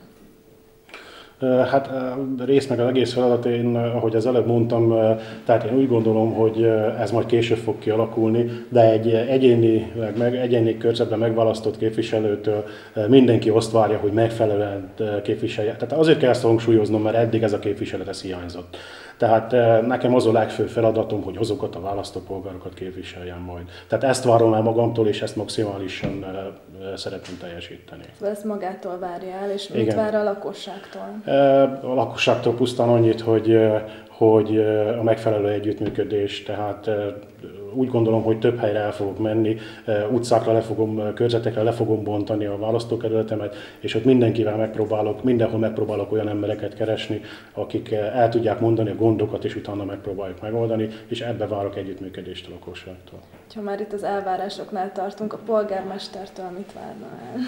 Hát rész meg az egész feladat, én, ahogy az előbb mondtam, tehát én úgy gondolom, hogy ez majd később fog kialakulni, de egy egyéni körzetben megválasztott képviselőtől mindenki azt várja, hogy megfelelően képviselje. Tehát azért kell ezt hangsúlyoznom, mert eddig ez a képviselet ez hiányzott. Tehát nekem az a legfőbb feladatom, hogy azokat a választópolgárokat képviseljem majd. Tehát ezt várom el magamtól, és ezt maximálisan szeretném teljesíteni. Ezt magától várja el, és mit vár a lakosságtól? A lakosságtól pusztán annyit, hogy a megfelelő együttműködés, tehát úgy gondolom, hogy több helyre el fogok menni, utcákra körzetekre le fogom bontani a választókerületemet, és ott mindenhol megpróbálok olyan embereket keresni, akik el tudják mondani a gondokat, és utána megpróbáljuk megoldani, és ebbe várok együttműködést a lakosságtól. Ha már itt az elvárásoknál tartunk, a polgármestertől mit várna el?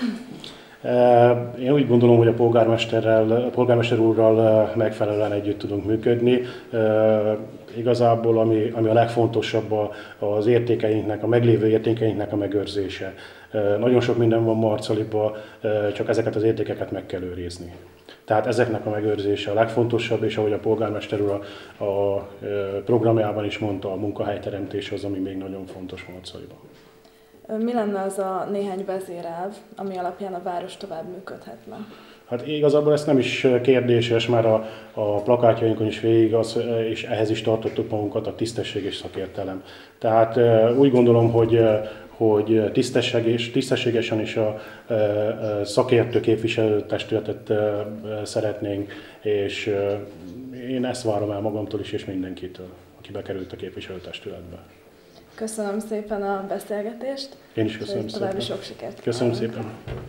Én úgy gondolom, hogy a polgármester úrral megfelelően együtt tudunk működni. Igazából ami a legfontosabb az értékeinknek, a meglévő értékeinknek a megőrzése. Nagyon sok minden van Marcaliban, csak ezeket az értékeket meg kell őrizni. Tehát ezeknek a megőrzése a legfontosabb, és ahogy a polgármester úr a programjában is mondta, a munkahelyteremtés az, ami még nagyon fontos Marcaliban. Mi lenne az a néhány vezérelv, ami alapján a város tovább működhetne? Hát igazából ez nem is kérdéses, mert a plakátjainkon is végig és ehhez is tartottuk magunkat, a tisztesség és szakértelem. Tehát úgy gondolom, hogy tisztességesen is a szakértő képviselőtestületet szeretnénk, és én ezt várom el magamtól is, és mindenkitől, aki bekerült a képviselőtestületbe. Köszönöm szépen a beszélgetést. Én is köszönöm szépen. További sok sikert. Köszönöm szépen.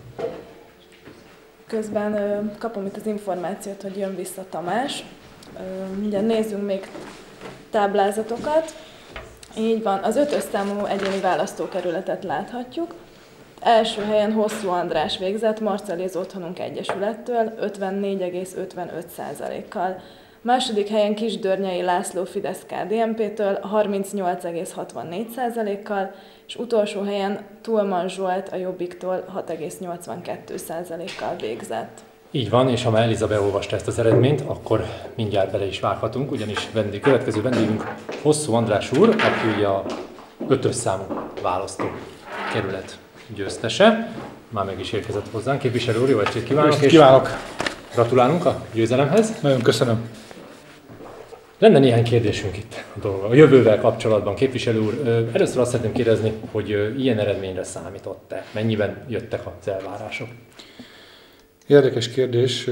Közben kapom itt az információt, hogy jön vissza Tamás. Mindjárt nézzünk még táblázatokat. Így van, az 5-ös számú egyéni választókerületet láthatjuk. Első helyen Hosszú András végzett Marcali az Otthonunk Egyesülettől 54,55%-kal. Második helyen Kisdörnyei László Fidesz-KDNP-től 38,64%-kal, és utolsó helyen Tulman Zsolt a Jobbiktól 6,82%-kal végzett. Így van, és ha már Eliza beolvasta ezt az eredményt, akkor mindjárt bele is vághatunk, ugyanis következő vendégünk Hosszú András úr, aki ugye a 5-ös számú választókerület győztese. Már meg is érkezett hozzánk. Képviselő úr, jó estét kívánok! Kívánok! Gratulálunk a győzelemhez. Nagyon köszönöm. Lenne néhány kérdésünk itt a jövővel kapcsolatban. Képviselő úr, először azt szeretném kérdezni, hogy ilyen eredményre számított-e? Mennyiben jöttek az elvárások? Érdekes kérdés.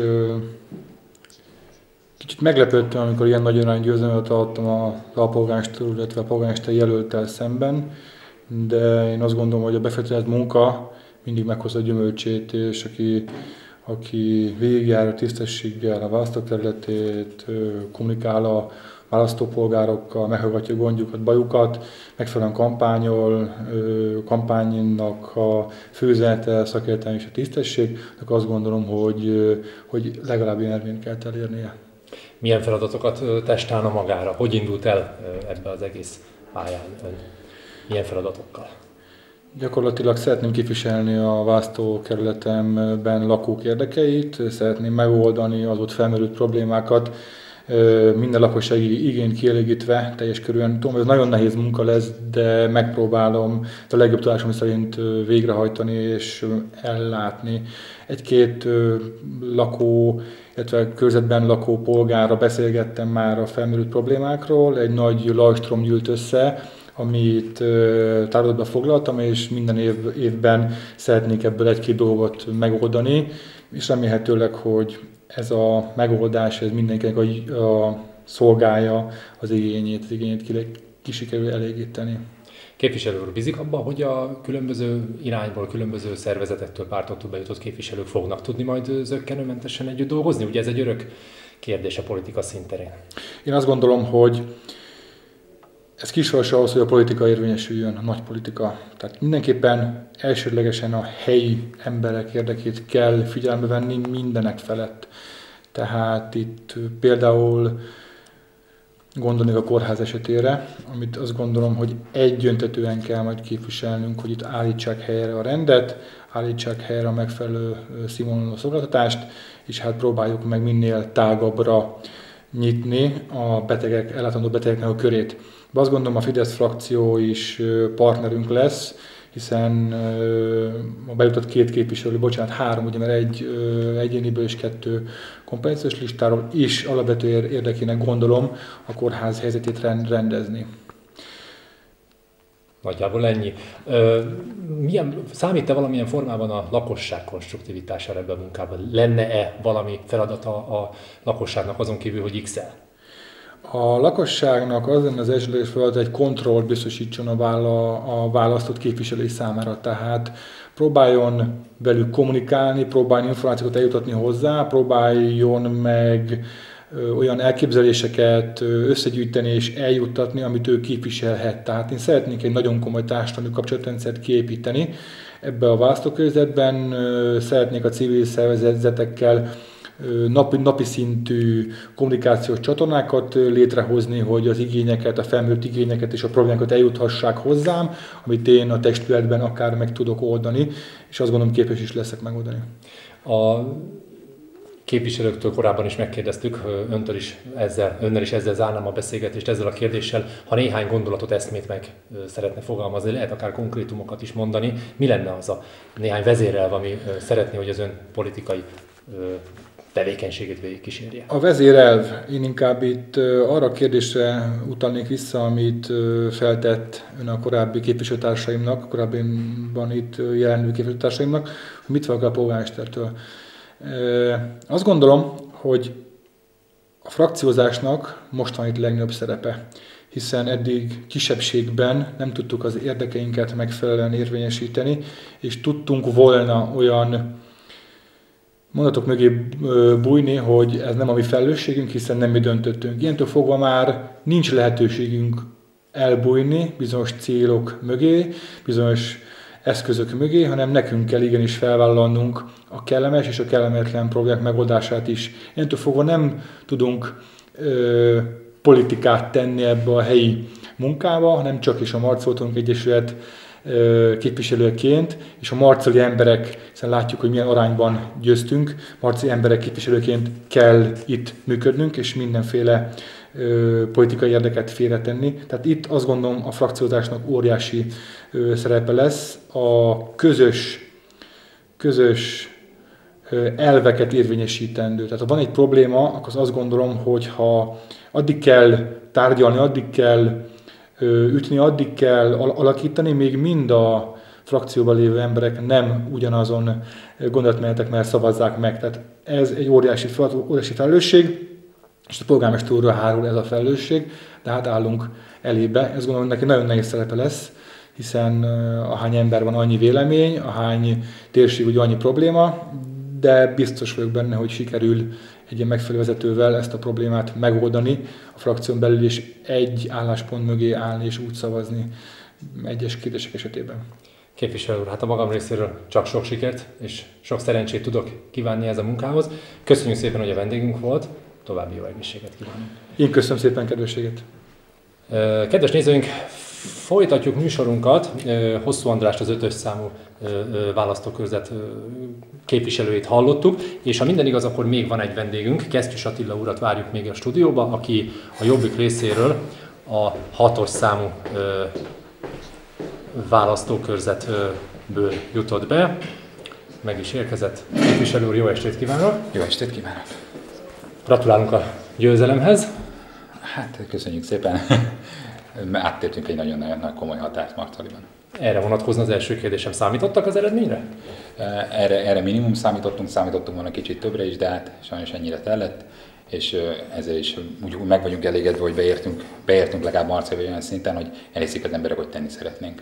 Kicsit meglepődtem, amikor ilyen nagy arányú győzelmet adtam a alpolgármester, illetve a polgármester jelölttel szemben, de én azt gondolom, hogy a befektetett munka mindig meghozza a gyümölcsét, és aki végigjár a tisztességgel a választókerületét, kommunikál a választópolgárokkal, meghallgatja gondjukat, bajukat, megfelelően kampányol, kampánynak a főüzenete, szakértelem és a tisztesség, akkor azt gondolom, hogy legalább ilyen eredményt kell elérnie. milyen feladatokat testálna magára? Hogy indult el ebbe az egész pályán ön? Milyen feladatokkal? Gyakorlatilag szeretném képviselni a választókerületemben lakók érdekeit, szeretném megoldani az ott felmerült problémákat, minden lakossági igényt kielégítve teljes körűen. Tudom, ez nagyon nehéz munka lesz, de megpróbálom a legjobb tudásom szerint végrehajtani és ellátni. Egy-két lakó, illetve körzetben lakó polgárra beszélgettem már a felmerült problémákról, egy nagy lajstrom gyűlt össze, amit tározatba foglaltam, és minden évben szeretnék ebből egy-két dolgot megoldani, és remélhetőleg, hogy ez a megoldás ez mindenkinek szolgálja az igényét ki sikerül elégíteni. Képviselő úr, bízik abban, hogy a különböző irányból, különböző szervezetektől, pártoktól bejutott képviselők fognak tudni majd zökkenőmentesen együtt dolgozni? Ugye ez egy örök kérdés a politika színterén. Én azt gondolom, hogy ez kisorsa ahhoz, hogy a politika érvényesüljön, a nagy politika. Tehát mindenképpen elsődlegesen a helyi emberek érdekét kell figyelembe venni mindenek felett. Tehát itt például gondolnék a kórház esetére, amit azt gondolom, hogy egyöntetően kell majd képviselnünk, hogy itt állítsák helyre a rendet, állítsák helyre a megfelelő színvonalú szolgáltatást, és hát próbáljuk meg minél tágabbra nyitni a betegek, ellátandó betegeknek a körét. De azt gondolom, a Fidesz frakció is partnerünk lesz, hiszen a bejutott 2 képviselő, három, ugye, mert egy egyéniből és 2 kompetenciás listáról is alapvető érdekének gondolom a kórház helyzetét rendezni. Nagyjából ennyi. Számít-e valamilyen formában a lakosság konstruktivitására ebben a munkában? Lenne-e valami feladata a lakosságnak azon kívül, hogy X-el? A lakosságnak az lenne az elsődleges feladat, hogy egy kontrollt biztosítson a választott képviselői számára. Tehát próbáljon velük kommunikálni, próbáljon információkat eljutatni hozzá, próbáljon meg olyan elképzeléseket összegyűjteni és eljuttatni, amit ő képviselhet. Tehát én szeretnék egy nagyon komoly társadalmi kapcsolatrendszert kiépíteni. Ebben a választókörzetben szeretnék a civil szervezetekkel napi szintű kommunikációs csatornákat létrehozni, hogy az igényeket, a felmerült igényeket és a problémákat eljuthassák hozzám, amit én a testületben akár meg tudok oldani, és azt gondolom képes is leszek megoldani. A képviselőktől korábban is megkérdeztük, önnel is ezzel zárnám a beszélgetést, ezzel a kérdéssel, ha néhány gondolatot, eszmét meg szeretne fogalmazni, lehet akár konkrétumokat is mondani, mi lenne az a néhány vezérelv, ami szeretné, hogy az ön politikai tevékenységét végigkísérje? A vezérelv, én inkább itt arra a kérdésre utalnék vissza, amit feltett ön a korábbi képviselőtársaimnak, korábban itt jelenlő képviselőtársaimnak, hogy mit várok a polgármestertől. Azt gondolom, hogy a frakciózásnak most van itt legnagyobb szerepe, hiszen eddig kisebbségben nem tudtuk az érdekeinket megfelelően érvényesíteni, és tudtunk volna olyan mondatok mögé bújni, hogy ez nem a mi felelősségünk, hiszen nem mi döntöttünk. Ilyentől fogva már nincs lehetőségünk elbújni bizonyos célok mögé, bizonyos eszközök mögé, hanem nekünk kell igenis felvállalnunk a kellemes és a kellemetlen problémák megoldását is. Ilyentől fogva nem tudunk politikát tenni ebbe a helyi munkába, hanem csak is a Marcoltunk Egyesület képviselőként, és a marcali emberek, hiszen látjuk, hogy milyen arányban győztünk, marcali emberek képviselőként kell itt működnünk, és mindenféle politikai érdeket félretenni. Tehát itt azt gondolom a frakciózásnak óriási szerepe lesz a közös elveket érvényesítendő. Tehát ha van egy probléma, akkor azt gondolom, hogy ha addig kell tárgyalni, addig kell ütni, addig kell alakítani, még mind a frakcióban lévő emberek nem ugyanazon gondolatmenetek, mert szavazzák meg. Tehát ez egy óriási felelősség, és a polgármester úrra hárul ez a felelősség, de hát állunk elébe. Ezt gondolom, hogy neki nagyon nehéz szerepe lesz, hiszen ahány ember van, annyi vélemény, ahány térség, ugye annyi probléma, de biztos vagyok benne, hogy sikerül egy ilyen megfelelő vezetővel ezt a problémát megoldani, a frakción belül is egy álláspont mögé állni és úgy szavazni egyes kérdések esetében. Képviselő úr, hát a magam részéről csak sok sikert és sok szerencsét tudok kívánni ez a munkához. Köszönjük szépen, hogy a vendégünk volt. további jó egészséget kívánok. Én köszönöm szépen kedvességet. Kedves nézőink, folytatjuk műsorunkat. Hosszú Andrást, az 5-ös számú választókörzet képviselőjét hallottuk, és ha minden igaz, akkor még van egy vendégünk, Kesztyűs Attila urat várjuk még a stúdióba, aki a Jobbik részéről a 6-os számú választókörzetből jutott be. Meg is érkezett. Képviselő úr, jó estét kívánok! Jó estét kívánok! Gratulálunk a győzelemhez! Hát, köszönjük szépen! Áttértünk egy nagyon-nagyon komoly határt Marcaliban. Erre vonatkozna az első kérdésem. Számítottak az eredményre? Erre minimum számítottunk volna kicsit többre is, de hát sajnos ennyire tellett, és ezzel is úgy meg vagyunk elégedve, hogy beértünk legalább Marcaliba olyan szinten, hogy elhiszik az emberek, hogy tenni szeretnénk.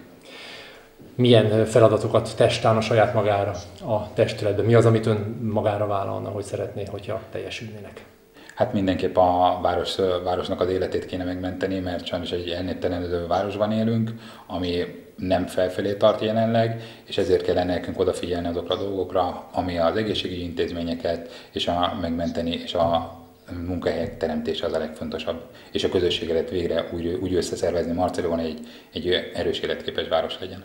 Milyen feladatokat testálna saját magára a testületben? Mi az, amit ön magára vállalna, hogy szeretné, hogyha teljesülnének? Hát mindenképp a városnak az életét kéne megmenteni, mert sajnos egy elnéptelenedő városban élünk, ami nem felfelé tart jelenleg, és ezért kellene nekünk odafigyelni azokra a dolgokra, ami az egészségügyi intézményeket és megmenteni, és a munkahelyek teremtése az a legfontosabb, és a közösséget végre úgy összeszervezni Marcaliban, egy erős életképes város legyen.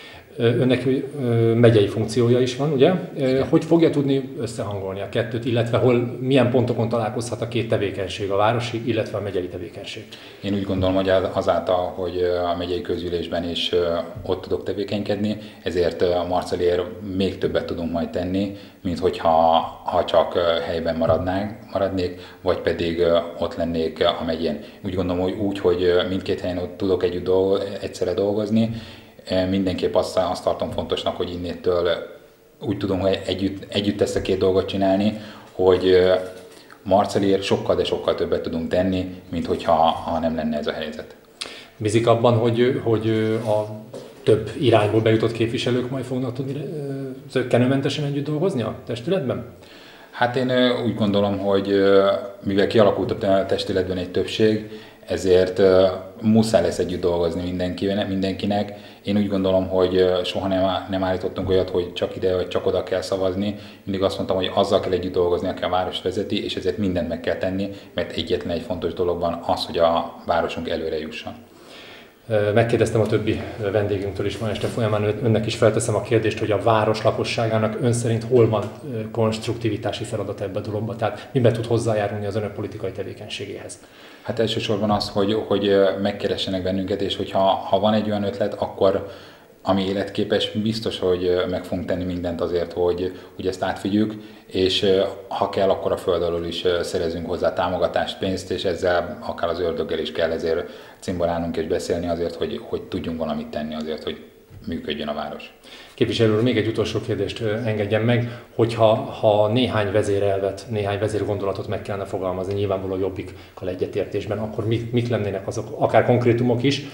Önnek megyei funkciója is van, ugye? Hogy fogja tudni összehangolni a kettőt, illetve milyen pontokon találkozhat a két tevékenység, a városi, illetve a megyei tevékenység? Én úgy gondolom, hogy azáltal, hogy a megyei közgyűlésben is ott tudok tevékenykedni, ezért a Marcaliért még többet tudunk majd tenni, mint hogyha csak helyben maradnék, vagy pedig ott lennék a megyén. Úgy gondolom, hogy úgy, hogy mindkét helyen ott tudok egyszerre dolgozni, mindenképp azt tartom fontosnak, hogy innétől úgy tudom, hogy együtt ezt a két dolgot csinálni, hogy Marcaliért sokkal, de sokkal többet tudunk tenni, mint hogyha nem lenne ez a helyzet. Bízik abban, hogy a több irányból bejutott képviselők majd fognak tudni zökkenőmentesen együtt dolgozni a testületben? Hát én úgy gondolom, hogy mivel kialakult a testületben egy többség, ezért muszáj lesz együtt dolgozni mindenkinek. Én úgy gondolom, hogy soha nem állítottunk olyat, hogy csak ide vagy csak oda kell szavazni. Mindig azt mondtam, hogy azzal kell együtt dolgozni, aki a várost vezeti, és ezért mindent meg kell tenni, mert egyetlen egy fontos dolog van az, hogy a városunk előre jusson. Megkérdeztem a többi vendégünktől is ma este folyamán, önnek is felteszem a kérdést, hogy a város lakosságának ön szerint hol van konstruktivitási feladat ebbe a dologba, tehát miben tud hozzájárulni az önök politikai tevékenységéhez? Hát elsősorban az, hogy megkeressenek bennünket, és hogyha van egy olyan ötlet, akkor ami életképes, biztos, hogy meg fogunk tenni mindent azért, hogy ezt átvigyük, és ha kell, akkor a föld alól is szerezünk hozzá támogatást, pénzt, és ezzel akár az ördöggel is kell ezért cimborálnunk és beszélni azért, hogy tudjunk valamit tenni azért, hogy működjön a város. Képviselő úr, még egy utolsó kérdést engedjen meg, hogyha néhány vezérelvet, néhány vezérgondolatot meg kellene fogalmazni, nyilvánvalóan Jobbikkal egyetértésben, akkor mik lennének azok, akár konkrétumok is,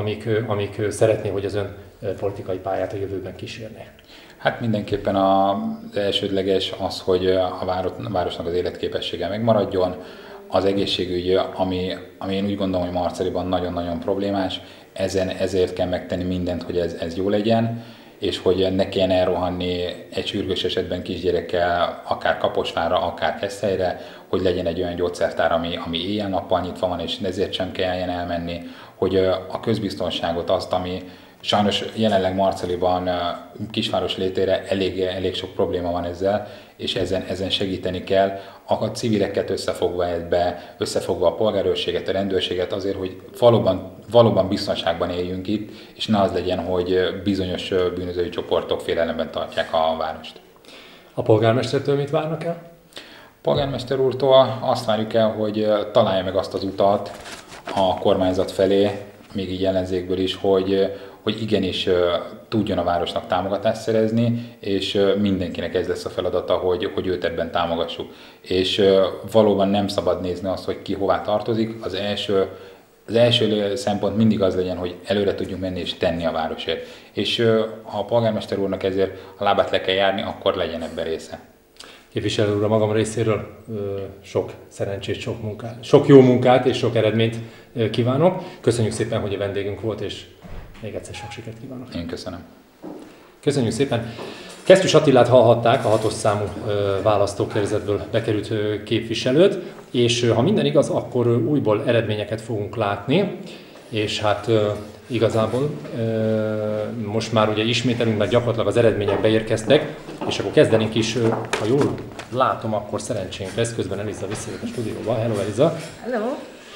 amik szeretné, hogy az ön politikai pályát a jövőben kísérné? Hát mindenképpen az elsődleges az, hogy a városnak az életképessége megmaradjon, az egészségügy, ami én úgy gondolom, hogy Marcaliban nagyon-nagyon problémás, ezért kell megtenni mindent, hogy ez jó legyen, és hogy ne kelljen elrohanni egy sürgős esetben kisgyerekkel, akár Kaposvárra, akár Keszthelyre, hogy legyen egy olyan gyógyszertár, ami éjjel-nappal nyitva van, és ezért sem kelljen elmenni, hogy a közbiztonságot azt, ami sajnos jelenleg Marcaliban kisváros létére elég sok probléma van ezzel, és ezen segíteni kell, a civileket összefogva a polgárőrséget, a rendőrséget azért, hogy valóban biztonságban éljünk itt, és ne az legyen, hogy bizonyos bűnözői csoportok félelemben tartják a várost. A polgármestertől mit várnak el? A polgármester úrtól azt várjuk el, hogy találja meg azt az utat a kormányzat felé, még így ellenzékből is, hogy igenis tudjon a városnak támogatást szerezni, és mindenkinek ez lesz a feladata, hogy őt ebben támogassuk. És valóban nem szabad nézni azt, hogy ki hová tartozik. Az első szempont mindig az legyen, hogy előre tudjunk menni és tenni a városért. És ha a polgármester úrnak ezért a lábát le kell járni, akkor legyen ebben része. Képviselő úr, a magam részéről sok szerencsét, sok jó munkát és sok eredményt kívánok. Köszönjük szépen, hogy a vendégünk volt, és még egyszer sok sikert kívánok. Én köszönöm. Köszönjük szépen. Kesztyűs Attilát hallhatták, a 6-os számú választókörzetből bekerült képviselőt, és ha minden igaz, akkor újból eredményeket fogunk látni, és hát igazából most már ugye ismételünk, mert gyakorlatilag az eredmények beérkeztek, és akkor kezdenénk is, ha jól látom, akkor szerencsénk lesz, közben Eliza visszajött a stúdióba. Hello Eliza! Hello!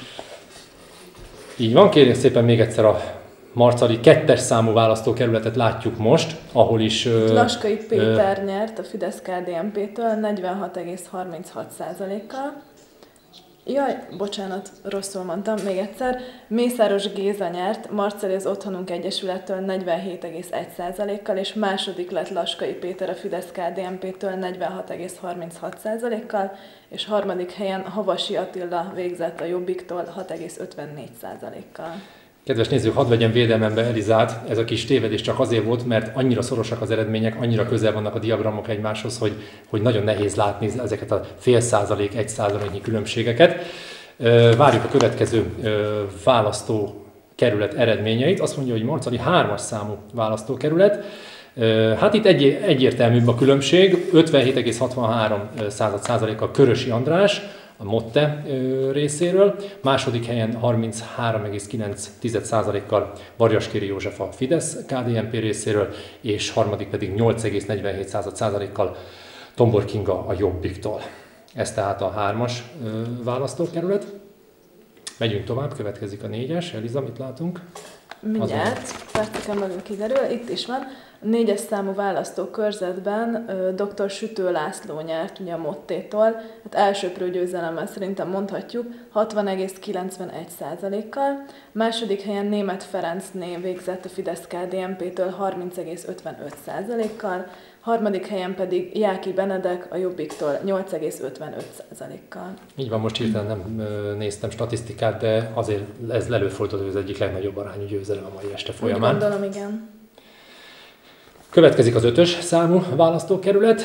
Így van, kérjük szépen még egyszer a marcali 2-es számú választókerületet látjuk most, ahol is... Laskai Péter nyert a Fidesz-KDNP-től 46,36%-kal. Jaj, bocsánat, rosszul mondtam, még egyszer. Mészáros Géza nyert Marcali az Otthonunk Egyesülettől 47,1%-kal, és második lett Laskai Péter a Fidesz-KDNP-től 46,36%-kal, és harmadik helyen Havasi Attila végzett a Jobbiktól 6,54%-kal. Kedves nézők, hadd vegyem védelmembe Elizát, ez a kis tévedés csak azért volt, mert annyira szorosak az eredmények, annyira közel vannak a diagramok egymáshoz, hogy nagyon nehéz látni ezeket a 0,5%, 1%-nyi különbségeket. Várjuk a következő választókerület eredményeit. Azt mondja, hogy Marcali 3-as számú választókerület. Hát itt egyértelműbb a különbség, 57,63%-kal Körösi András, a Motte részéről, második helyen 33,9%-kal Varjaskéri József a Fidesz-KDNP részéről, és harmadik pedig 8,47%-kal Tombor Kinga a Jobbiktól. Ez tehát a 3-as választókerület. Megyünk tovább, következik a 4-es. Eliza, mit látunk? Mindjárt, perceken belül kiderül, itt is van. A 4-es számú választókörzetben dr. Sütő László nyert ugye a Mottétól, hát elsőprő győzelemmel szerintem mondhatjuk, 60,91%-kal. Második helyen Németh Ferencné végzett a Fidesz-KDNP-től 30,55%-kal. Harmadik helyen pedig Jáki Benedek a Jobbiktól 8,55%-kal. Így van, most hirtelen nem néztem statisztikát, de azért ez előfordult, hogy az egyik legnagyobb arányú győzelem a mai este folyamán. Úgy gondolom, igen. Következik az 5-ös számú választókerület.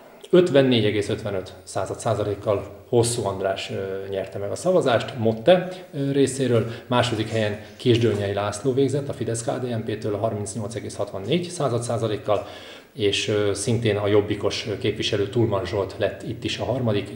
54,55%-kal Hosszú András nyerte meg a szavazást Motte részéről. Második helyen Késdőnyei László végzett a Fidesz-KDNP-től 38,64%-kal, és szintén a jobbikos képviselő Tulman Zsolt lett itt is a harmadik,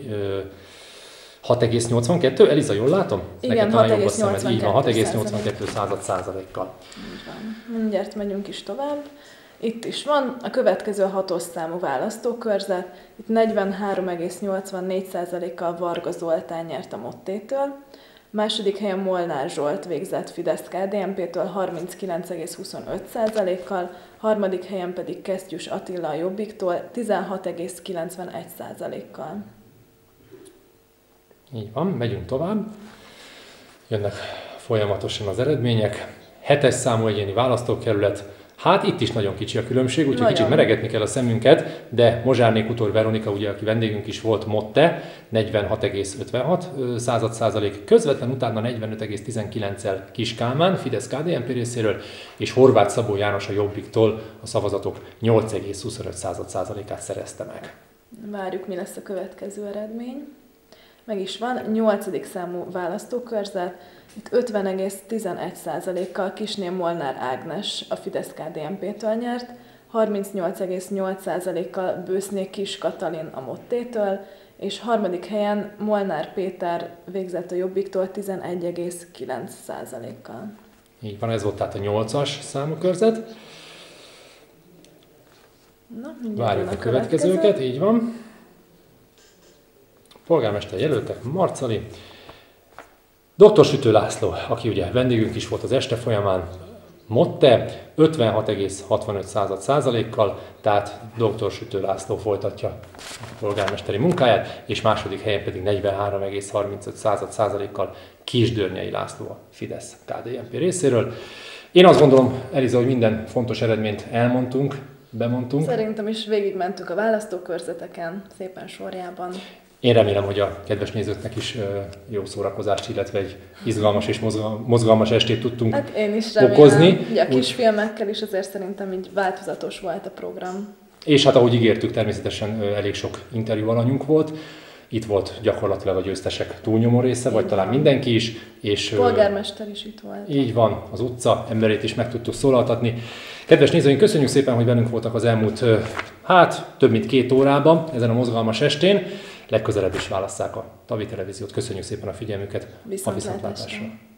6,82. Eliza, jól látom? Igen, 6,82. Így van, 6,82%-kal. Mindjárt megyünk is tovább. Itt is van a következő 6-os számú választókörzet. Itt 43,84%-kal Varga Zoltán nyert a Mottétől. Második helyen Molnár Zsolt végzett Fidesz-KDNP-től 39,25%-kal. Harmadik helyen pedig Kesztyűs Attila a Jobbiktól 16,91%-kal. Így van, megyünk tovább. Jönnek folyamatosan az eredmények. 7-es számú egyéni választókerület. Hát itt is nagyon kicsi a különbség, úgyhogy kicsit meregetni kell a szemünket, de Mozsárné Kutor Veronika, ugye, aki vendégünk is volt, Motte, 46,56%, közvetlen utána 45,19-el Kis Kálmán, Fidesz-KDNP részéről, és Horváth Szabó János a Jobbiktól a szavazatok 8,25%-át szerezte meg. Várjuk, mi lesz a következő eredmény. Meg is van, 8. számú választókörzet, itt 50,11%-kal Kisné Molnár Ágnes a Fidesz-KDNP-től nyert, 38,8%-kal Bőszné Kis Katalin a Mottétől, és harmadik helyen Molnár Péter végzett a Jobbiktól 11,9%-kal. Így van, ez volt tehát a 8-as számú körzet. Várjuk a következőket, így van. Polgármester jelöltek, Marcali. Dr. Sütő László, aki ugye vendégünk is volt az este folyamán, Motte 56,65%-kal, tehát Dr. Sütő László folytatja a polgármesteri munkáját, és második helyen pedig 43,35%-kal Késdőrnyei László a Fidesz-KDNP részéről. Én azt gondolom, Eliza, hogy minden fontos eredményt elmondtunk, bemondtunk. Szerintem is végigmentünk a választókörzeteken, szépen sorjában. Én remélem, hogy a kedves nézőknek is jó szórakozást, illetve egy izgalmas és mozgalmas estét tudtunk okozni. Hát én is remélem, hogy a kisfilmekkel is azért szerintem így változatos volt a program. És hát ahogy ígértük, természetesen elég sok interjú alanyunk volt. Itt volt gyakorlatilag a győztesek túlnyomó része, vagy talán mindenki is. És polgármester is itt volt. Így van, az utca emberét is meg tudtuk szólaltatni. Kedves nézőink, köszönjük szépen, hogy bennünk voltak az elmúlt hát több mint 2 órában ezen a mozgalmas estén. Legközelebb is válasszák a TAVI televíziót. Köszönjük szépen a figyelmüket. Viszontlátásra.